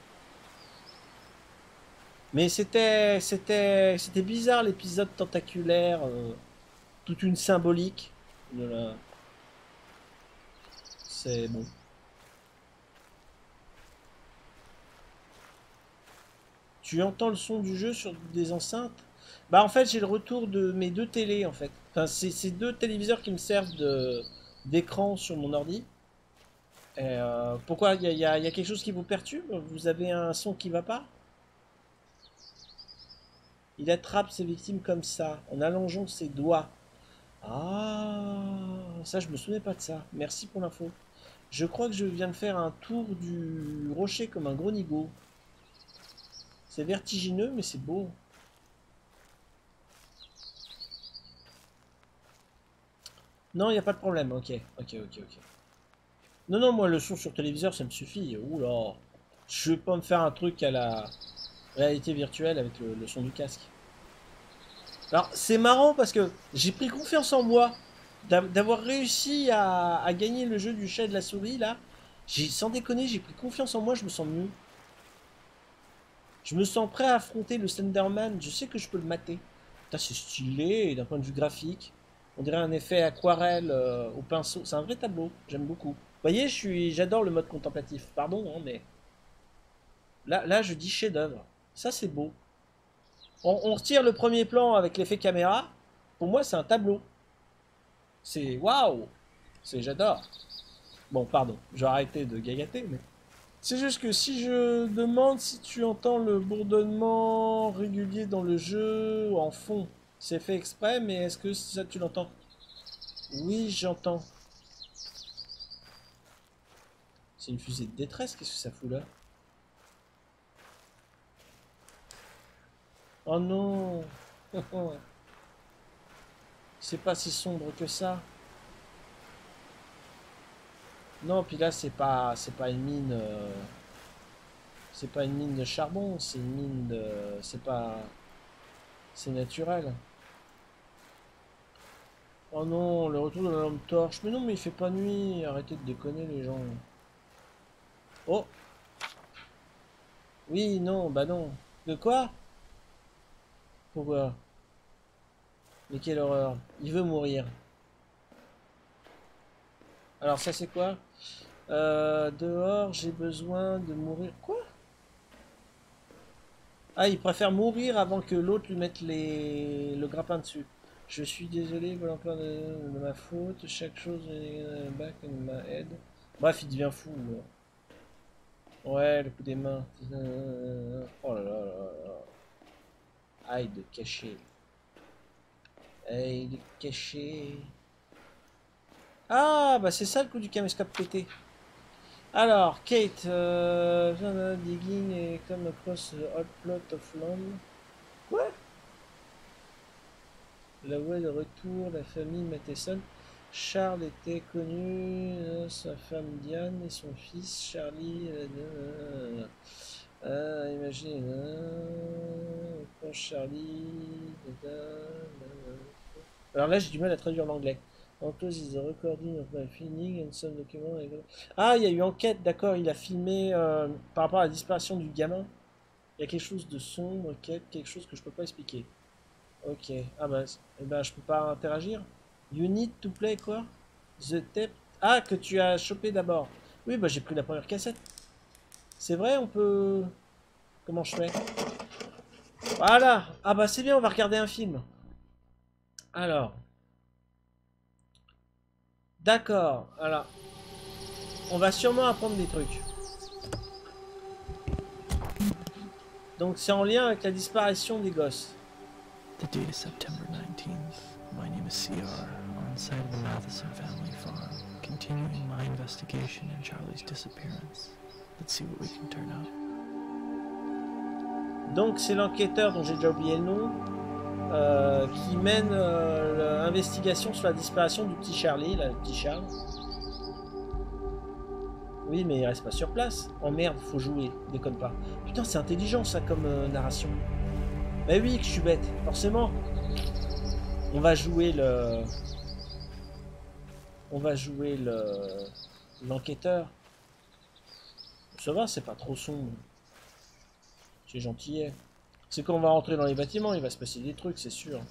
Mais c'était, c'était, c'était bizarre l'épisode tentaculaire, euh, toute une symbolique de la... C'est bon. Tu entends le son du jeu sur des enceintes? Bah en fait j'ai le retour de mes deux télés en fait. Enfin c'est ces deux téléviseurs qui me servent de d'écran sur mon ordi. Et, euh, pourquoi il y a, y a- y a quelque chose qui vous perturbe? Vous avez un son qui va pas? Il attrape ses victimes comme ça, en allongeant ses doigts. Ah, ça je me souvenais pas de ça. Merci pour l'info. Je crois que je viens de faire un tour du rocher comme un gros nigo. C'est vertigineux mais c'est beau. Non, il n'y a pas de problème. Ok, ok, ok, ok. Non, non, moi le son sur téléviseur ça me suffit. Oula. Je vais pas me faire un truc à la réalité virtuelle avec le, le son du casque. Alors c'est marrant parce que j'ai pris confiance en moi d'a- d'avoir réussi à, à gagner le jeu du chat et de la souris là. J'ai, sans déconner, j'ai pris confiance en moi, je me sens mieux. Je me sens prêt à affronter le Slenderman, je sais que je peux le mater. Putain, c'est stylé d'un point de vue graphique. On dirait un effet aquarelle euh, au pinceau. C'est un vrai tableau, j'aime beaucoup. Vous voyez, je suis, j'adore le mode contemplatif. Pardon, hein, mais là, là, je dis chef-d'œuvre. Ça, c'est beau. On, on retire le premier plan avec l'effet caméra. Pour moi, c'est un tableau. C'est waouh. C'est j'adore. Bon, pardon, je vais arrêter de gagater, mais c'est juste que si je demande si tu entends le bourdonnement régulier dans le jeu ou en fond, c'est fait exprès, mais est-ce que ça tu l'entends? Oui, j'entends. C'est une fusée de détresse, qu'est-ce que ça fout là? Oh non! C'est pas si sombre que ça. Non, puis là c'est pas c'est pas une mine euh, c'est pas une mine de charbon, c'est une mine de c'est pas c'est naturel. Oh non, le retour de la lampe torche. Mais non, mais il fait pas nuit. Arrêtez de déconner, les gens. Oh, oui, non, bah non. De quoi? Pourquoi? Mais quelle horreur. Il veut mourir. Alors, ça, c'est quoi? Euh, dehors, j'ai besoin de mourir. Quoi? Ah, il préfère mourir avant que l'autre lui mette les... le grappin dessus. Je suis désolé, voilà pas de, de ma faute. Chaque chose est back in my head. Bref, il devient fou. Là. Ouais, le coup des mains. Oh là là là là. Aïe de cacher. Aïe de cacher. Ah, bah c'est ça le coup du caméscope pété. Alors, Kate, euh, digging et come across the hot plot of land. Quoi? La voie de retour, la famille Matheson. Charles était connu, euh, sa femme Diane et son fils Charlie. Euh, euh, euh, ah, imagine. Euh, quand Charlie. Euh, euh. Alors là, j'ai du mal à traduire l'anglais. En close is the recording of my filming and some document. Ah, il y a eu enquête, d'accord. Il a filmé euh, par rapport à la disparition du gamin. Il y a quelque chose de sombre, enquête, quelque chose que je peux pas expliquer. Ok. Ah bah, eh ben, je peux pas interagir. You need to play quoi? The tape. Ah, que tu as chopé d'abord. Oui, bah j'ai pris la première cassette. C'est vrai, on peut... Comment je fais? Voilà. Ah bah c'est bien, on va regarder un film. Alors. D'accord. Alors. On va sûrement apprendre des trucs. Donc c'est en lien avec la disparition des gosses. The date is September nineteenth. My name is C R, on site of the Matheson family farm, continuing my investigation in Charlie's disappearance. Let's see what we can turn up. Donc c'est l'enquêteur dont j'ai déjà oublié le nom euh, qui mène euh, l'investigation sur la disparition du petit Charlie, là, le petit Charles. Oui, mais il reste pas sur place. Oh merde, faut jouer, déconne pas. Putain, c'est intelligent ça comme euh, narration. Bah oui, que je suis bête, forcément. On va jouer le... On va jouer le... l'enquêteur. Ça va, c'est pas trop sombre. C'est gentillet. C'est quand on va rentrer dans les bâtiments, il va se passer des trucs, c'est sûr.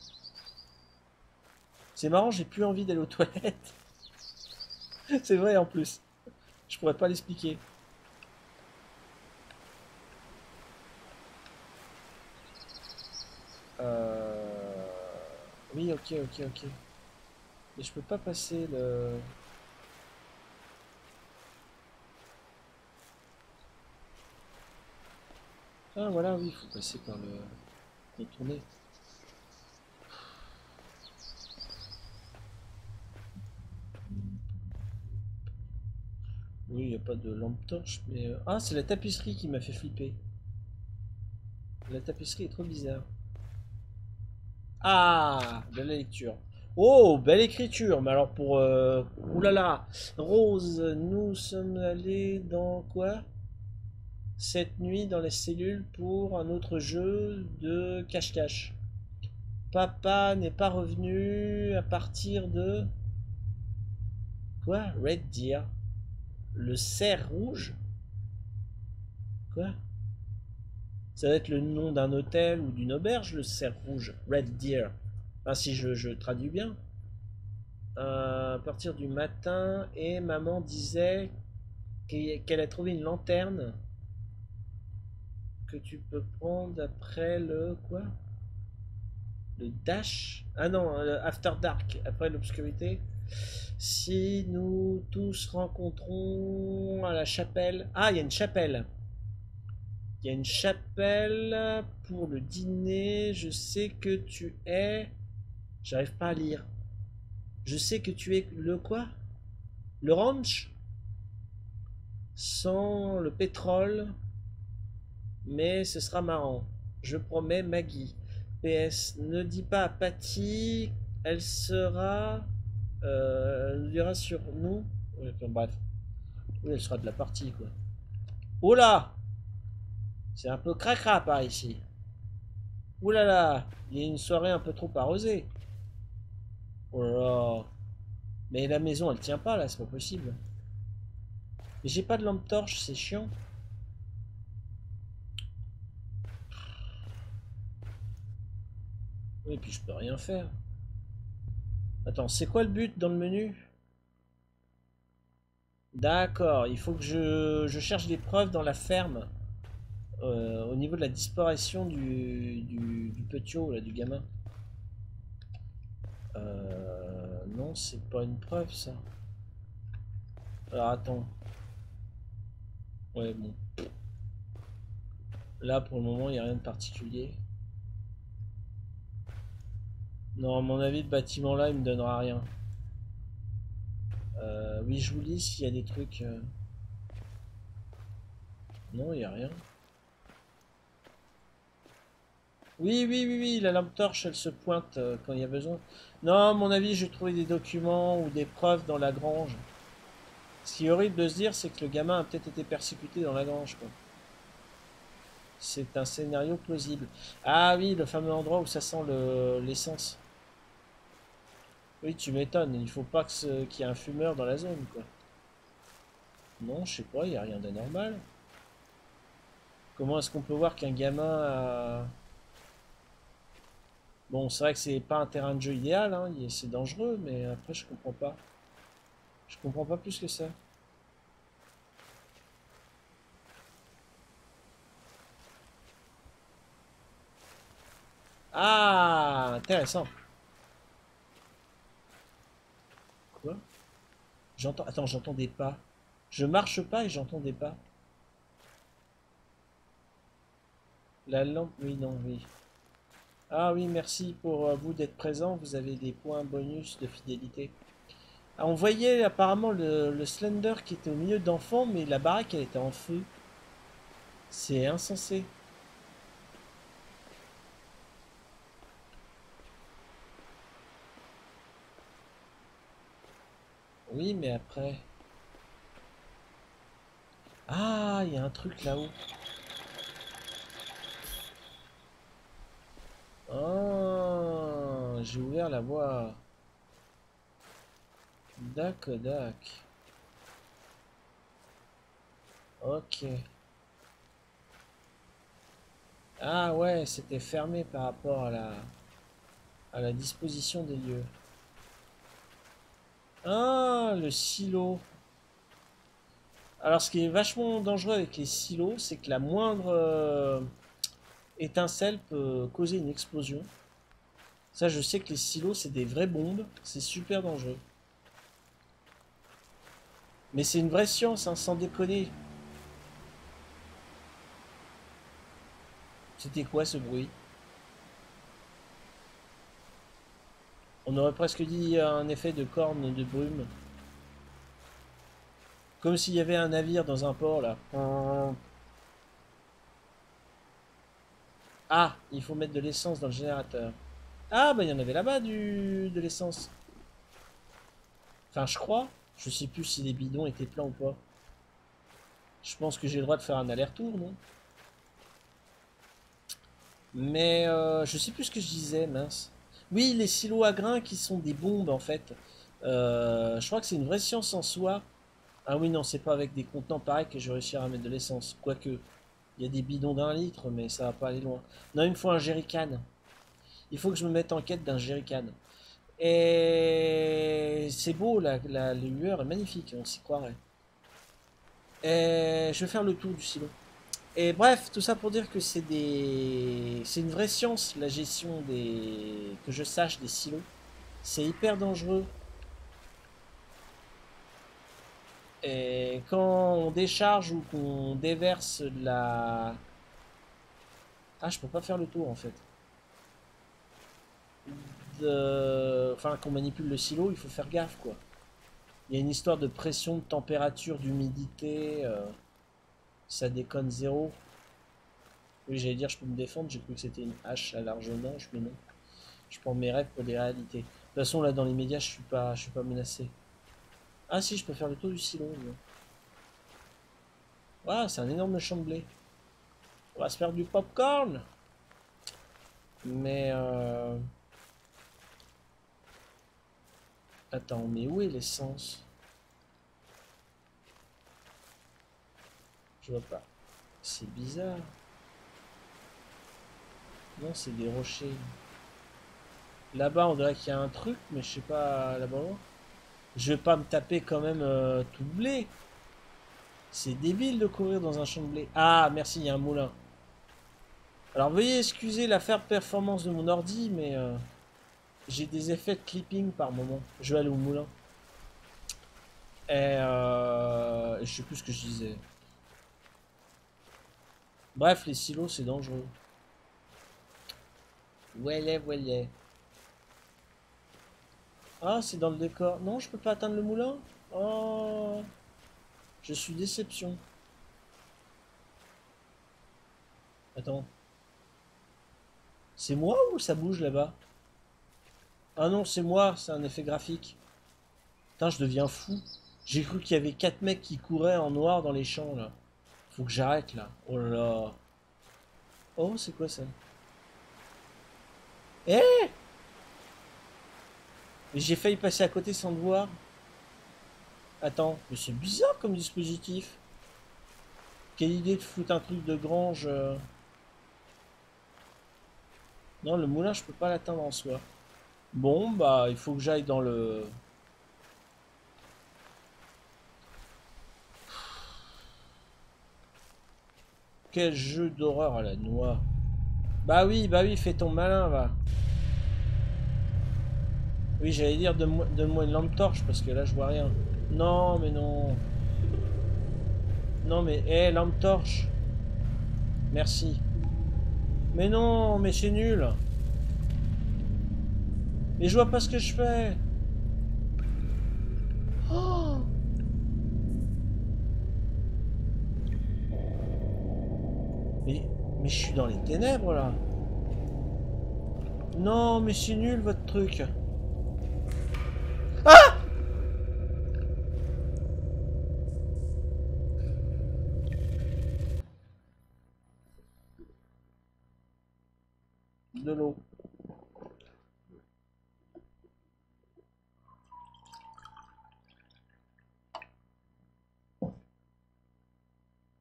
C'est marrant, j'ai plus envie d'aller aux toilettes. C'est vrai en plus. Je pourrais pas l'expliquer. Euh... Oui, ok, ok, ok. Mais je peux pas passer le... Ah voilà, oui, il faut passer par le... contourner. Oui, il n'y a pas de lampe torche, mais... euh, Ah, c'est la tapisserie qui m'a fait flipper. La tapisserie est trop bizarre. Ah, de la lecture. Oh, belle écriture. Mais alors pour... Euh... Oulala. Rose, nous sommes allés dans quoi? Cette nuit dans les cellules pour un autre jeu de cache-cache. Papa n'est pas revenu à partir de... Quoi? Red Deer. Le cerf rouge? Quoi? Ça va être le nom d'un hôtel ou d'une auberge, le cerf rouge. Red Deer. Enfin, si je, je traduis bien. Euh, à partir du matin, et maman disait qu'elle a trouvé une lanterne que tu peux prendre après le... Quoi? Le dash? Ah non, le After Dark, après l'obscurité. Si nous tous rencontrons à la chapelle... Ah, il y a une chapelle. Il y a une chapelle pour le dîner. Je sais que tu es... J'arrive pas à lire. Je sais que tu es le quoi? Le ranch? Sans le pétrole. Mais ce sera marrant. Je promets, Maggie. P S. Ne dis pas à Patty. Elle sera... Euh, elle nous dira sur nous. Ouais, enfin, bref. Oui, elle sera de la partie, quoi. Oh là! C'est un peu cracra par ici. Ouh là là! Il y a une soirée un peu trop arrosée. Oh là là! Mais la maison, elle tient pas, là, c'est pas possible. Mais j'ai pas de lampe torche, c'est chiant. Oui, et puis je peux rien faire. Attends, c'est quoi le but dans le menu? D'accord, il faut que je, je cherche des preuves dans la ferme. Euh, au niveau de la disparition du, du, du petiot, là, du gamin. Euh, non, c'est pas une preuve, ça. Alors, attends. Ouais, bon. Là, pour le moment, il n'y a rien de particulier. Non, à mon avis, le bâtiment là, il me donnera rien. Euh, oui, je vous lis s'il y a des trucs. Euh... Non, il n'y a rien. Oui, oui, oui, oui, la lampe torche, elle se pointe euh, quand il y a besoin. Non, à mon avis, j'ai trouvé des documents ou des preuves dans la grange. Ce qui est horrible de se dire, c'est que le gamin a peut-être été persécuté dans la grange, quoi. C'est un scénario plausible. Ah oui, le fameux endroit où ça sent l'essence. Oui, tu m'étonnes. Il faut pas qu'il y ait un fumeur dans la zone, quoi. Non, je sais pas, il n'y a rien d'anormal. Comment est-ce qu'on peut voir qu'un gamin a... Bon, c'est vrai que c'est pas un terrain de jeu idéal, hein. C'est dangereux, mais après, je comprends pas. Je comprends pas plus que ça. Ah, intéressant. Quoi? J'entends... Attends, j'entends des pas. Je marche pas et j'entends des pas. La lampe... Oui, non, oui. Ah oui, merci pour euh, vous d'être présent. Vous avez des points bonus de fidélité. Ah, on voyait apparemment le, le Slender qui était au milieu d'enfants, mais la baraque, elle était en feu. C'est insensé. Oui, mais après... Ah, il y a un truc là-haut. Ah, j'ai ouvert la voie. D'accord, d'accord. Ok. Ah ouais, c'était fermé par rapport à la, à la disposition des lieux. Ah, le silo. Alors, ce qui est vachement dangereux avec les silos, c'est que la moindre euh, étincelle peut causer une explosion. Ça, je sais que les silos, c'est des vraies bombes. C'est super dangereux. Mais c'est une vraie science, hein, sans déconner. C'était quoi ce bruit? On aurait presque dit un effet de corne de brume. Comme s'il y avait un navire dans un port, là. Ah, il faut mettre de l'essence dans le générateur. Ah, bah il y en avait là-bas du de l'essence. Enfin, je crois. Je sais plus si les bidons étaient pleins ou pas. Je pense que j'ai le droit de faire un aller-retour, non? Mais euh, je sais plus ce que je disais, mince. Oui, les silos à grains qui sont des bombes, en fait. Euh, je crois que c'est une vraie science en soi. Ah oui, non, c'est pas avec des contenants pareils que je vais réussir à mettre de l'essence. Quoique, il y a des bidons d'un litre, mais ça va pas aller loin. Non, il me faut un jerrycan. Il faut que je me mette en quête d'un jerrycan. Et c'est beau, la, la lueur est magnifique, on s'y croirait. Et je vais faire le tour du silo. Et bref, tout ça pour dire que c'est des... c'est une vraie science, la gestion des... que je sache des silos. C'est hyper dangereux. Et quand on décharge ou qu'on déverse de la... Ah, je peux pas faire le tour en fait. De... Enfin, qu'on manipule le silo, il faut faire gaffe quoi. Il y a une histoire de pression, de température, d'humidité. Euh... Ça déconne zéro. Oui, j'allais dire je peux me défendre, j'ai cru que c'était une hache à large manche, mais non. Je prends mes rêves pour des réalités. De toute façon, là, dans les médias, je suis pas, je suis pas menacé. Ah si, je peux faire le tour du silo. Waouh, c'est un énorme champ de blé. On va se faire du popcorn. Mais euh... attends, mais où est l'essence? Je vois pas. C'est bizarre. Non, c'est des rochers. Là-bas, on dirait qu'il y a un truc, mais je sais pas là-bas. Je vais pas me taper quand même euh, tout le blé. C'est débile de courir dans un champ de blé. Ah, merci, il y a un moulin. Alors, veuillez excuser la faible performance de mon ordi, mais euh, j'ai des effets de clipping par moment. Je vais aller au moulin. Et euh, je sais plus ce que je disais. Bref, les silos, c'est dangereux. Voilà, voilà. Ah, c'est dans le décor. Non, je peux pas atteindre le moulin. Oh, je suis déception. Attends. C'est moi ou ça bouge là-bas? Ah non, c'est moi, c'est un effet graphique. Putain, je deviens fou. J'ai cru qu'il y avait quatre mecs qui couraient en noir dans les champs là. Faut que j'arrête là. Oh là là. Oh, c'est quoi ça? Eh! Mais j'ai failli passer à côté sans le voir. Attends, mais c'est bizarre comme dispositif. Quelle idée de foutre un truc de grange. euh. Non, le moulin, je peux pas l'atteindre en soi. Bon, bah, il faut que j'aille dans le... Quel jeu d'horreur à la noix. Bah oui, bah oui, fais ton malin, va. Oui, j'allais dire, donne-moi donne-moi une lampe torche, parce que là, je vois rien. Non, mais non. Non, mais, hé, hey, lampe torche. Merci. Mais non, mais c'est nul. Mais je vois pas ce que je fais. Oh. Mais, mais je suis dans les ténèbres, là. Non, mais c'est nul, votre truc. Ah!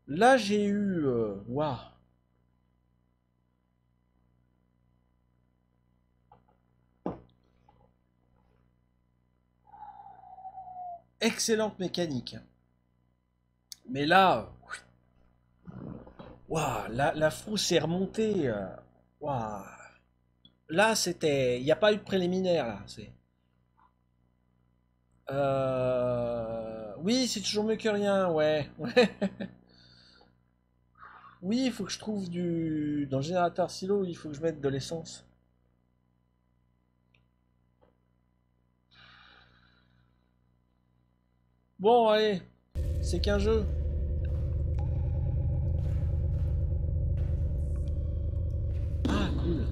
Là, j'ai eu... euh, Waouh. Excellente mécanique. Mais là... Waouh, la, la frousse est remontée. euh, Waouh. Là, c'était... Il n'y a pas eu de préliminaire, là. C'est... Euh... Oui, c'est toujours mieux que rien, ouais. Ouais. Oui, il faut que je trouve du... Dans le générateur silo, il faut que je mette de l'essence. Bon, allez. C'est qu'un jeu. Ah, cool.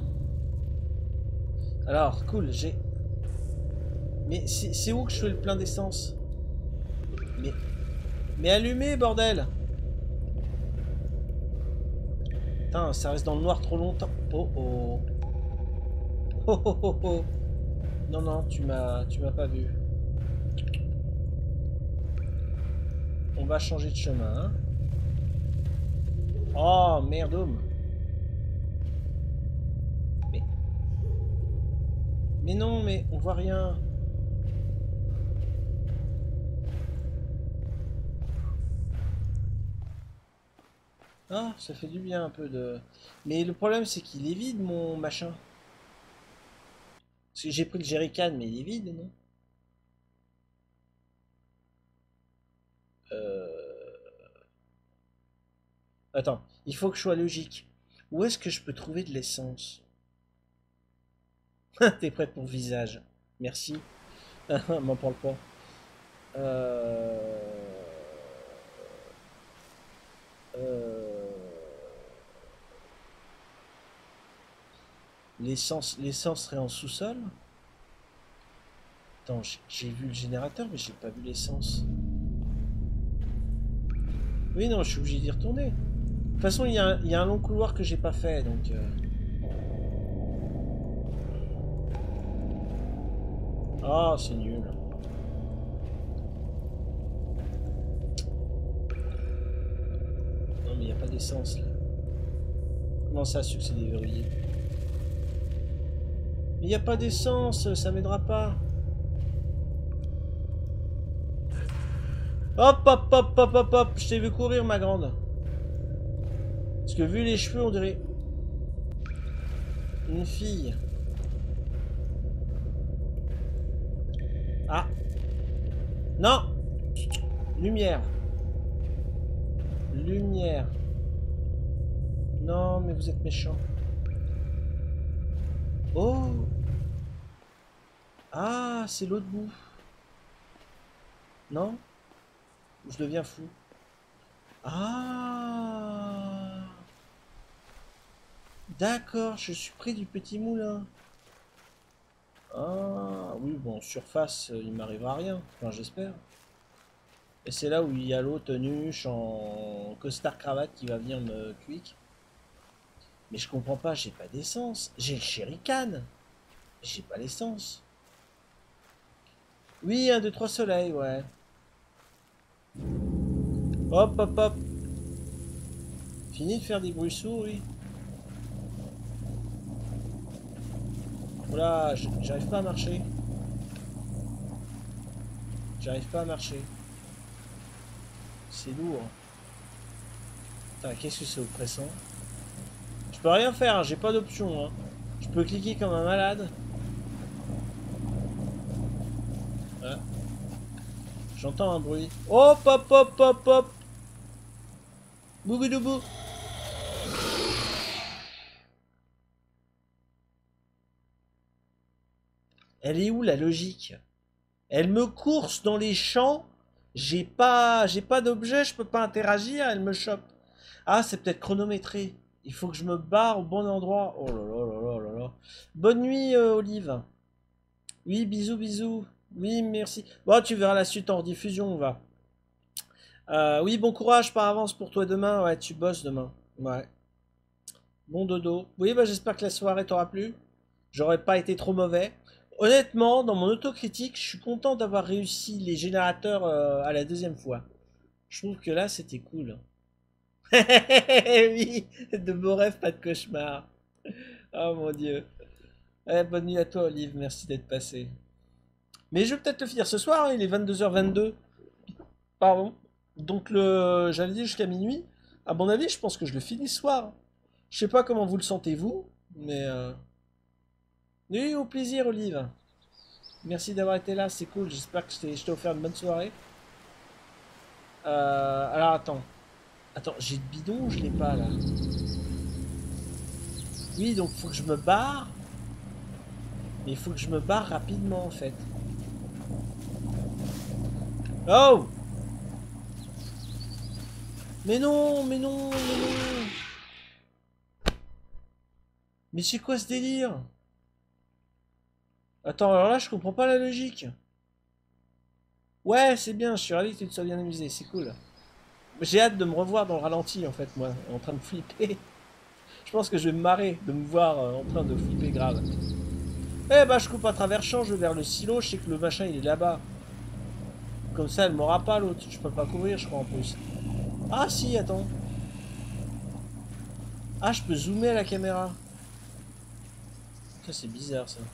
Alors, cool, j'ai... Mais c'est c'est où que je fais le plein d'essence? Mais... Mais allumez, bordel! Putain, ça reste dans le noir trop longtemps. Oh oh. Oh oh oh oh. Non, non, tu m'as tu m'as pas vu. On va changer de chemin, hein. Oh, merde. Mais... Mais non, mais on voit rien. Ah, ça fait du bien un peu de... Mais le problème, c'est qu'il est vide, mon machin. Parce que j'ai pris le jerrycan, mais il est vide, non? Euh... Attends, il faut que je sois logique. Où est-ce que je peux trouver de l'essence? T'es prête pour le visage. Merci. M'en parle pas. Euh... Euh... L'essence, l'essence serait en sous-sol? Attends, j'ai- j'ai vu le générateur, mais j'ai pas vu l'essence. Oui, non, je suis obligé d'y retourner. De toute façon, il y a un, il y a un long couloir que j'ai pas fait, donc... euh. Ah, c'est nul. Non, mais il n'y a pas d'essence, là. Comment ça, su que c'est déverrouillé? Mais il n'y a pas d'essence, ça m'aidera pas. Hop, hop, hop, hop, hop, hop, je t'ai vu courir, ma grande. Parce que vu les cheveux, on dirait une fille. Ah. Non. Lumière. Lumière. Non, mais vous êtes méchant. Oh. Ah, c'est l'autre bout. Non? Je deviens fou. Ah. D'accord, je suis près du petit moulin. Ah, oui, bon, surface, euh, il m'arrivera rien. Enfin, j'espère. Et c'est là où il y a l'autre nuche en costard cravate qui va venir me quick. Mais je comprends pas, j'ai pas d'essence. J'ai le jerrycan. J'ai pas l'essence. Oui, un, deux, trois soleils, ouais. Hop, hop, hop. Fini de faire des bruits sourds, oui. Voilà, j'arrive pas à marcher. J'arrive pas à marcher. C'est lourd. Putain, qu'est-ce que c'est oppressant. Je peux rien faire, hein, j'ai pas d'option. Hein. Je peux cliquer comme un malade. Voilà. J'entends un bruit. Hop, hop, hop, hop, hop. Boubidoubou. Elle est où la logique? Elle me course dans les champs. J'ai pas, j'ai pas d'objet, je peux pas interagir. Elle me chope. Ah, c'est peut-être chronométré. Il faut que je me barre au bon endroit. Oh là là là là là là. Bonne nuit, euh, Olive. Oui, bisous, bisous. Oui, merci. Bon, tu verras la suite en rediffusion, on va. Euh, oui, bon courage par avance pour toi demain. Ouais, tu bosses demain. Ouais. Bon dodo. Oui, bah j'espère que la soirée t'aura plu. J'aurais pas été trop mauvais. Honnêtement, dans mon autocritique, je suis content d'avoir réussi les générateurs euh, à la deuxième fois. Je trouve que là, c'était cool. Oui, de beaux rêves, pas de cauchemars. Oh mon Dieu. Eh, bonne nuit à toi, Olive, merci d'être passé. Mais je vais peut-être le finir ce soir, hein, il est vingt-deux heures vingt-deux. Pardon. Donc le, j'allais dire jusqu'à minuit. À mon avis, je pense que je le finis ce soir. Je sais pas comment vous le sentez vous, mais euh... oui, au plaisir, Olive. Merci d'avoir été là, c'est cool. J'espère que je t'ai je t'ai offert une bonne soirée. Euh, alors attends, attends, j'ai le bidon ou je l'ai pas là? Oui, donc faut que je me barre. Mais il faut que je me barre rapidement en fait. Oh! Mais non, mais non, mais non! Mais c'est quoi ce délire? Attends, alors là je comprends pas la logique. Ouais, c'est bien, je suis ravi que tu te sois bien amusé, c'est cool. J'ai hâte de me revoir dans le ralenti en fait, moi, en train de flipper. Je pense que je vais me marrer de me voir euh, en train de flipper grave. Eh bah je coupe à travers champ, je vais vers le silo, je sais que le machin il est là-bas. Comme ça elle m'aura pas l'autre, je peux pas courir je crois en plus. Ah si, attends. Ah je peux zoomer à la caméra. Ça c'est bizarre ça.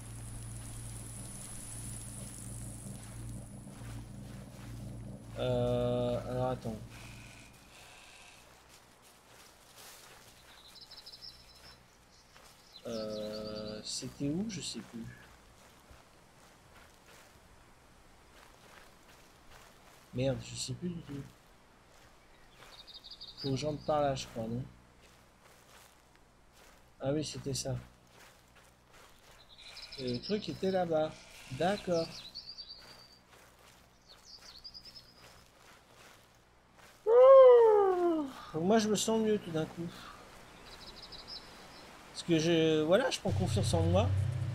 Euh... Alors attends. Euh... C'était où? Je sais plus. Merde, je sais plus du tout. Faut que j'entre par là je crois, non? Ah oui, c'était ça. Et le truc était là-bas. D'accord. Moi je me sens mieux tout d'un coup. Parce que je... Voilà, je prends confiance en moi.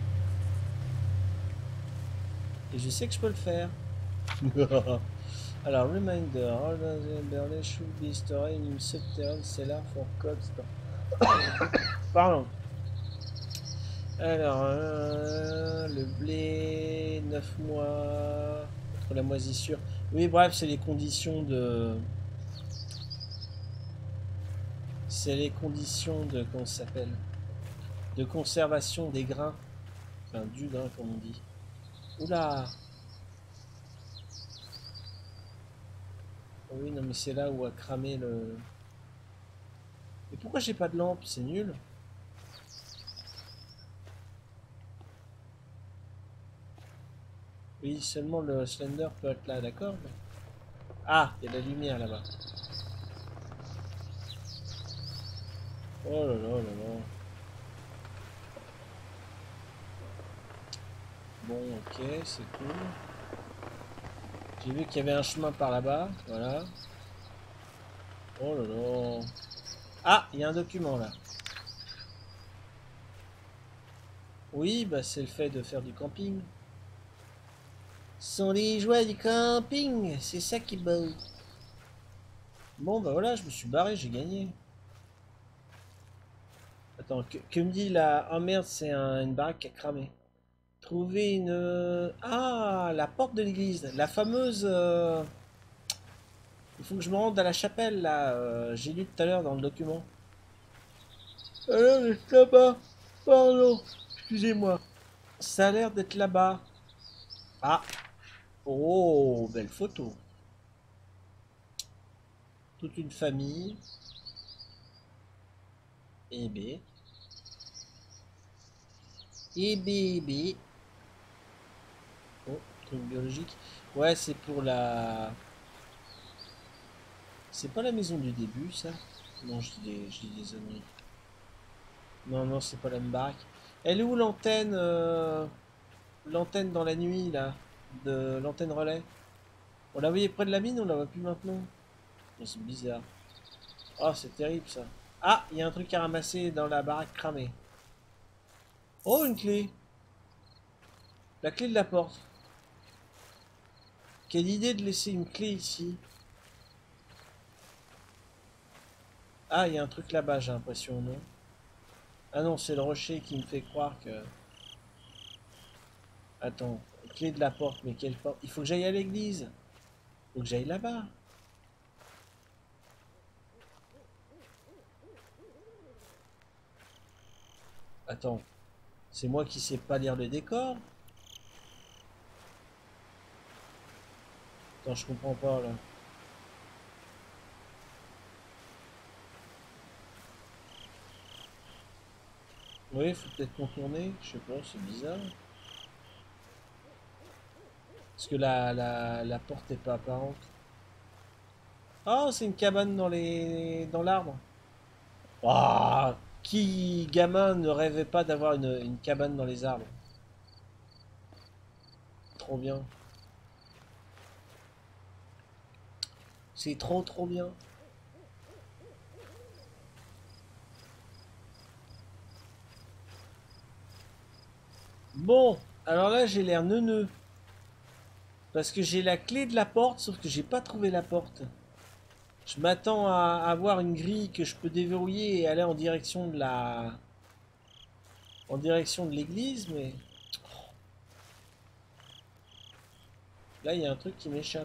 Et je sais que je peux le faire. Alors, reminder, all the Berlin should be stored in subterranean cellar for cold store. Pardon. Alors, euh, le blé, neuf mois, contre la moisissure. Oui, bref, c'est les conditions de... C'est les conditions de... Comment ça s'appelle? De conservation des grains. Enfin, du grain, comme on dit. Oula! Oui, non, mais c'est là où a cramé le... Mais pourquoi j'ai pas de lampe? C'est nul. Oui, seulement le Slender peut être là, d'accord? Ah, il y a de la lumière là-bas. Oh là là là là. Bon, ok, c'est cool. J'ai vu qu'il y avait un chemin par là-bas, voilà. Oh là là. Ah, il y a un document là. Oui, bah c'est le fait de faire du camping. Ce sont les joies du camping, c'est ça qui est beau. Bon, bah voilà, je me suis barré, j'ai gagné. Attends, que, que me dit là? Oh merde, c'est un, une baraque qui a cramé. Trouver une... Ah, la porte de l'église. La fameuse... euh, Il faut que je me rende à la chapelle, là. euh, J'ai lu tout à l'heure dans le document. Ça a l'air d'être là-bas. Pardon. Excusez-moi. Ça a l'air d'être là-bas. Ah. Oh, belle photo. Toute une famille. Et B. Et B, B. Oh, truc biologique. Ouais, c'est pour la... C'est pas la maison du début, ça? Non, je dis des, je dis des âneries. Non, non, c'est pas la même baraque. Elle est où l'antenne euh, l'antenne dans la nuit, là? De l'antenne relais? On la voyait près de la mine, on la voit plus maintenant. Oh, c'est bizarre. Oh, c'est terrible, ça. Ah, il y a un truc à ramasser dans la baraque cramée. Oh, une clé. La clé de la porte. Quelle idée de laisser une clé ici. Ah, il y a un truc là-bas, j'ai l'impression, non? Ah non, c'est le rocher qui me fait croire que... Attends, clé de la porte, mais quelle porte? Il faut que j'aille à l'église. Il faut que j'aille là-bas. attends. C'est moi qui sais pas lire le décor? Attends, je comprends pas là. Oui, il faut peut-être contourner. Je sais pas, c'est bizarre. Parce que la, la, la porte est pas apparente. Oh, c'est une cabane dans les dans l'arbre. Ah, qui gamin ne rêvait pas d'avoir une, une cabane dans les arbres? Trop bien. C'est trop trop bien. Bon, alors là j'ai l'air neuneux. Parce que j'ai la clé de la porte, sauf que j'ai pas trouvé la porte. Je m'attends à avoir une grille que je peux déverrouiller et aller en direction de la... En direction de l'église, mais... Là, il y a un truc qui m'échappe.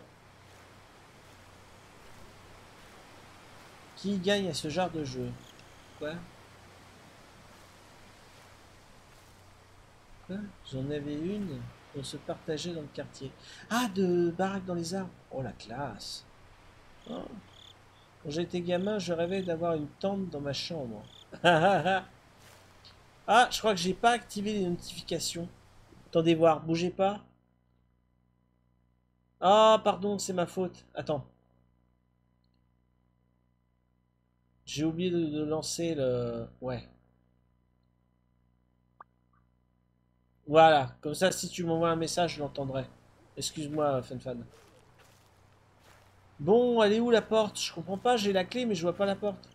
Qui gagne à ce genre de jeu? Quoi? Quoi? J'en avais une. On se partageait dans le quartier. Ah, de baraques dans les arbres. Oh, la classe. Oh. Quand j'étais gamin, je rêvais d'avoir une tente dans ma chambre. Ah, je crois que j'ai pas activé les notifications. Attendez voir, bougez pas. Ah, pardon, c'est ma faute. Attends. J'ai oublié de, de lancer le... Ouais. Voilà, comme ça, si tu m'envoies un message, je l'entendrai. Excuse-moi, FunFan. Bon, elle est où la porte? Je comprends pas, j'ai la clé, mais je vois pas la porte.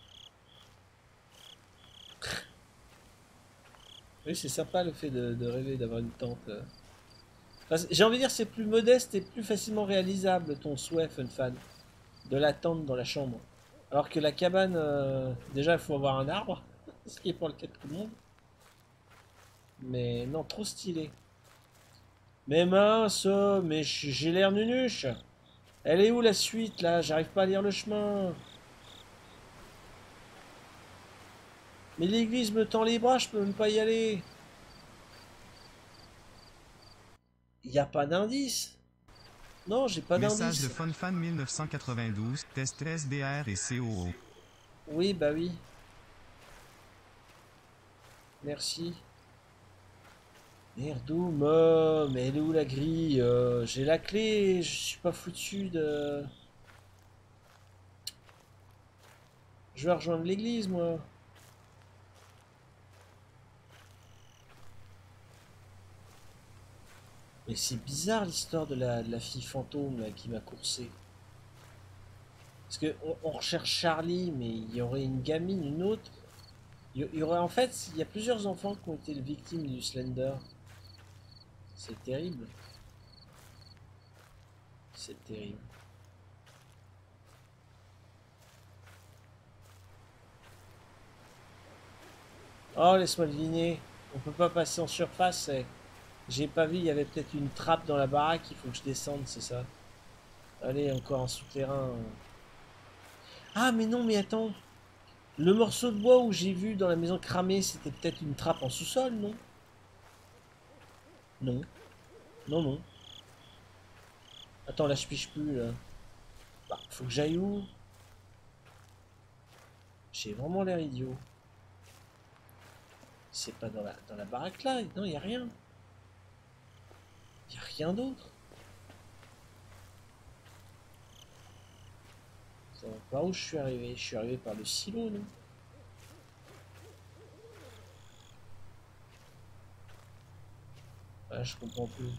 Oui, c'est sympa le fait de, de rêver d'avoir une tente. euh. Enfin, j'ai envie de dire, c'est plus modeste et plus facilement réalisable ton souhait, FunFan. De la tente dans la chambre. Alors que la cabane, euh, déjà, il faut avoir un arbre. Ce qui est pour le cas de tout le monde. Mais non, trop stylé. Mais mince, mais j'ai l'air nunuche. Elle est où la suite là? J'arrive pas à lire le chemin. Mais l'église me tend les bras, je peux même pas y aller. Il n'y a pas d'indice. Non, j'ai pas d'indice. Message de FunFan mille neuf cent quatre-vingt-douze, test S D R et C O O. Oui, bah oui. Merci. Merdoum, euh, mais elle est où la grille? euh, J'ai la clé, je suis pas foutu de... Je vais rejoindre l'église, moi. Mais c'est bizarre l'histoire de la, de la fille fantôme là, qui m'a coursé. Parce que on, on recherche Charlie, mais il y aurait une gamine, une autre. Il y aurait en fait, il y a plusieurs enfants qui ont été victimes du Slender. C'est terrible. C'est terrible. Oh, laisse-moi deviner. On peut pas passer en surface. J'ai pas vu, il y avait peut-être une trappe dans la baraque. Il faut que je descende, c'est ça. Allez, encore un souterrain. Ah, mais non, mais attends. Le morceau de bois où j'ai vu dans la maison cramée, c'était peut-être une trappe en sous-sol, non? Non. Non, non. Attends, là, je piche plus, là. Bah, faut que j'aille où? J'ai vraiment l'air idiot. C'est pas dans la, dans la baraque, là. Non, il n'y a rien. Il n'y a rien d'autre. Par où je suis arrivé? Je suis arrivé par le silo, non? Ah, je comprends plus.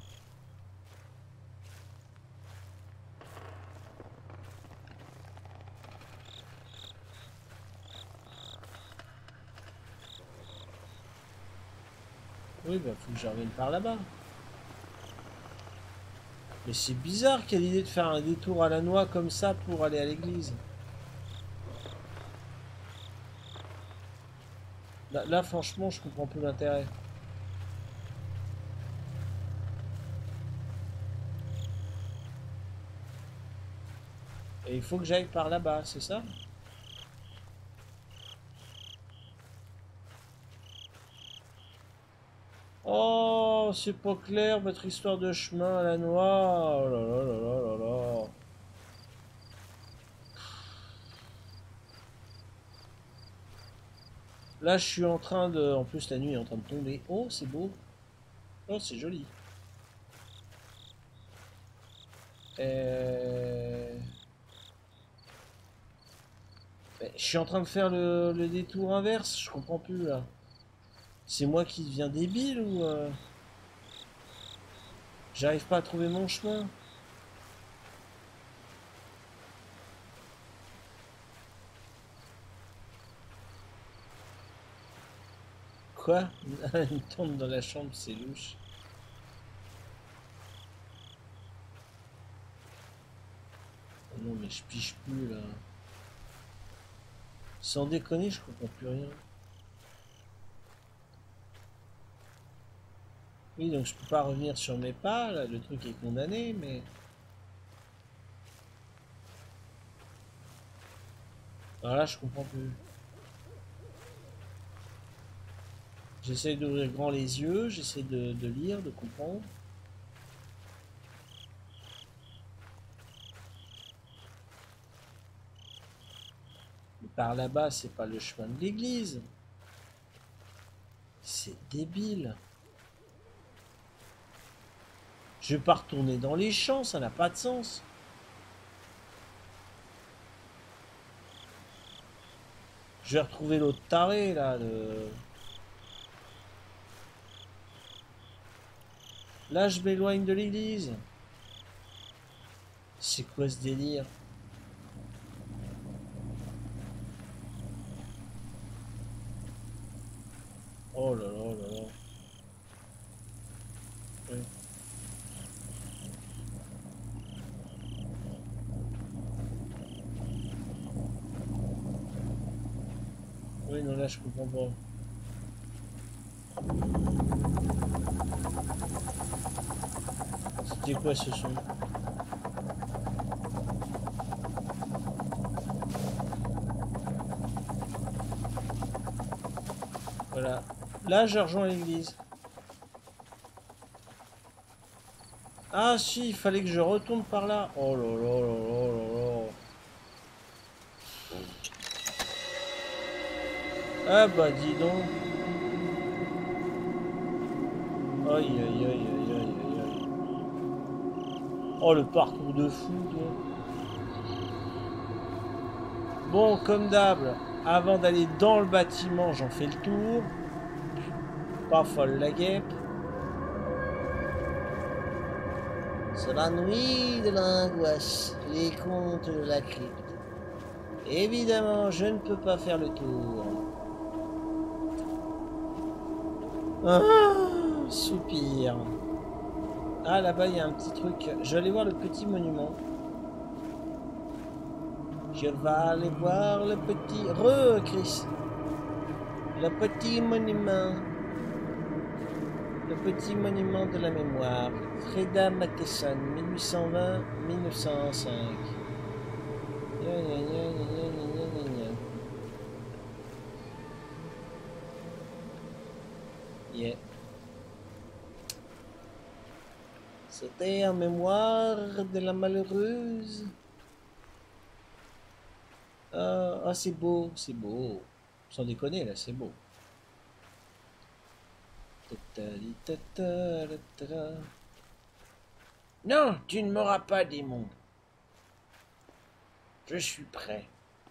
Oui, bah faut que je revienne par là-bas. Mais c'est bizarre quelle idée de faire un détour à la noix comme ça pour aller à l'église. Là, là, franchement, je comprends plus l'intérêt. Et il faut que j'aille par là-bas, c'est ça? Oh, c'est pas clair, votre histoire de chemin à la noix. Oh là là là là là là. Là, je suis en train de... En plus, la nuit est en train de tomber. Oh, c'est beau. Oh, c'est joli. Euh... Mais je suis en train de faire le, le détour inverse. Je comprends plus, là. C'est moi qui deviens débile ou... Euh... J'arrive pas à trouver mon chemin. Quoi? Une tente dans la chambre, c'est louche. Oh non, mais je piche plus, là. Sans déconner, je comprends plus rien. Oui, donc je peux pas revenir sur mes pas, là, le truc est condamné, mais... Alors là, je comprends plus. J'essaie d'ouvrir grand les yeux, j'essaie de, de lire, de comprendre. Mais par là-bas, c'est pas le chemin de l'église. C'est débile. Je vais pas retourner dans les champs, ça n'a pas de sens. Je vais retrouver l'autre taré, là, le... Là, je m'éloigne de l'église. C'est quoi ce délire? Oh là là là là. Oui. Oui, non, là, je comprends pas. C'était quoi ce son? Voilà. Là, je rejoins l'église. Ah si, il fallait que je retourne par là. Oh là là là là là là. Ah bah dis donc. Aïe aïe aïe aïe aïe aïe aïe. Oh le parcours de fou toi. Bon comme d'hab, avant d'aller dans le bâtiment, j'en fais le tour. Pas folle la guêpe. C'est la nuit de l'angoisse, les contes de la crypte. Évidemment, je ne peux pas faire le tour. Ah, soupir. Ah, là-bas, il y a un petit truc. Je vais aller voir le petit monument. Je vais aller voir le petit... Re, Chris. Le petit monument. Le petit monument de la mémoire. Freda Matheson, mille huit cent vingt à mille neuf cent cinq. Gna, gna, gna, gna, gna, gna, gna, gna. Yeah. C'était en mémoire de la malheureuse. Ah, ah c'est beau, c'est beau. Sans déconner, là, c'est beau. Non, tu ne m'auras pas, démon. Je suis prêt.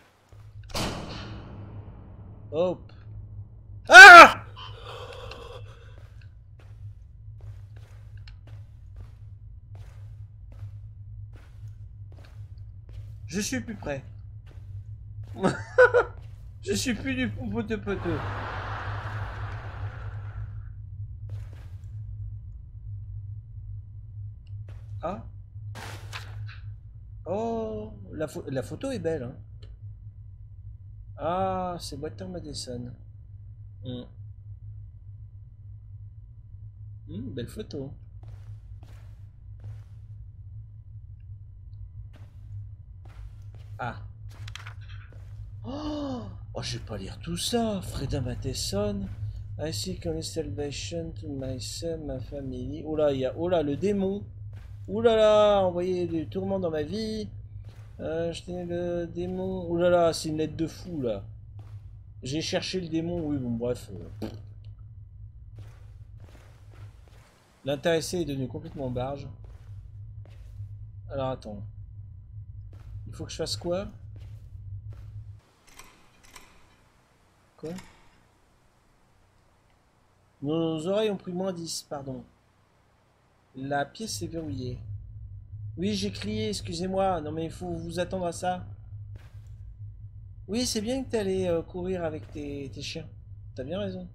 Hop. Ah! Je suis plus prêt. Je suis plus du poteux poteux. Ah. Oh, la, pho la photo est belle. Hein. Ah, c'est Walter Madison. Mmh. Mmh, belle photo. Ah. Oh, oh je vais pas lire tout ça. Freda Matheson, I seek only salvation to myself, ma famille. Oh là, il y a... Oh là, le démon. Oh là là, envoyer des tourments dans ma vie. Euh, J'étais le démon. Oh là là, c'est une lettre de fou là. J'ai cherché le démon, oui, bon, bref. Euh... L'intéressé est devenu complètement barge. Alors attends. Il faut que je fasse quoi? Quoi? Nos oreilles ont pris moins dix, pardon. La pièce est verrouillée. Oui, j'ai crié, excusez-moi. Non mais il faut vous attendre à ça. Oui, c'est bien que tu allais euh, courir avec tes, tes chiens. T'as bien raison.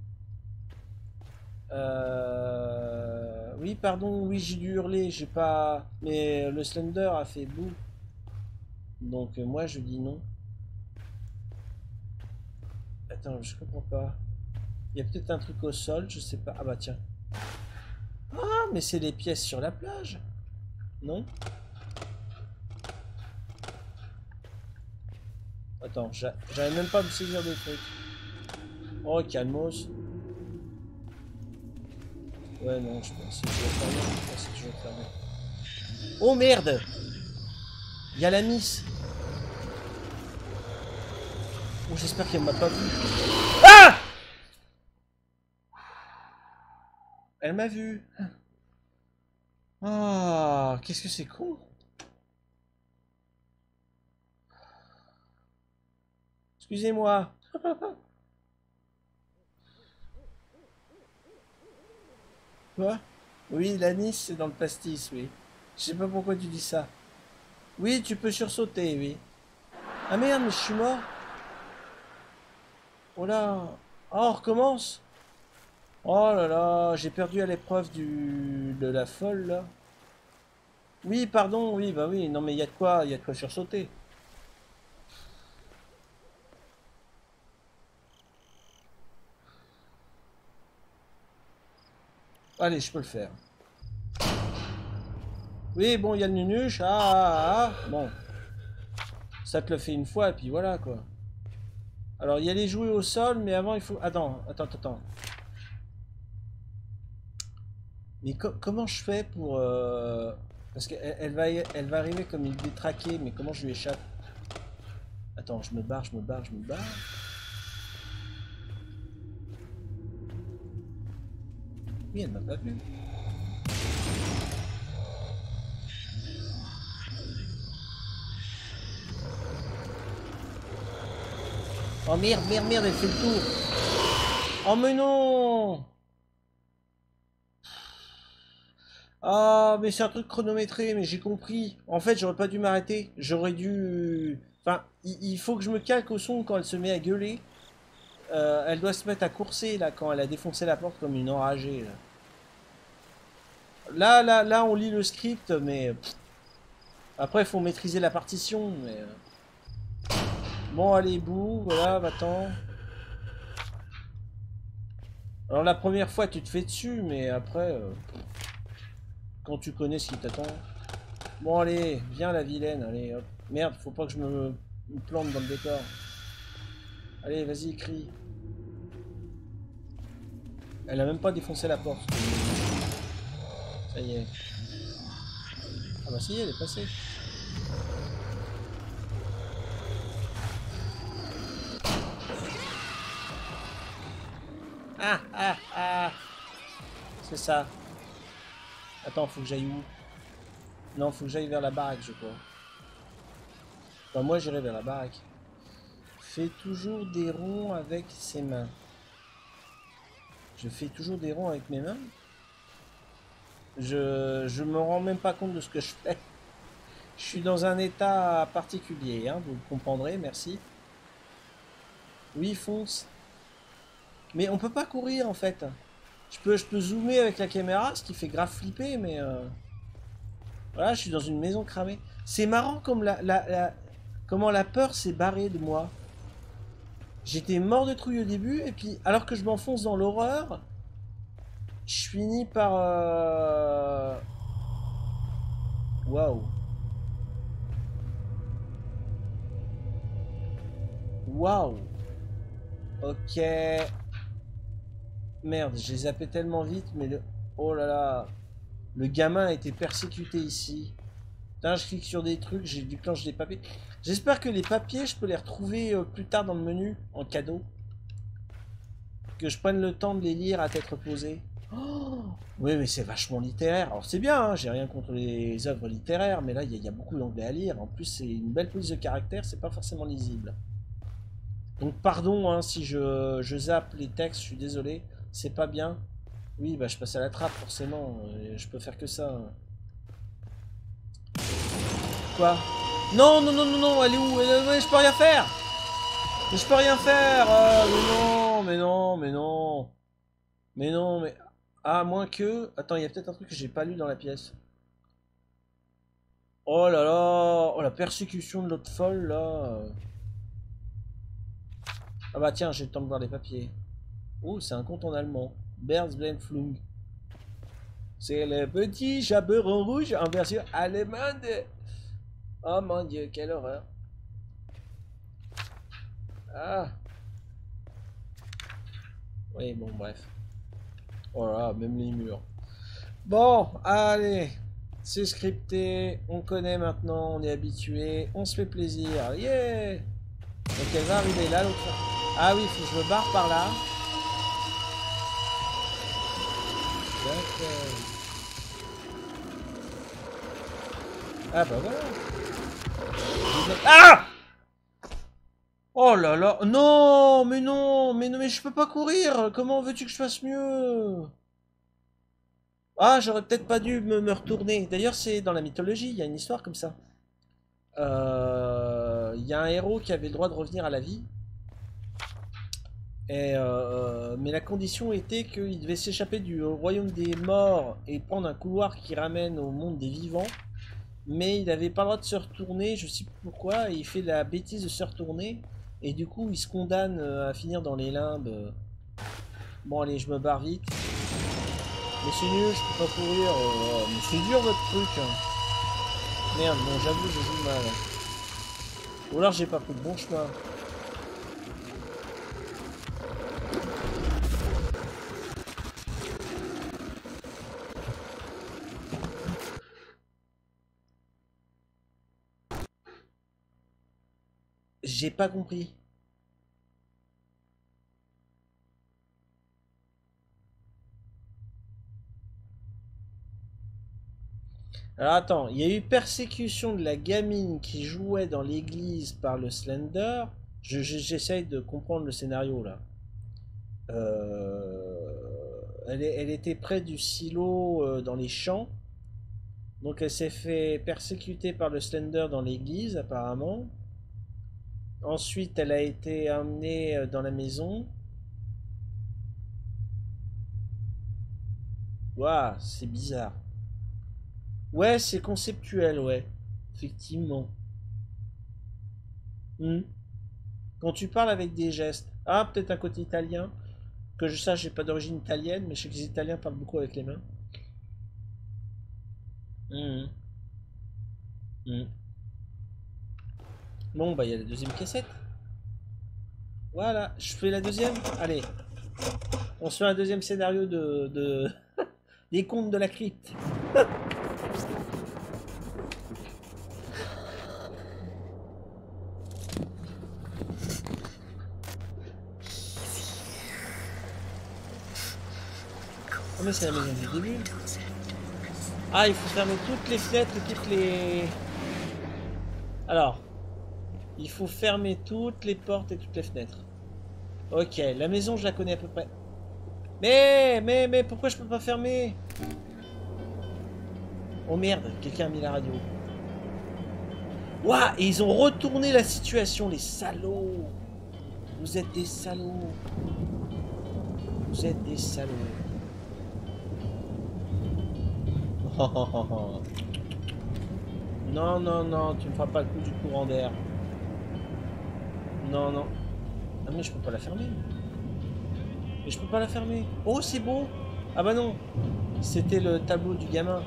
Euh... Oui, pardon, oui, j'ai dû hurler, j'ai pas... Mais le Slender a fait bouh. Donc euh, moi je dis non. Attends, je comprends pas. Il y a peut-être un truc au sol, je sais pas. Ah bah tiens. Ah, mais c'est les pièces sur la plage. Non? Attends, j'arrive même pas à me saisir des trucs. Oh, calmos. Ouais, non, je pense que c'est toujours fermé. Je pense que c'est toujours fermé. Oh merde! Il y a la Miss. Oh, j'espère qu'elle m'a pas vu. Ah! Elle m'a vu. Ah, qu'est-ce que c'est con. Excusez-moi. Quoi? Oui, l'anis, c'est dans le pastis, oui. Je sais pas pourquoi tu dis ça. Oui, tu peux sursauter, oui. Ah merde, mais je suis mort. Oh là. Oh, on recommence. Oh là là, j'ai perdu à l'épreuve du... de la folle, là. Oui, pardon, oui, bah oui. Non, mais il y a de quoi, il y a de quoi sursauter. Allez, je peux le faire. Oui, bon, il y a le nunuche. Ah, ah, ah, bon. Ça te le fait une fois, et puis voilà, quoi. Alors, il y a les jouets au sol, mais avant, il faut... Attends, attends, attends. Mais co comment je fais pour... Euh... Parce qu'elle elle va, elle va arriver comme il est traqué, mais comment je lui échappe? Attends, je me barre, je me barre, je me barre. Oui, elle m'a pas vu. Oh merde, merde, merde, elle fait le tour. Oh mais non. Ah, mais c'est un truc chronométré, mais j'ai compris. En fait, j'aurais pas dû m'arrêter. J'aurais dû... Enfin, il faut que je me calque au son quand elle se met à gueuler. Euh, elle doit se mettre à courser, là, quand elle a défoncé la porte comme une enragée. Là, là, là, là on lit le script, mais... Pff. Après, il faut maîtriser la partition, mais... Bon, allez, bouh, voilà, va-t'en. Alors, la première fois, tu te fais dessus, mais après... Euh... Quand tu connais ce qui t'attend. Bon, allez, viens la vilaine, allez, hop. Merde, faut pas que je me, me plante dans le décor. Allez, vas-y, crie. Elle a même pas défoncé la porte. Ça y est. Ah bah ça y est, elle est passée. Ah, ah, ah. C'est ça. Attends, faut que j'aille où? Non, faut que j'aille vers la baraque, je crois. Enfin, moi, j'irai vers la baraque. Fais toujours des ronds avec ses mains. Je fais toujours des ronds avec mes mains? Je, je me rends même pas compte de ce que je fais. Je suis dans un état particulier, hein, vous le comprendrez, merci. Oui, fonce. Mais on peut pas courir, en fait. Je peux, je peux zoomer avec la caméra, ce qui fait grave flipper, mais... Euh... Voilà, je suis dans une maison cramée. C'est marrant comme la, la, la... comment la peur s'est barrée de moi. J'étais mort de trouille au début, et puis, alors que je m'enfonce dans l'horreur, je finis par... Euh... Waouh. Waouh. Ok. Merde, j'ai zappé tellement vite, mais le... Oh là là. Le gamin a été persécuté ici. Putain, je clique sur des trucs, j'ai déclenché des papiers. J'espère que les papiers, je peux les retrouver euh, plus tard dans le menu, en cadeau. Que je prenne le temps de les lire à tête reposée. Oh oui, mais c'est vachement littéraire. Alors c'est bien, hein, j'ai rien contre les œuvres littéraires, mais là, il y, y a beaucoup d'anglais à lire. En plus, c'est une belle police de caractère, c'est pas forcément lisible. Donc pardon hein, si je, je zappe les textes, je suis désolé. C'est pas bien. Oui, bah je passe à la trappe, forcément. Je peux faire que ça. Quoi? Non, non, non, non, non, elle est où? elle, Je peux rien faire! Mais je peux rien faire! euh, Mais non, mais non, mais non. Mais non, mais... Ah, moins que... Attends, il y a peut-être un truc que j'ai pas lu dans la pièce. Oh là là! Oh, la persécution de l'autre folle, là. Ah bah tiens, j'ai le temps de voir les papiers. Oh, c'est un compte en allemand. Bernsblendflung. C'est le petit chaperon rouge en version allemande. Oh mon dieu, quelle horreur. Ah. Oui, bon, bref. Voilà, même les murs. Bon, allez. C'est scripté. On connaît maintenant, on est habitué. On se fait plaisir. Yeah. Donc elle va arriver là, l'autre. Ah oui, il faut que je me barre par là. D'accord. Ah bah voilà. Ah! Oh là là. Non, mais non, mais non, mais je peux pas courir. Comment veux-tu que je fasse mieux? Ah, j'aurais peut-être pas dû me, me retourner. D'ailleurs, c'est dans la mythologie, il y a une histoire comme ça. Euh, Il y a un héros qui avait le droit de revenir à la vie. Et euh, mais la condition était qu'il devait s'échapper du royaume des morts et prendre un couloir qui ramène au monde des vivants. Mais il n'avait pas le droit de se retourner, je sais plus pourquoi, et il fait la bêtise de se retourner. Et du coup, il se condamne à finir dans les limbes. Bon, allez, je me barre vite. Mais c'est nul, je peux pas courir. Euh, mais c'est dur votre truc. Merde, bon, j'avoue, je joue mal. Ou alors j'ai pas pris le bon chemin. J'ai pas compris. Alors attends, il y a eu persécution de la gamine qui jouait dans l'église par le Slender. Je, je- j'essaye de comprendre le scénario là. Euh, elle, est- elle était près du silo euh, dans les champs. Donc elle s'est fait persécuter par le Slender dans l'église apparemment. Ensuite elle a été emmenée euh, dans la maison. Waouh, c'est bizarre. Ouais, c'est conceptuel, ouais. Effectivement. Hmm. Quand tu parles avec des gestes. Ah, peut-être un côté italien. Que je sache, j'ai pas d'origine italienne, mais je sais que les Italiens parlent beaucoup avec les mains. Hmm. Hmm. Bon, bah, il y a la deuxième cassette. Voilà, je fais la deuxième. Allez, on se fait un deuxième scénario de, de... des contes de la crypte. Oh, mais c'est la maison du début. Ah, il faut fermer toutes les fenêtres et toutes les... Alors, il faut fermer toutes les portes et toutes les fenêtres. Ok, la maison, je la connais à peu près. Mais, mais, mais, pourquoi je peux pas fermer? Oh merde, quelqu'un a mis la radio. Ouah, et ils ont retourné la situation, les salauds. Vous êtes des salauds. Vous êtes des salauds. Oh, oh, oh, oh. Non, non, non, tu me feras pas le coup du courant d'air. Non, non. Ah mais je peux pas la fermer. Mais je peux pas la fermer. Oh, c'est beau. Ah bah non. C'était le tableau du gamin.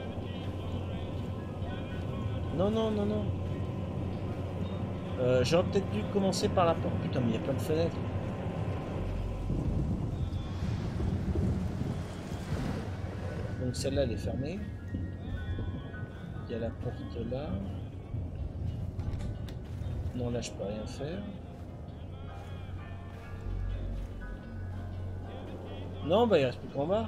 Non, non, non, non. Euh, J'aurais peut-être dû commencer par la porte. Putain, mais il y a plein de fenêtres. Donc celle-là, elle est fermée. Il y a la porte là. Non, là, je peux rien faire. Non, bah il reste plus qu'en bas.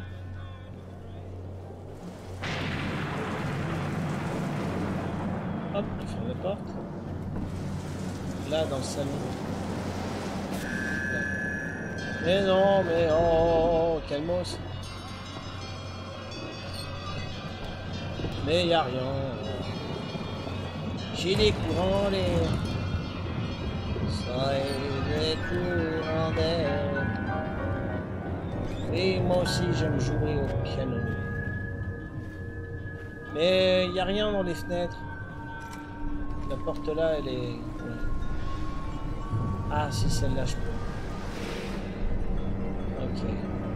Hop, je ferme la porte. Là, dans le salon. Là. Mais non, mais oh, oh, oh calmos. Mais y a rien. J'ai les courants d'air. Ça est des courants d'air. Et moi aussi j'aime jouer au piano. Mais il n'y a rien dans les fenêtres. La porte là, elle est... Ouais. Ah si, celle-là je peux. Ok.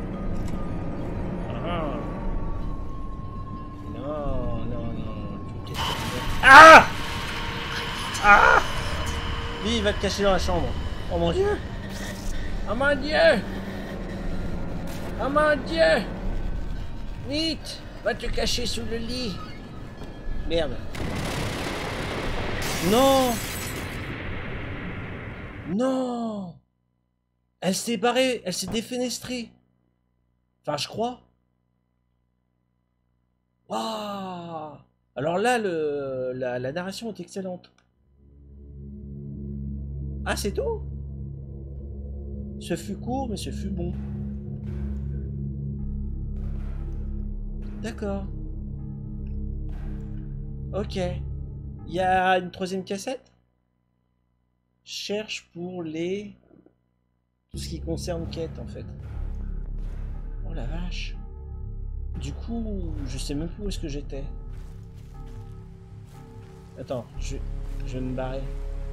Ah. Non, non, non. Tout est fermé. Ah. Ah. Lui, il va te cacher dans la chambre. Oh mon dieu. Oh mon dieu. Oh mon dieu! Vite! Va te cacher sous le lit! Merde! Non! Non! Elle s'est barrée! Elle s'est défenestrée! Enfin, je crois! Waouh! Alors là, le, la, la narration est excellente. Ah, c'est tout? Ce fut court, mais ce fut bon. D'accord. Ok. Il y a une troisième cassette? Cherche pour les... Tout ce qui concerne quête, en fait. Oh la vache. Du coup, je sais même plus où est-ce que j'étais. Attends, je, je vais me barrer.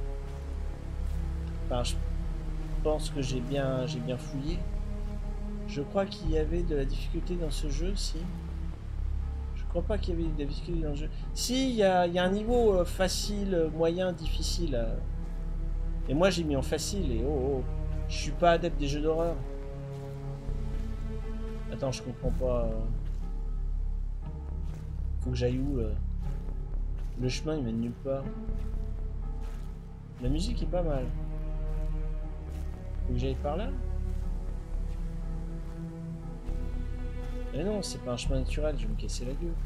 Enfin, je pense que j'ai bien, j'ai bien fouillé. Je crois qu'il y avait de la difficulté dans ce jeu, si... Je crois pas qu'il y avait des difficultés dans le jeu. Si, il y a, y a un niveau euh, facile, moyen, difficile. Euh. Et moi j'ai mis en facile et oh oh. Je suis pas adepte des jeux d'horreur. Attends, je comprends pas. Euh. Faut que j'aille où là? Le chemin il mène nulle part. La musique est pas mal. Faut que j'aille par là? Mais non, c'est pas un chemin naturel, je vais me casser la gueule.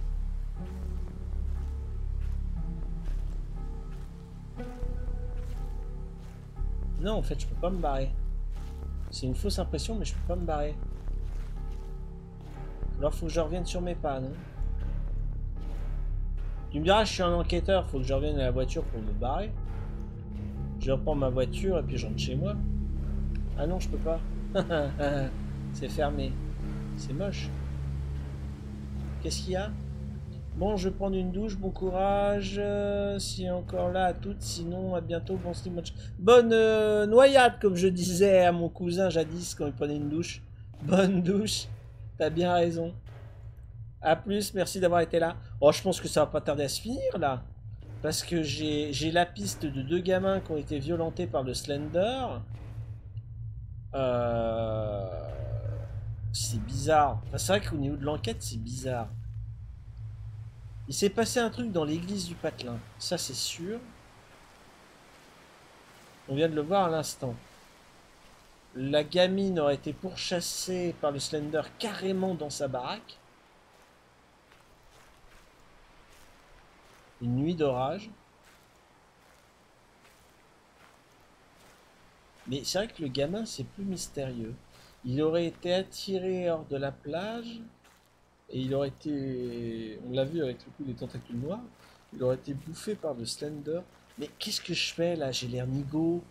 Non, en fait, je peux pas me barrer. C'est une fausse impression, mais je peux pas me barrer. Alors, faut que je revienne sur mes pas, non? Tu me diras, je suis un enquêteur, faut que je revienne à la voiture pour me barrer. Je reprends ma voiture et puis je rentre chez moi. Ah non, je peux pas. C'est fermé. C'est moche. Qu'est-ce qu'il y a? Bon, je vais prendre une douche, bon courage. Euh, si encore là à toutes, sinon à bientôt, bon stream. Bonne euh, noyade, comme je disais à mon cousin jadis quand il prenait une douche. Bonne douche. T'as bien raison. A plus, merci d'avoir été là. Oh, je pense que ça va pas tarder à se finir là. Parce que j'ai j'ai la piste de deux gamins qui ont été violentés par le Slender. Euh... C'est bizarre. Enfin, c'est vrai qu'au niveau de l'enquête, c'est bizarre. Il s'est passé un truc dans l'église du Patelin. Ça, c'est sûr. On vient de le voir à l'instant. La gamine aurait été pourchassée par le Slender carrément dans sa baraque. Une nuit d'orage. Mais c'est vrai que le gamin, c'est plus mystérieux. Il aurait été attiré hors de la plage. Et il aurait été... On l'a vu avec le coup des tentacules noirs. Il aurait été bouffé par le Slender. Mais qu'est-ce que je fais là? J'ai l'air nigo.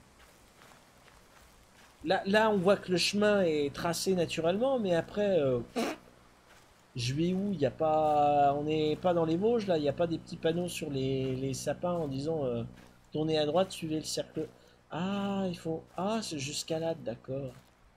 Là, là, on voit que le chemin est tracé naturellement. Mais après... Euh, je vais où? Il y a pas... On n'est pas dans les Vosges là. Il n'y a pas des petits panneaux sur les, les sapins en disant... Euh, tournez à droite, suivez le cercle... Ah, il faut... Ah, c'est jusqu'alade, d'accord.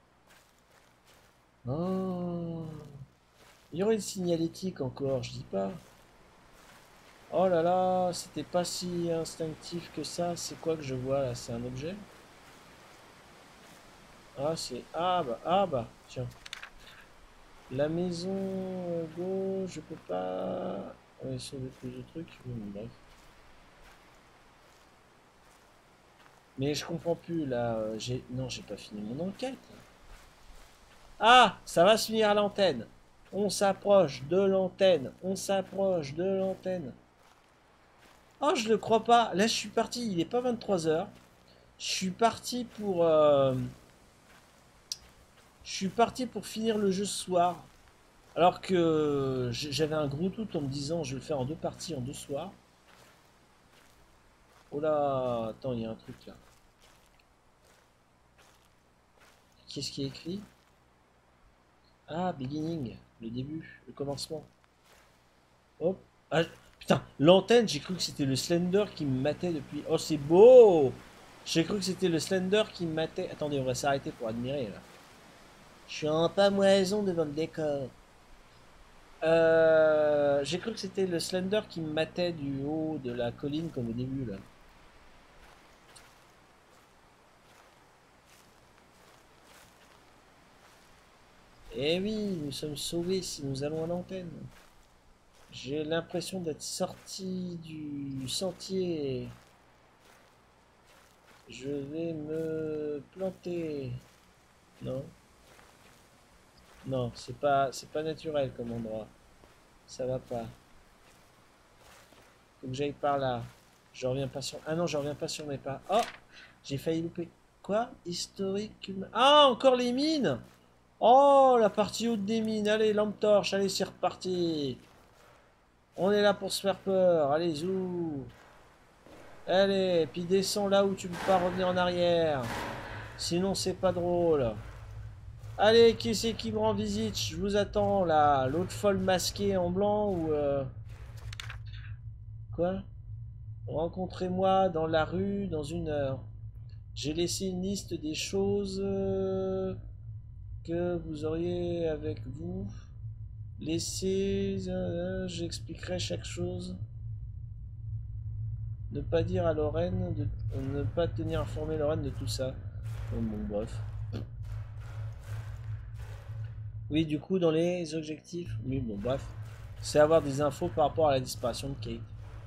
Oh. Il y aurait une signalétique encore, je dis pas. Oh là là, c'était pas si instinctif que ça. C'est quoi que je vois là? C'est un objet? Ah, c'est... Ah bah, ah bah, tiens. La maison, euh, go, je peux pas... Ouais, sauver plus de trucs, mais bon, bref. Mais je comprends plus, là, euh, j'ai... Non, j'ai pas fini mon enquête. Ah, ça va se finir à l'antenne. On s'approche de l'antenne, on s'approche de l'antenne. Oh, je le crois pas. Là, je suis parti, il est pas vingt-trois heures. Je suis parti pour... Euh... Je suis parti pour finir le jeu ce soir. Alors que j'avais un gros doute en me disant je vais le faire en deux parties, en deux soirs. Oh là, attends, il y a un truc là. Qu'est-ce qui est écrit? Ah, beginning, le début, le commencement. Hop. Ah, putain, l'antenne, j'ai cru que c'était le Slender qui me matait depuis... Oh, c'est beau! J'ai cru que c'était le Slender qui me matait... Attendez, on va s'arrêter pour admirer là. Je suis en pamoison devant le décor. Euh, j'ai cru que c'était le Slender qui me matait du haut de la colline comme au début là. Eh oui, nous sommes sauvés si nous allons à l'antenne. J'ai l'impression d'être sorti du sentier. Je vais me planter. Non. Non, c'est pas, c'est pas naturel comme endroit. Ça va pas. Faut que j'aille par là. Je reviens pas sur... Ah non, je reviens pas sur mes pas. Oh, j'ai failli louper. Quoi? Historique... Ah, encore les mines! Oh, la partie haute des mines. Allez, lampe torche. Allez, c'est reparti. On est là pour se faire peur. Allez, zou. Allez, puis descends là où tu peux pas revenir en arrière. Sinon, c'est pas drôle. Allez, qui c'est qui me rend visite? Je vous attends là. L'autre folle masquée en blanc ou... Euh... Quoi? Rencontrez-moi dans la rue dans une heure. J'ai laissé une liste des choses euh, que vous auriez avec vous. Laissez... Euh, J'expliquerai chaque chose. Ne pas dire à Lorraine... De, ne pas tenir informé Lorraine de tout ça. Bon, bon bref. Oui, du coup, dans les objectifs... Oui, bon, bref. C'est avoir des infos par rapport à la disparition de Kate.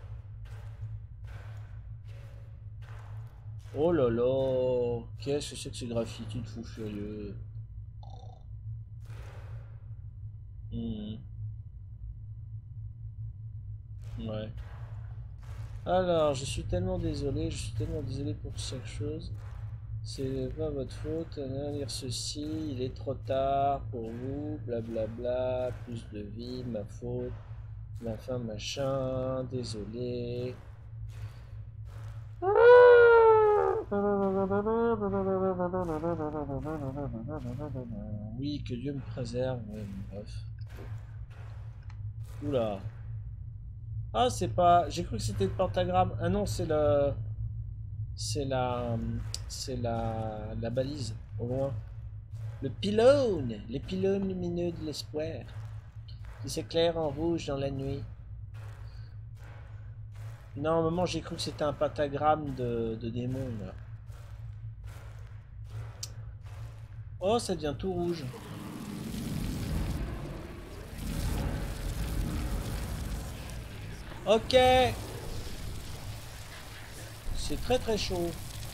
Oh là là, qu'est-ce que c'est que ces graffitis de fou furieux. Mmh. Ouais. Alors, je suis tellement désolé, je suis tellement désolé pour chaque chose. C'est pas votre faute, allez lire ceci, il est trop tard pour vous, blablabla, plus de vie, ma faute, ma fin, machin, désolé. Oui, que Dieu me préserve, ouais, bref. Oula. Ah, c'est pas... J'ai cru que c'était le pentagramme. Ah non, c'est le... C'est la... C'est la... La balise, au loin. Le pylône. Les pylônes lumineux de l'espoir. Qui s'éclairent en rouge dans la nuit. Non, à un moment, j'ai cru que c'était un pentagramme de, de démon, là. Oh, ça devient tout rouge. Ok. C'est très très chaud.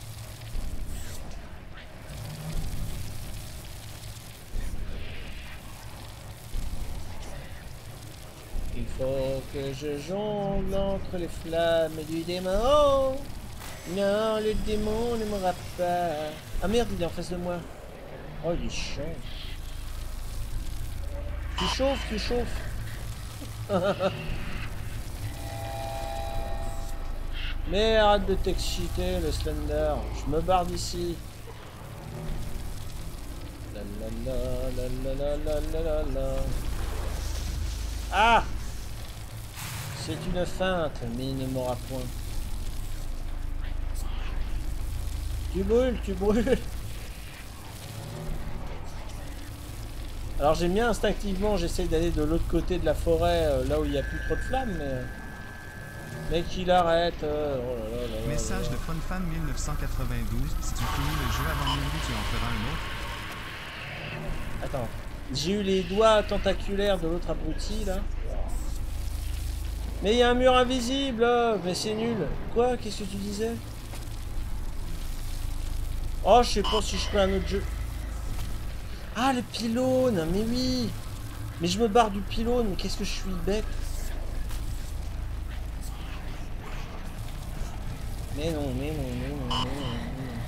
Il faut que je jongle entre les flammes du démon. Non, le démon ne m'aura pas. Ah merde, il est en face de moi. Oh, il est chiant. Tu chauffes, tu chauffes. Mais arrête de t'exciter, le Slender. Je me barre d'ici. La la la la la la la la la. Ah! C'est une feinte, mais il ne m'aura point. Tu brûles, tu brûles. Alors j'aime bien instinctivement, j'essaye d'aller de l'autre côté de la forêt, euh, là où il n'y a plus trop de flammes, mais... Mec, il arrête. Euh... Oh là là là là Message là. de FunFan mille neuf cent quatre-vingt-douze. Si tu finis le jeu avant minuit, tu en feras un autre. Attends. J'ai eu les doigts tentaculaires de l'autre abruti là. Mais il y a un mur invisible là. Mais c'est nul. Quoi? Qu'est-ce que tu disais? Oh, je sais pas si je fais un autre jeu. Ah, le pylône. Mais oui. Mais je me barre du pylône. Mais qu'est-ce que je suis bête. Mais non, mais non, mais non, mais non, mais non.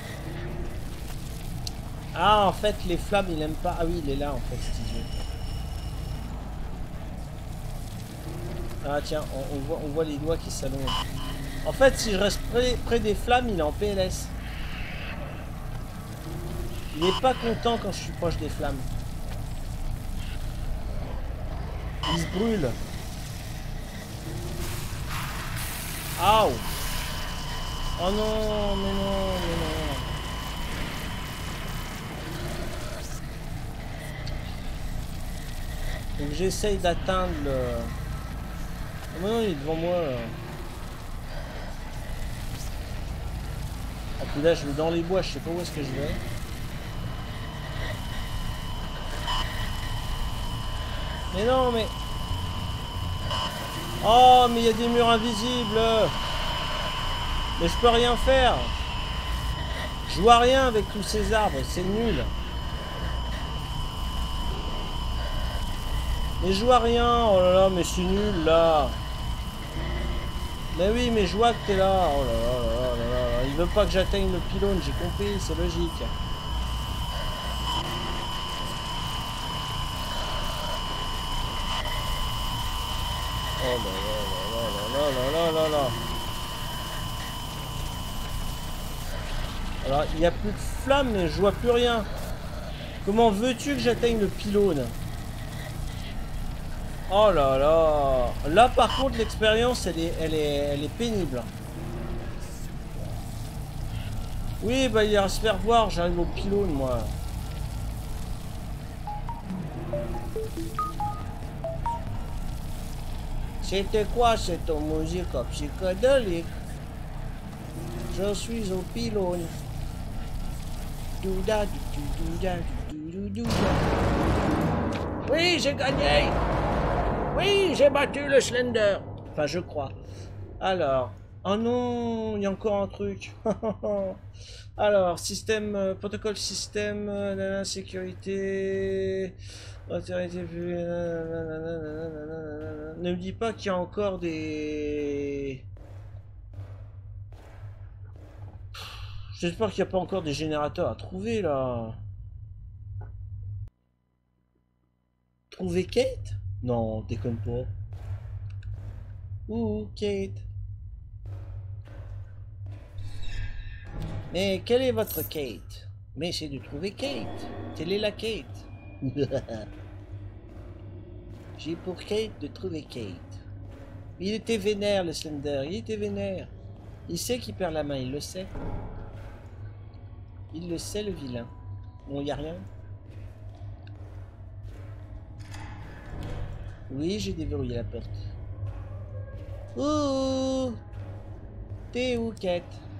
Ah, en fait, les flammes, il aime pas. Ah oui, il est là, en fait, cet idiot. Ah, tiens, on, on, voit, on voit les doigts qui s'allongent. En fait, si je reste près, près des flammes, il est en P L S. Il est pas content quand je suis proche des flammes. Il se brûle. Aouh. Oh non, mais non, mais non. Donc j'essaye d'atteindre le... Oh non, il est devant moi là. Ah puis là je vais dans les bois, je sais pas où est-ce que je vais. Mais non, mais... Oh, mais il y a des murs invisibles. Mais je peux rien faire. Je vois rien avec tous ces arbres, c'est nul. Mais je vois rien. Oh là là, mais c'est nul là. Mais oui, mais je vois que t'es là. Oh là là là là là là. Il veut pas que j'atteigne le pylône, j'ai compris, c'est logique. Oh là là là là là là là là. Alors, il n'y a plus de flammes, mais je vois plus rien. Comment veux-tu que j'atteigne le pylône? Oh là là. Là, par contre, l'expérience, elle est, elle est, elle est pénible. Oui, bah, il va se faire voir. J'arrive au pylône, moi. C'était quoi cette musique psychédélique? Je suis au pylône. Douda, douda, douda, douda. Oui, j'ai gagné. Oui, j'ai battu le Slender. Enfin, je crois. Alors. Oh non, il y a encore un truc. Alors, système, euh, protocole système, euh, sécurité, autorité publique. Ne me dis pas qu'il y a encore des... J'espère qu'il n'y a pas encore des générateurs à trouver là. Trouver Kate? Non, déconne pas. Ouh, Kate. Mais quelle est votre Kate? Mais c'est de trouver Kate. Telle est la Kate. J'ai pour Kate de trouver Kate. Il était vénère le Slender, il était vénère. Il sait qu'il perd la main, il le sait. Il le sait, le vilain. Bon, il n'y a rien. Oui, j'ai déverrouillé la porte. Ouh! T'es où, Kate?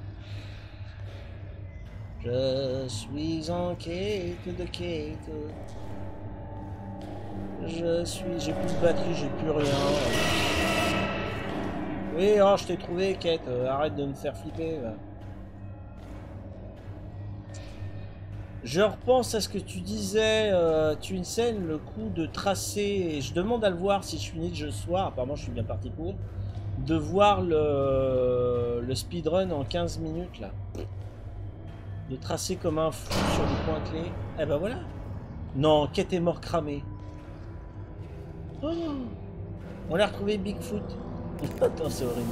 Je suis en quête de Kate. Je suis... J'ai plus de batterie, j'ai plus rien. Oui, oh, je t'ai trouvé, Kate. Euh, arrête de me faire flipper. Là. Je repense à ce que tu disais, euh, tu une scène, le coup de tracer, et je demande à le voir si je suis né de ce soir, apparemment je suis bien parti pour, de voir le, le speedrun en quinze minutes là. De tracer comme un fou sur des points clés. Eh ben voilà. Non, Kate est mort cramé. Oh, on a retrouvé Bigfoot. Attends, c'est horrible.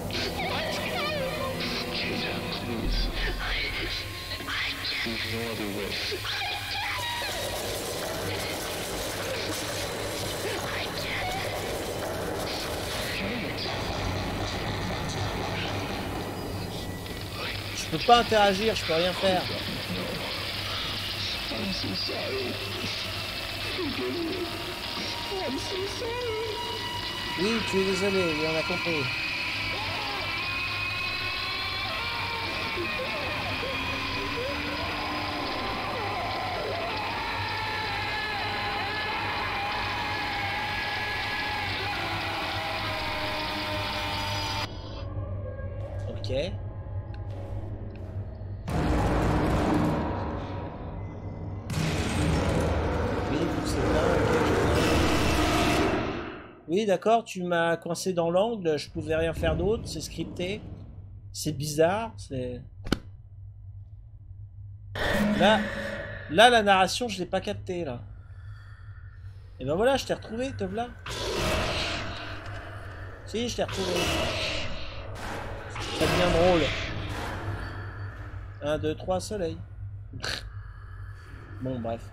Je peux pas interagir, je peux rien faire. Oui, tu es désolé, oui, on a compris. Ok. Oui, c'est là, ok, je- Oui, d'accord, tu m'as coincé dans l'angle, je pouvais rien faire d'autre, c'est scripté. C'est bizarre, c'est... Là, là, la narration, je l'ai pas capté, là. Et ben voilà, je t'ai retrouvé, te voilà. Si, je t'ai retrouvé. Ça devient drôle. Un, deux, trois, soleil. Bon, bref.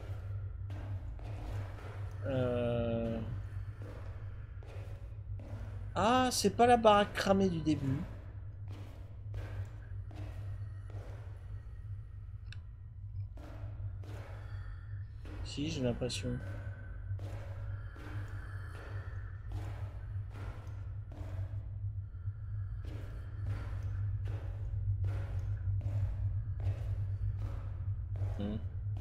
Euh... Ah, c'est pas la baraque cramée du début. Si, j'ai l'impression. Hmm.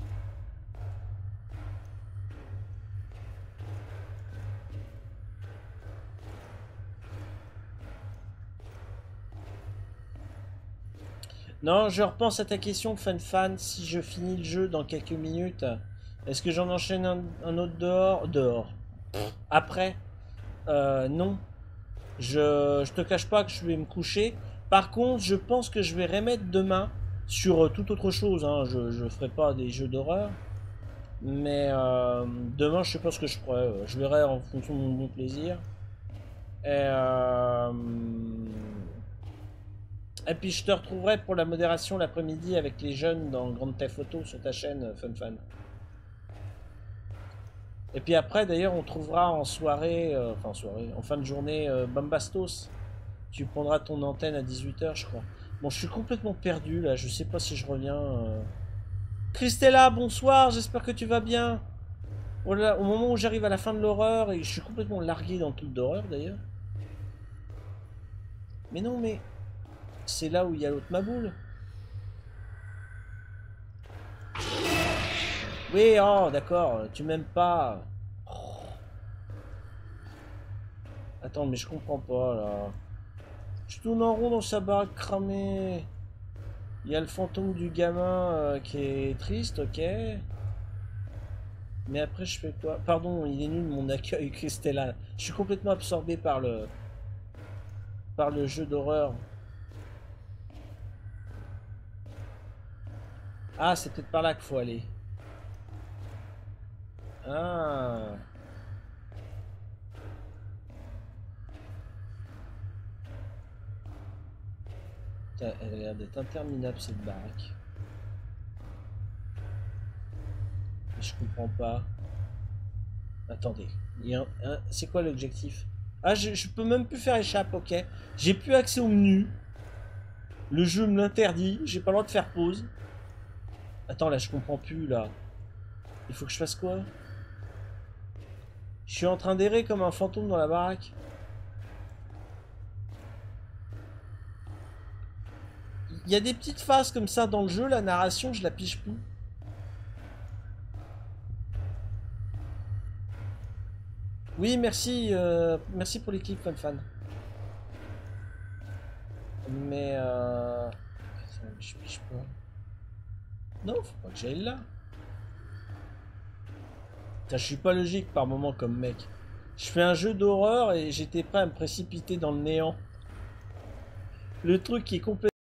Non, je repense à ta question, Fan Fan. Si je finis le jeu dans quelques minutes, est-ce que j'en enchaîne un, un autre dehors? Dehors. Après, euh, non. Je, je te cache pas que je vais me coucher. Par contre, je pense que je vais remettre demain sur euh, toute autre chose. Hein. Je, je ferai pas des jeux d'horreur. Mais euh, demain, je sais pas ce que je ferai. Je verrai en fonction de mon bon plaisir. Et, euh, et puis je te retrouverai pour la modération l'après-midi avec les jeunes dans Grand Theft Auto sur ta chaîne Fun Fan. Et puis après, d'ailleurs, on trouvera en soirée, euh, enfin en soirée, en fin de journée, euh, Bambastos. Tu prendras ton antenne à dix-huit heures, je crois. Bon, je suis complètement perdu là. Je sais pas si je reviens. Euh... Christella, bonsoir. J'espère que tu vas bien. Oh là, au moment où j'arrive à la fin de l'horreur, et je suis complètement largué dans le truc d'horreur d'ailleurs. Mais non, mais c'est là où il y a l'autre maboule. Oui, oh, d'accord. Tu m'aimes pas. Oh. Attends, mais je comprends pas là. Je tourne en rond dans sa baraque cramée. Il y a le fantôme du gamin euh, qui est triste, ok. Mais après, je fais quoi? Pardon, il est nul mon accueil, Christella. Je suis complètement absorbé par le par le jeu d'horreur. Ah, c'est peut-être par là qu'il faut aller. Ah. Elle a l'air d'être interminable cette baraque. Mais je comprends pas. Attendez. C'est quoi l'objectif? Ah, je, je peux même plus faire échappe, ok. J'ai plus accès au menu. Le jeu me l'interdit. J'ai pas le droit de faire pause. Attends, là, je comprends plus, là. Il faut que je fasse quoi? Je suis en train d'errer comme un fantôme dans la baraque. Il y a des petites phases comme ça dans le jeu, la narration, je la pige plus. Oui, merci, euh, merci pour les clips, fan fan. Mais euh... Attends, je pige pas. Non, faut pas que j'aille là. Putain, je suis pas logique par moment comme mec. Je fais un jeu d'horreur et j'étais prêt à me précipiter dans le néant. Le truc qui est complètement...